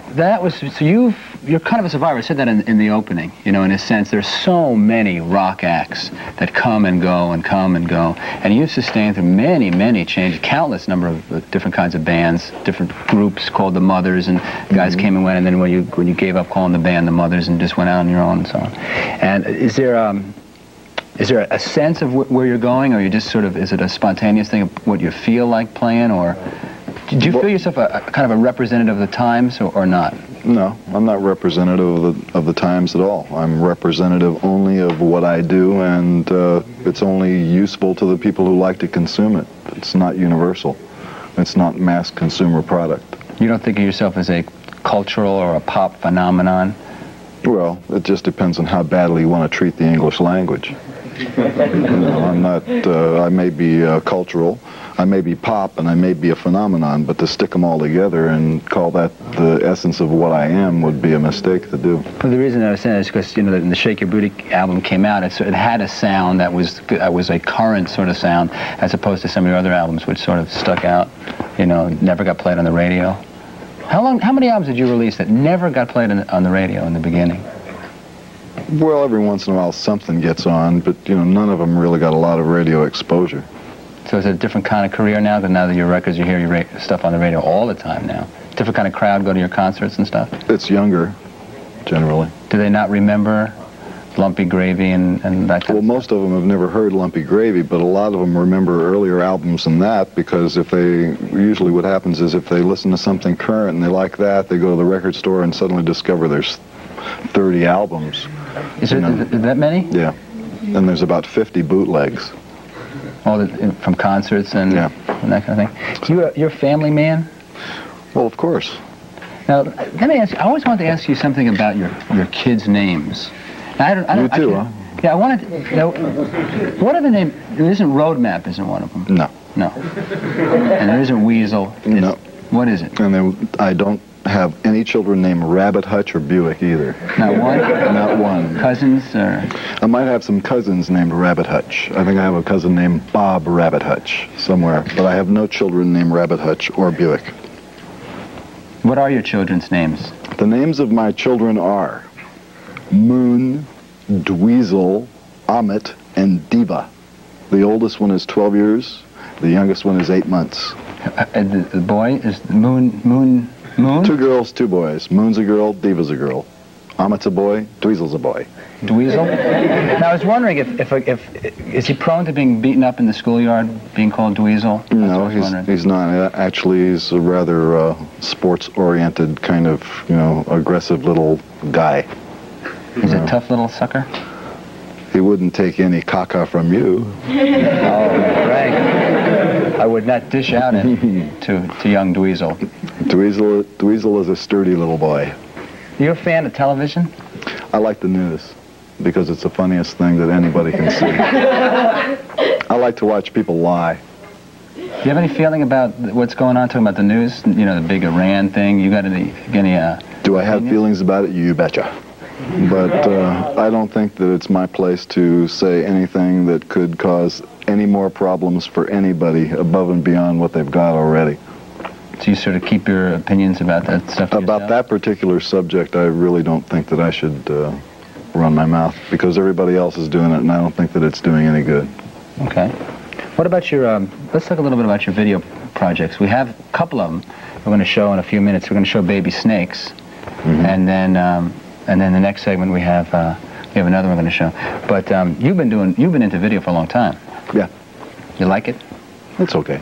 so you're kind of a survivor. I said that in the opening, you know, in a sense. There's so many rock acts that come and go and come and go, and you've sustained through many, many changes, countless number of different kinds of bands, different groups called the Mothers, and guys came and went, and then when you gave up calling the band the Mothers and just went out on your own and so on. And is there a sense of where you're going, or you just sort of, is it a spontaneous thing of what you feel like playing, or do you feel yourself kind of a representative of the times, or not? No, I'm not representative of the times at all. I'm representative only of what I do, and it's only useful to the people who like to consume it. It's not universal. It's not mass consumer product. You don't think of yourself as a cultural or a pop phenomenon? Well, it just depends on how badly you want to treat the English language. I'm not, I may be cultural, I may be pop, and I may be a phenomenon, but to stick them all together and call that the essence of what I am would be a mistake to do. Well, the reason I was saying is because, you know, when the Shake Your Booty album came out, it had a sound that was a current sort of sound, as opposed to some of your other albums, which sort of stuck out, you know, never got played on the radio. How many albums did you release that never got played on the radio in the beginning? Well, every once in a while something gets on, but, you know, none of them really got a lot of radio exposure. So is it a different kind of career now? Because now that your records, you hear your stuff on the radio all the time now. Different kind of crowd go to your concerts and stuff? It's younger, generally. Do they not remember Lumpy Gravy and that kind Well, most of them have never heard Lumpy Gravy, but a lot of them remember earlier albums than that, because usually what happens is if they listen to something current and they like that, they go to the record store and suddenly discover there's 30 albums. Is there that many? Yeah. And there's about 50 bootlegs. All from concerts and that kind of thing. You're a family man? Well, of course. Now, let me ask you, I always wanted to ask you something about your kids' names. You too, huh? Yeah, I wanted to, you know, what are the names? There isn't Roadmap, isn't one of them? No. No. And there isn't Weasel? No. What is it? And I don't have any children named Rabbit Hutch or Buick either. Not one? Not one. Cousins, or? I might have some cousins named Rabbit Hutch. I think I have a cousin named Bob Rabbit Hutch somewhere, but I have no children named Rabbit Hutch or Buick. What are your children's names? The names of my children are Moon, Dweezil, Amit, and Diva. The oldest one is 12 years. The youngest one is 8 months. The boy is Moon? 2 girls, 2 boys. Moon's a girl, Diva's a girl. Amit's a boy, Dweezil's a boy. Dweezil? Now, I was wondering if is he prone to being beaten up in the schoolyard, being called Dweezil? No, he's not. Actually, he's a rather sports-oriented, kind of, you know, aggressive little guy. He's a tough little sucker? He wouldn't take any caca from you. Oh, Frank, I would not dish out it to young Dweezil. Dweezil is a sturdy little boy. You're a fan of television? I like the news, because it's the funniest thing that anybody can see. I like to watch people lie. Do you have any feeling about what's going on, talking about the news, you know, the big Iran thing? You got any Do I have feelings about it? You betcha. But I don't think that it's my place to say anything that could cause any more problems for anybody above and beyond what they've got already. So you sort of keep your opinions about that stuff to About that particular subject, I really don't think that I should run my mouth, because everybody else is doing it, and I don't think that it's doing any good. Okay. What about your, let's talk a little bit about your video projects. We have a couple of them we're going to show in a few minutes. We're going to show Baby Snakes, and then the next segment we have another one we're going to show. But you've been into video for a long time. Yeah. You like it? It's okay.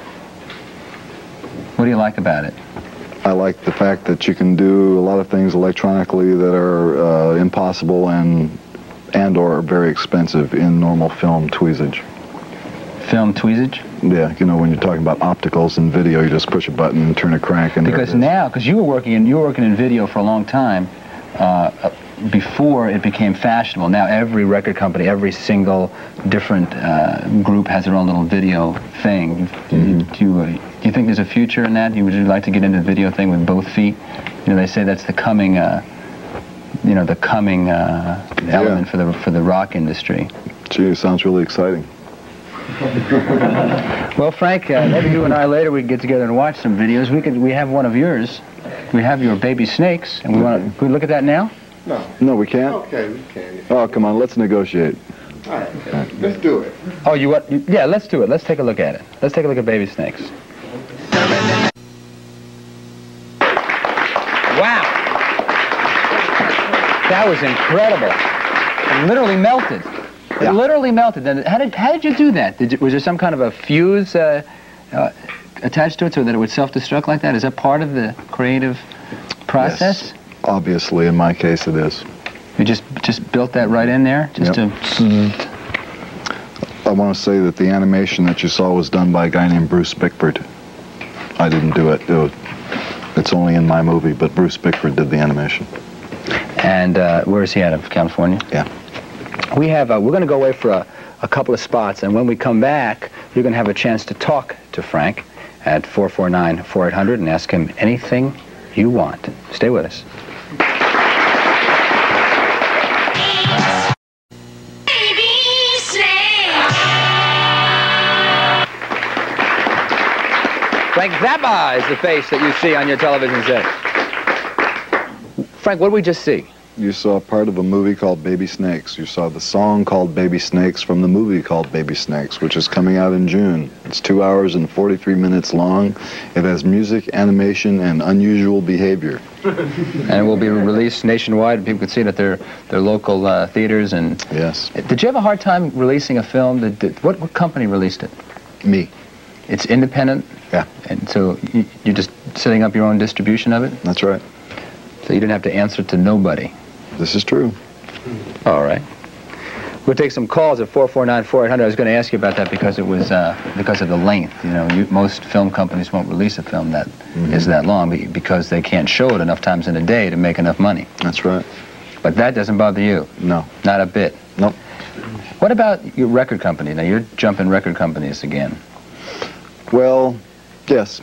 What do you like about it? I like the fact that you can do a lot of things electronically that are impossible and or very expensive in normal film tweezage. Film tweezage? Yeah, you know, when you're talking about opticals and video, you just push a button and turn a crank, and because you were working in video for a long time. before it became fashionable. Now every record company, every single different group has their own little video thing. Do you think there's a future in that? Would you like to get into the video thing with both feet? You know, they say that's the coming, element for the rock industry. Gee, it sounds really exciting. Well, Frank, maybe you and I later we can get together and watch some videos. We have one of yours. We have your baby snakes, and can we look at that now? No. No, we can't? Okay, we can. Oh, come on, let's negotiate. All right, let's do it. Oh, yeah, let's do it. Let's take a look at it. Let's take a look at baby snakes. Wow! That was incredible. It literally melted. It literally melted. And how did you do that? Was there some kind of a fuse attached to it so that it would self-destruct like that? Is that part of the creative process? Yes. Obviously, in my case, it is. You just built that right in there? I want to say that the animation that you saw was done by a guy named Bruce Bickford. I didn't do it. It's only in my movie, but Bruce Bickford did the animation. And where is he out of? California? Yeah. We're going to go away for a couple of spots, and when we come back, you're going to have a chance to talk to Frank at 449-4800 and ask him anything you want. Stay with us. Frank Zappa is the face that you see on your television set. Frank, what did we just see? You saw part of a movie called Baby Snakes. You saw the song called Baby Snakes from the movie called Baby Snakes, which is coming out in June. It's 2 hours and 43 minutes long. It has music, animation, and unusual behavior. And it will be released nationwide. People can see it at their local theaters. And yes. Did you have a hard time releasing a film? What company released it? Me. It's independent? Yeah. And so you're just setting up your own distribution of it? That's right. So you didn't have to answer to nobody? This is true. All right. We'll take some calls at 449-4800. I was going to ask you about that because it was because of the length. You know, most film companies won't release a film that is that long because they can't show it enough times in a day to make enough money. That's right. But that doesn't bother you? No. Not a bit? Nope. What about your record company? Now, you're jumping record companies again. Well, yes.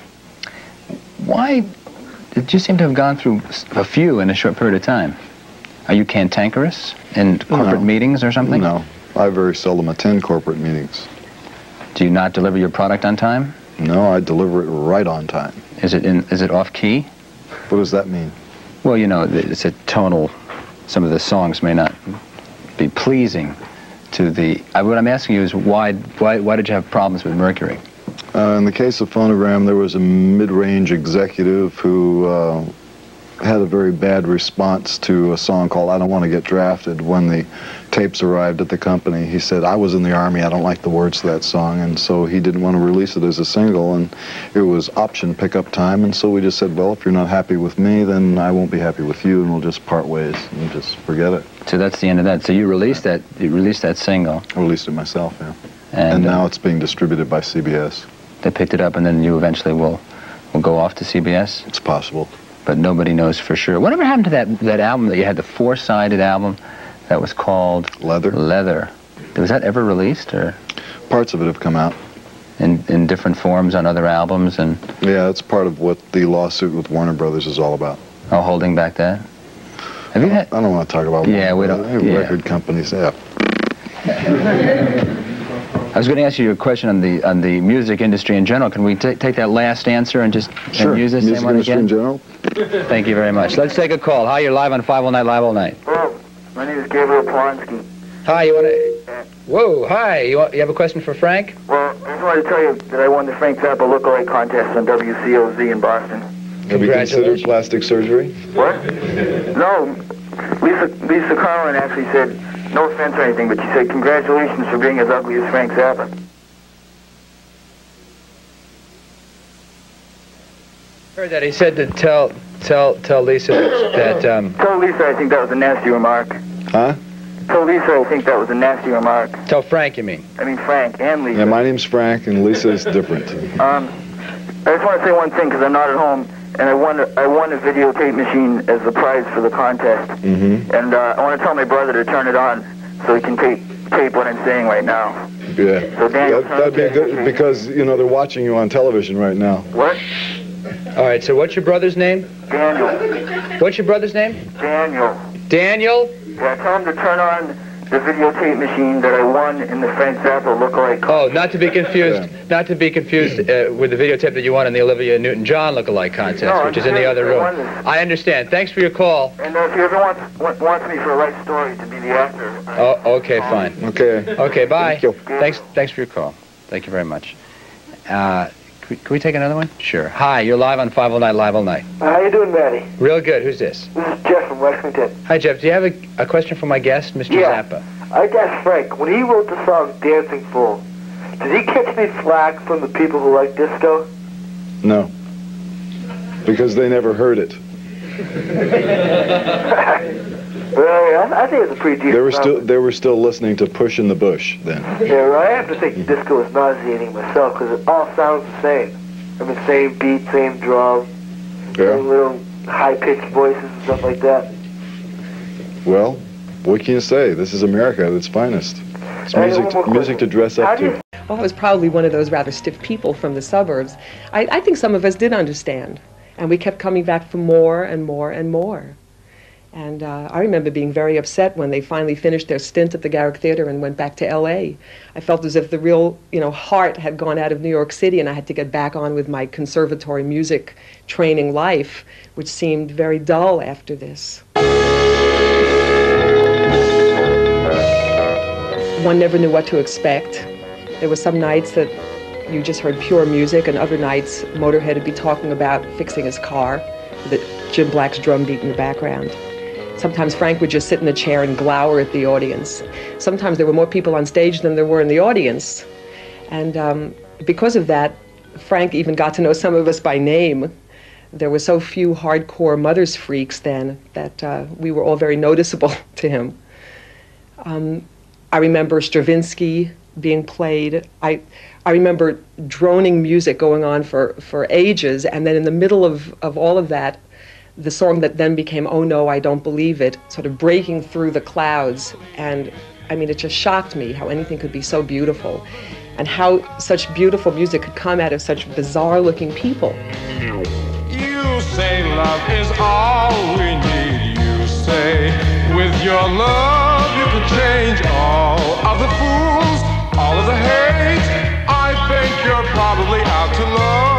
Why? Did you seem to have gone through a few in a short period of time? Are you cantankerous in corporate meetings or something? No. I very seldom attend corporate meetings. Do you not deliver your product on time? No, I deliver it right on time. Is it off key? What does that mean? Well, you know, it's a tonal. Some of the songs may not be pleasing to the. What I'm asking you is why did you have problems with Mercury? In the case of Phonogram, there was a mid-range executive who had a very bad response to a song called I Don't Want to Get Drafted. When the tapes arrived at the company, he said, I was in the Army, I don't like the words to that song, and so he didn't want to release it as a single, and it was option pickup time, and so we just said, well, if you're not happy with me, then I won't be happy with you, and we'll just part ways, and just forget it. So that's the end of that. So you released that single? I released it myself, yeah. And now it's being distributed by CBS. They picked it up, and then you eventually will go off to CBS? It's possible. But nobody knows for sure. Whatever happened to that album that you had, the four-sided album that was called Leather? Leather. Was that ever released, or? Parts of it have come out. In different forms on other albums? And yeah, it's part of what the lawsuit with Warner Brothers is all about. Oh, holding back that? Have you had? I don't want to talk about record companies. Yeah. I was going to ask you a question on the music industry in general. Can we take that last answer and just use this same one again? In general? Thank you very much. Let's take a call. Hi, you're live on 5 All Night, Live All Night. Hello, my name is Gabriel Polonsky. Hi, you want to... Whoa, hi. You have a question for Frank? Well, I just wanted to tell you that I won the Frank Zappa lookalike contest on WCOZ in Boston. Have you considered plastic surgery? What? No. Lisa Carlin actually said, no offense or anything, but she said, congratulations for being as ugly as Frank Zappa. Heard that. He said to tell Lisa that... Tell Lisa I think that was a nasty remark. Huh? Tell Lisa I think that was a nasty remark. Tell Frank, you mean? I mean Frank and Lisa. Yeah, my name's Frank, and Lisa is different. I just want to say one thing, because I'm not at home, and I won a videotape machine as the prize for the contest. Mm-hmm. And I want to tell my brother to turn it on so he can tape what I'm saying right now. Yeah. So Daniel, That'd be good because, you know, they're watching you on television right now. What? All right, so what's your brother's name? Daniel. What's your brother's name? Daniel. Daniel? Yeah, tell him to turn on the videotape machine that I won in the Frank Zappa lookalike. Oh, not to be confused. Yeah. Not to be confused with the videotape that you won in the Olivia Newton-John lookalike contest, no, which is in the other room. I understand. Thanks for your call. And if he ever wants me for a right story to be the actor. Oh, okay, fine. Okay. Okay, bye. Thank you. Thanks for your call. Thank you very much. Can we take another one? Sure. Hi, you're live on 509 Live All Night. How you doing, Matty? Real good. Who's this? This is Jeff from Lexington. Hi, Jeff. Do you have a question for my guest, Mr. Zappa? I'd ask Frank, when he wrote the song Dancing Fool, did he catch any flack from the people who like disco? No. Because they never heard it. Well, I think it's a pretty decent They were still listening to Push in the Bush then. Yeah, right. I have to think disco is nauseating myself because it all sounds the same. I mean, same beat, same drum, same little high-pitched voices and stuff like that. Well, what can you say? This is America at its finest. It's music to dress up to. Well, I was probably one of those rather stiff people from the suburbs. I think some of us did understand, and we kept coming back for more and more and more. And I remember being very upset when they finally finished their stint at the Garrick Theater and went back to L.A. I felt as if the real, heart had gone out of New York City, and I had to get back on with my conservatory music training life, which seemed very dull after this. One never knew what to expect. There were some nights that you just heard pure music, and other nights Motorhead would be talking about fixing his car with Jim Black's drum beat in the background. Sometimes Frank would just sit in a chair and glower at the audience. Sometimes there were more people on stage than there were in the audience. And because of that, Frank even got to know some of us by name. There were so few hardcore Mothers freaks then that we were all very noticeable to him. I remember Stravinsky being played. I remember droning music going on for ages, and then in the middle of all of that, the song that then became Oh No, I Don't Believe It, sort of breaking through the clouds. And I mean, it just shocked me how anything could be so beautiful, and how such beautiful music could come out of such bizarre looking people. You say love is all we need. You say with your love you can change all of the fools, all of the hate. I think you're probably out to lunch.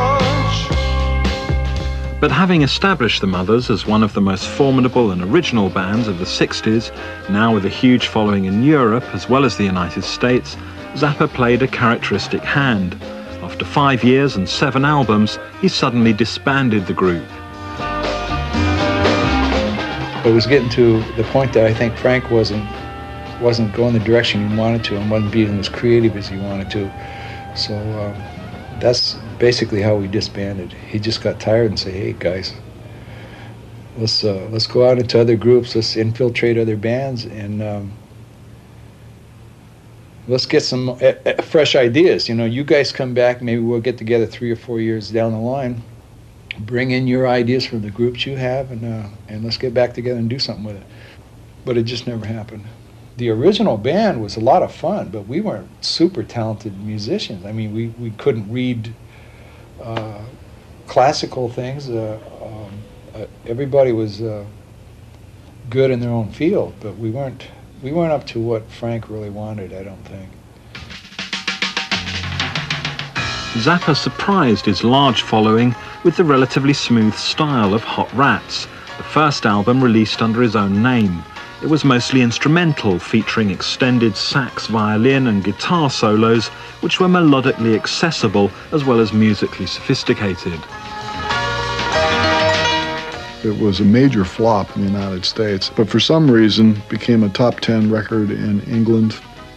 But having established the Mothers as one of the most formidable and original bands of the 60s, now with a huge following in Europe as well as the United States, Zappa played a characteristic hand. After 5 years and 7 albums, he suddenly disbanded the group. It was getting to the point that I think Frank wasn't going the direction he wanted to, and wasn't being as creative as he wanted to. So that's basically how we disbanded. He just got tired and said, "Hey guys, let's go out into other groups, let's infiltrate other bands, and let's get some fresh ideas. You guys come back, maybe we'll get together 3 or 4 years down the line, bring in your ideas from the groups you have, and let's get back together and do something with it." But it just never happened. The original band was a lot of fun, but we weren't super talented musicians. I mean, we couldn't read classical things. Everybody was good in their own field, but we weren't up to what Frank really wanted, I don't think. Zappa surprised his large following with the relatively smooth style of Hot Rats, the first album released under his own name. It was mostly instrumental, featuring extended sax, violin and guitar solos, which were melodically accessible as well as musically sophisticated. It was a major flop in the United States, but for some reason became a top 10 record in England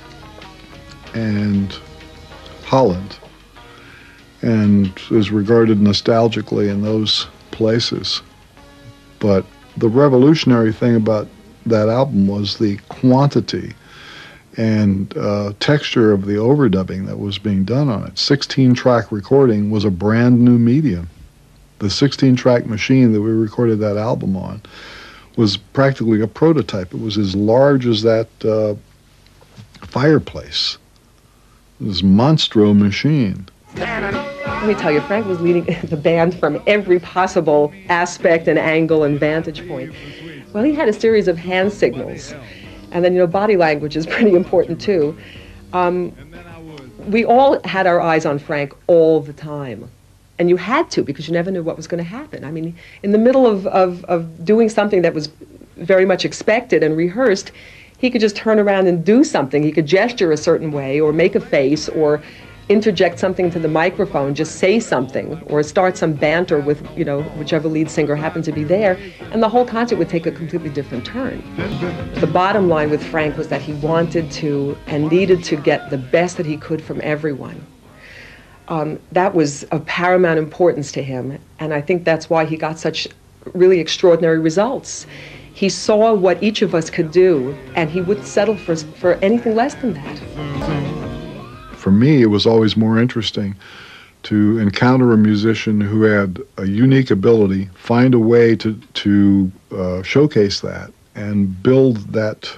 and Holland, and is regarded nostalgically in those places. But the revolutionary thing about that album was the quantity and texture of the overdubbing that was being done on it. 16-track recording was a brand new medium. The 16-track machine that we recorded that album on was practically a prototype. It was as large as that fireplace. This monstro machine. Let me tell you, Frank was leading the band from every possible aspect and angle and vantage point. Well, he had a series of hand signals. And then, body language is pretty important, too. We all had our eyes on Frank all the time. And you had to, because you never knew what was going to happen. I mean, in the middle of doing something that was very much expected and rehearsed, he could just turn around and do something. He could gesture a certain way, or make a face, or interject something to the microphone, just say something, or start some banter with, whichever lead singer happened to be there, and the whole concert would take a completely different turn. The bottom line with Frank was that he wanted to and needed to get the best that he could from everyone. That was of paramount importance to him, and I think that's why he got such really extraordinary results. He saw what each of us could do, and he wouldn't settle for anything less than that. For me, it was always more interesting to encounter a musician who had a unique ability, find a way to showcase that, and build that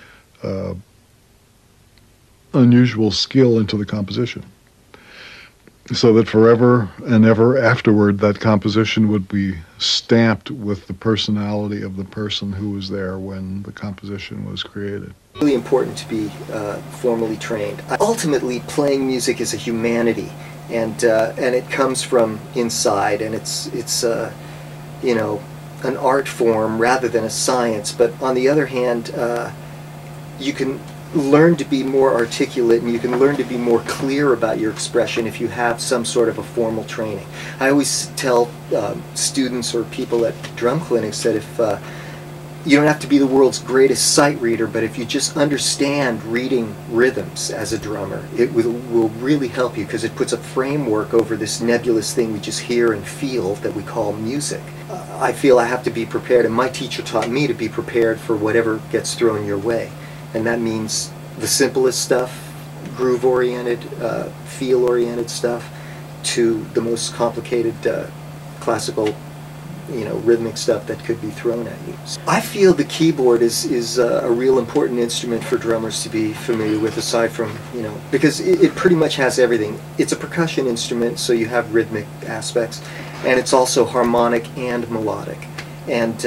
unusual skill into the composition, so that forever and ever afterward, that composition would be stamped with the personality of the person who was there when the composition was created. Really important to be formally trained. Ultimately, playing music is a humanity, and it comes from inside, and it's an art form rather than a science. But on the other hand, you can learn to be more articulate, and you can learn to be more clear about your expression if you have some sort of a formal training. I always tell students or people at drum clinics that if you don't have to be the world's greatest sight reader, but if you just understand reading rhythms as a drummer, it will really help you, because it puts a framework over this nebulous thing we just hear and feel that we call music. I feel I have to be prepared, and my teacher taught me to be prepared for whatever gets thrown your way. And that means the simplest stuff, groove-oriented, feel-oriented stuff, to the most complicated classical, rhythmic stuff that could be thrown at you. I feel the keyboard is a real important instrument for drummers to be familiar with, aside from, because it pretty much has everything. It's a percussion instrument, so you have rhythmic aspects, and it's also harmonic and melodic. And,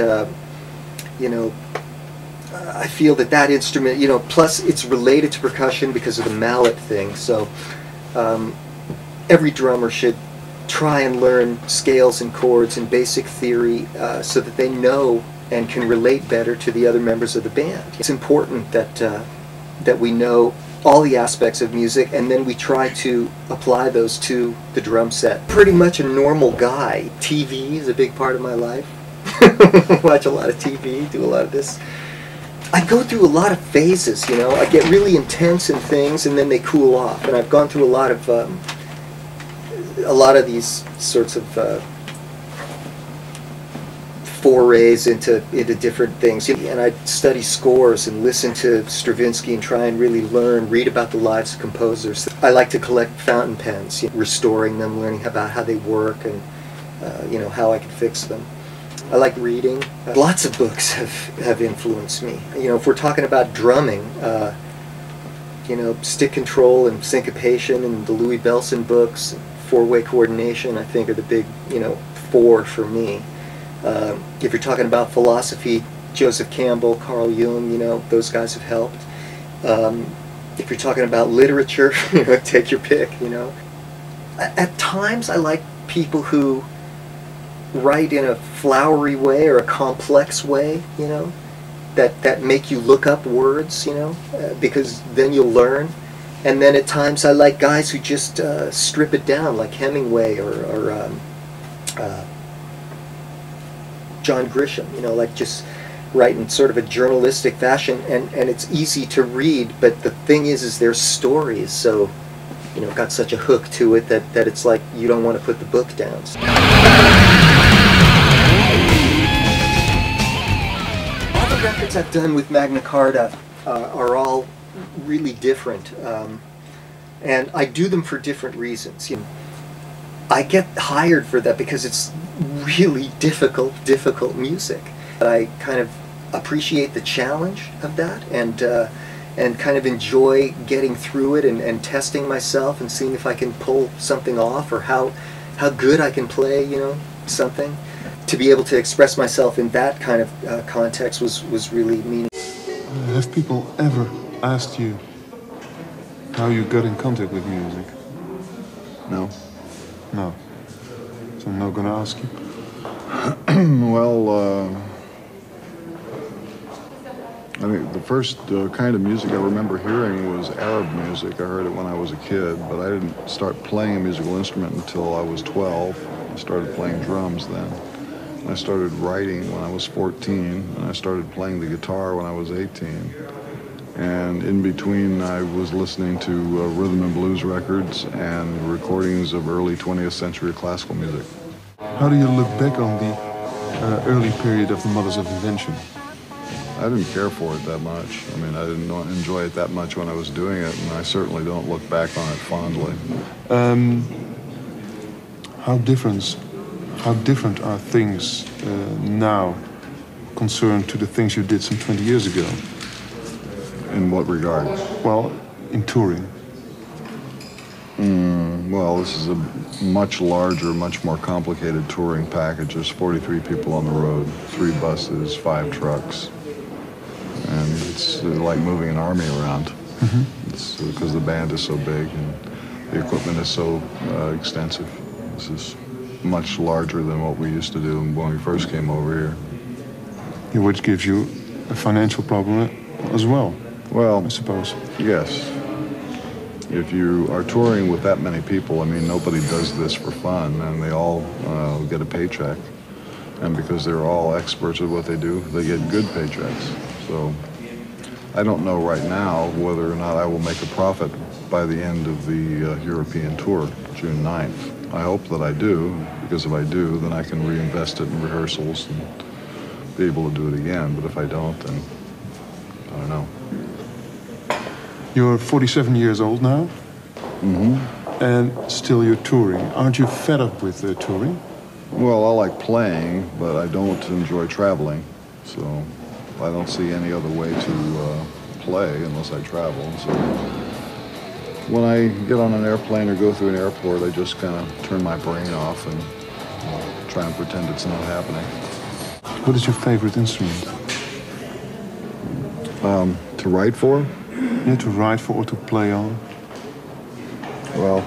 I feel that instrument, plus it's related to percussion because of the mallet thing, so every drummer should try and learn scales and chords and basic theory so that they know and can relate better to the other members of the band. It's important that we know all the aspects of music, and then we try to apply those to the drum set. Pretty much a normal guy. TV is a big part of my life. Watch a lot of TV, do a lot of this. I go through a lot of phases, I get really intense in things and then they cool off, and I've gone through a lot of these sorts of forays into different things. And I study scores and listen to Stravinsky and try and really read about the lives of composers. I like to collect fountain pens, restoring them, learning about how they work, and how I can fix them. I like reading. Lots of books have influenced me. If we're talking about drumming, stick control and syncopation and the Louis Bellson books, four-way coordination, I think are the big, four for me. If you're talking about philosophy, Joseph Campbell, Carl Jung, those guys have helped. If you're talking about literature, take your pick, At times I like people who write in a flowery way or a complex way, that make you look up words, because then you'll learn. And then at times I like guys who just strip it down, like Hemingway or John Grisham, like just write in sort of a journalistic fashion, and it's easy to read, but the thing is their stories, so, got such a hook to it that it's like you don't want to put the book down. All the records I've done with Magna Carta are all really different, and I do them for different reasons. I get hired for that because it's really difficult music. I kind of appreciate the challenge of that, and kind of enjoy getting through it and testing myself and seeing if I can pull something off, or how good I can play, you know, something. To be able to express myself in that kind of context was really meaningful. Have people ever asked you how you got in contact with music? No. No. So I'm not going to ask you. Well, I mean, the first kind of music I remember hearing was Arab music. I heard it when I was a kid, but I didn't start playing a musical instrument until I was 12. I started playing drums then. I started writing when I was 14, and I started playing the guitar when I was 18. And in between, I was listening to rhythm and blues records and recordings of early 20th century classical music. How do you look back on the early period of the Mothers of Invention? I didn't care for it that much. I mean, I didn't enjoy it that much when I was doing it, and I certainly don't look back on it fondly. How different are things now concerned to the things you did some 20 years ago? In what regard? Well, in touring. Well, this is a much larger, much more complicated touring package. There's 43 people on the road, 3 buses, 5 trucks. And it's like moving an army around. It's because the band is so big and the equipment is so extensive. This is much larger than what we used to do when we first came over here. Yeah, which gives you a financial problem as well. Well, I suppose. Yes. If you are touring with that many people, I mean, nobody does this for fun, and they all get a paycheck. And because they're all experts at what they do, they get good paychecks. So I don't know right now whether or not I will make a profit by the end of the European tour, June 9th. I hope that I do, because if I do, then I can reinvest it in rehearsals and be able to do it again. But if I don't, then I don't know. You're 47 years old now, and still you're touring. Aren't you fed up with touring? Well, I like playing, but I don't enjoy traveling, so I don't see any other way to play unless I travel. So when I get on an airplane or go through an airport, I just kind of turn my brain off and try and pretend it's not happening. What is your favorite instrument? To write for? Yeah, to write for or to play on? Well,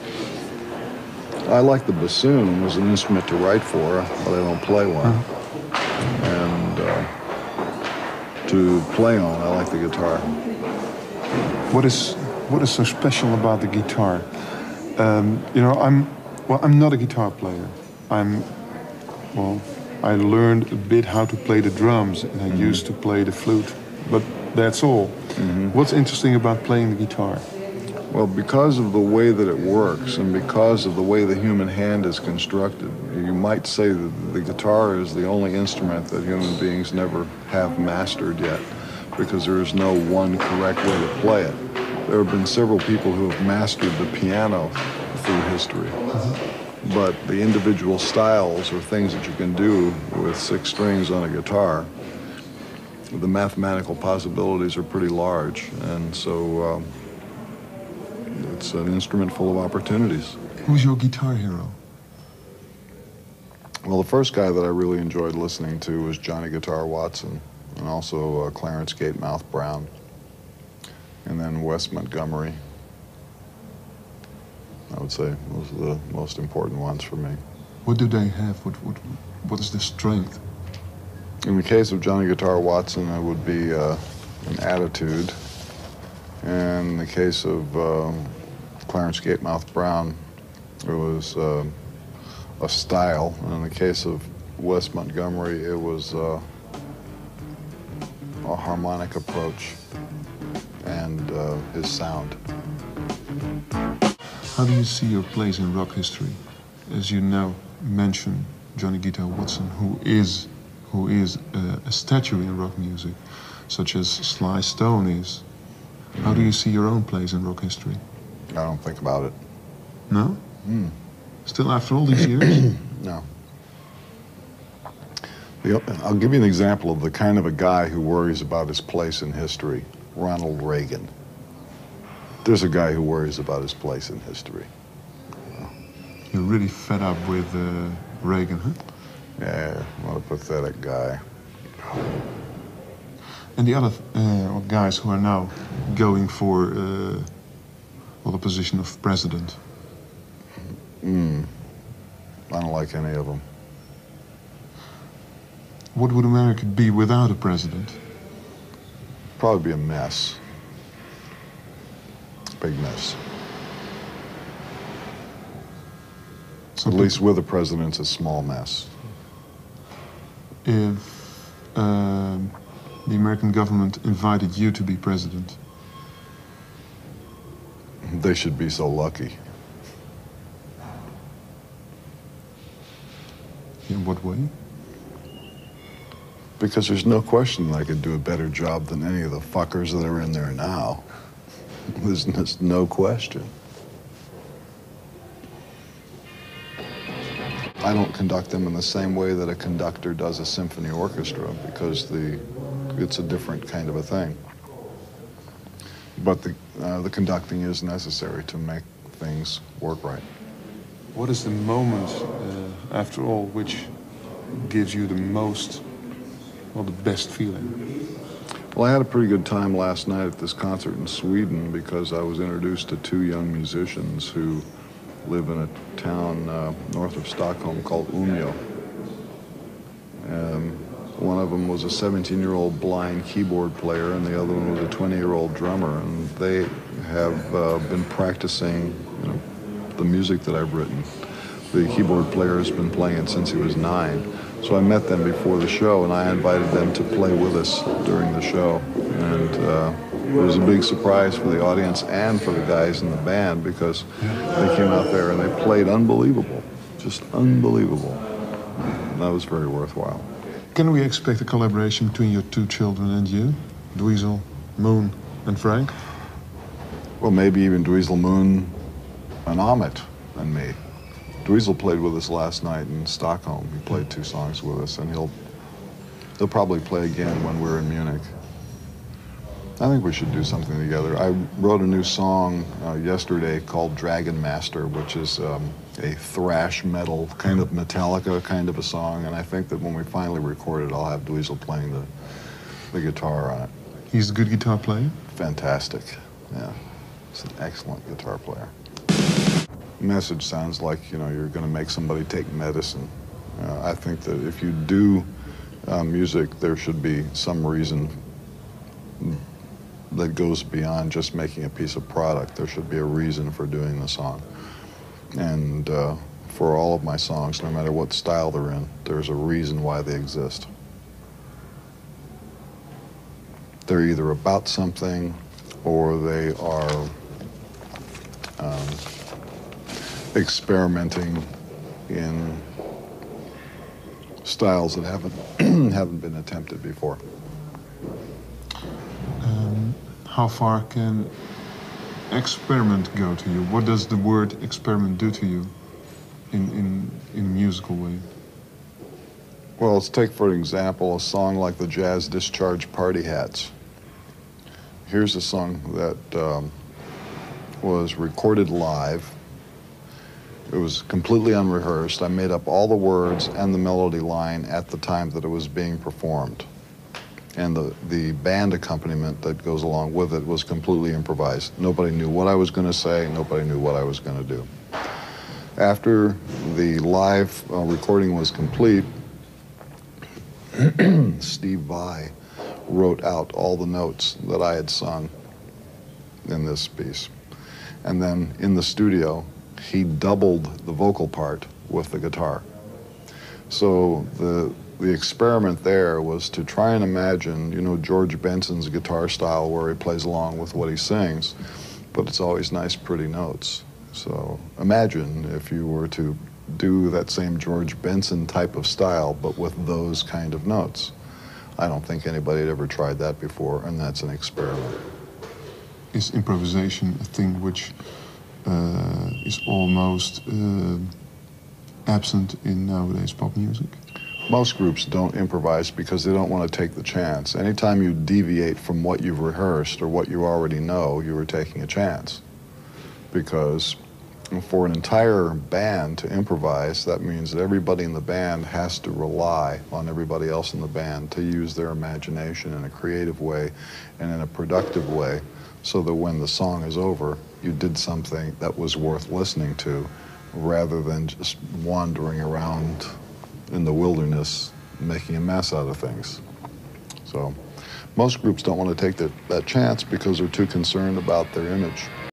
I like the bassoon as an instrument to write for, but I don't play one. And to play on, I like the guitar. What is so special about the guitar? You know, I'm not a guitar player. I learned a bit how to play the drums, and I used to play the flute, but that's all. What's interesting about playing the guitar? Well, because of the way that it works and because of the way the human hand is constructed, you might say that the guitar is the only instrument that human beings never have mastered yet, because there is no one correct way to play it. There have been several people who have mastered the piano through history, but the individual styles or things that you can do with 6 strings on a guitar, the mathematical possibilities are pretty large, and so it's an instrument full of opportunities. Who's your guitar hero? Well, the first guy that I really enjoyed listening to was Johnny Guitar Watson, and also Clarence Gatemouth Brown, and then Wes Montgomery. I would say those are the most important ones for me. What do they have? What is the strength? In the case of Johnny Guitar Watson, it would be an attitude. And in the case of Clarence Gatemouth Brown, it was a style. And in the case of Wes Montgomery, it was a harmonic approach and his sound. How do you see your place in rock history? As you now mention Johnny Guitar Watson, who is a statue in rock music, such as Sly Stone is. How do you see your own place in rock history? I don't think about it. No? Still after all these years? No. I'll give you an example of the kind of a guy who worries about his place in history. Ronald Reagan. There's a guy who worries about his place in history. You're really fed up with Reagan, huh? Yeah, what a pathetic guy. And the other guys who are now going for the position of president? I don't like any of them. What would America be without a president? Probably be a mess. Big mess. At least with a president, it's a small mess. If the American government invited you to be president? They should be so lucky. In what way? Because there's no question that I could do a better job than any of the fuckers that are in there now. There's just no question. I don't conduct them in the same way that a conductor does a symphony orchestra, because it's a different kind of a thing. But the conducting is necessary to make things work right. What is the moment, after all, which gives you the most, well, the best feeling? Well, I had a pretty good time last night at this concert in Sweden because I was introduced to two young musicians who live in a town north of Stockholm called Umeå. One of them was a 17-year-old blind keyboard player, and the other one was a 20-year-old drummer. And they have been practicing, the music that I've written. The keyboard player has been playing it since he was 9. So I met them before the show, and I invited them to play with us during the show. And it was a big surprise for the audience and for the guys in the band, because they came out there and they played unbelievable, just unbelievable. And that was very worthwhile. Can we expect a collaboration between your two children and you? Dweezil, Moon, and Frank? Well, maybe even Dweezil, Moon, and Amit and me. Dweezil played with us last night in Stockholm. He played 2 songs with us, and he'll probably play again when we're in Munich. I think we should do something together. I wrote a new song yesterday called Dragon Master, which is a thrash metal, kind of Metallica kind of a song, and I think that when we finally record it, I'll have Dweezil playing the guitar on it. He's a good guitar player? Fantastic, yeah. He's an excellent guitar player. Message sounds like, you're going to make somebody take medicine. I think that if you do music, there should be some reason that goes beyond just making a piece of product. There should be a reason for doing the song. And for all of my songs, no matter what style they're in, there's a reason why they exist. They're either about something, or they are experimenting in styles that haven't been attempted before. How far can experiment go to you? What does the word experiment do to you in a musical way? Well, let's take, for example, a song like the Jazz Discharge Party Hats. Here's a song that was recorded live. It was completely unrehearsed. I made up all the words and the melody line at the time that it was being performed. And the band accompaniment that goes along with it was completely improvised. Nobody knew what I was going to say. Nobody knew what I was going to do. After the live recording was complete, Steve Vai wrote out all the notes that I had sung in this piece. And then in the studio, he doubled the vocal part with the guitar. So the experiment there was to try and imagine, George Benson's guitar style where he plays along with what he sings, but it's always nice, pretty notes. So imagine if you were to do that same George Benson type of style, but with those kind of notes. I don't think anybody had ever tried that before, and that's an experiment. Is improvisation a thing which is almost absent in nowadays pop music? Most groups don't improvise because they don't want to take the chance. Anytime you deviate from what you've rehearsed or what you already know, you are taking a chance. Because for an entire band to improvise, that means that everybody in the band has to rely on everybody else in the band to use their imagination in a creative way and in a productive way, so that when the song is over, you did something that was worth listening to, rather than just wandering around in the wilderness making a mess out of things. So most groups don't want to take that chance because they're too concerned about their image.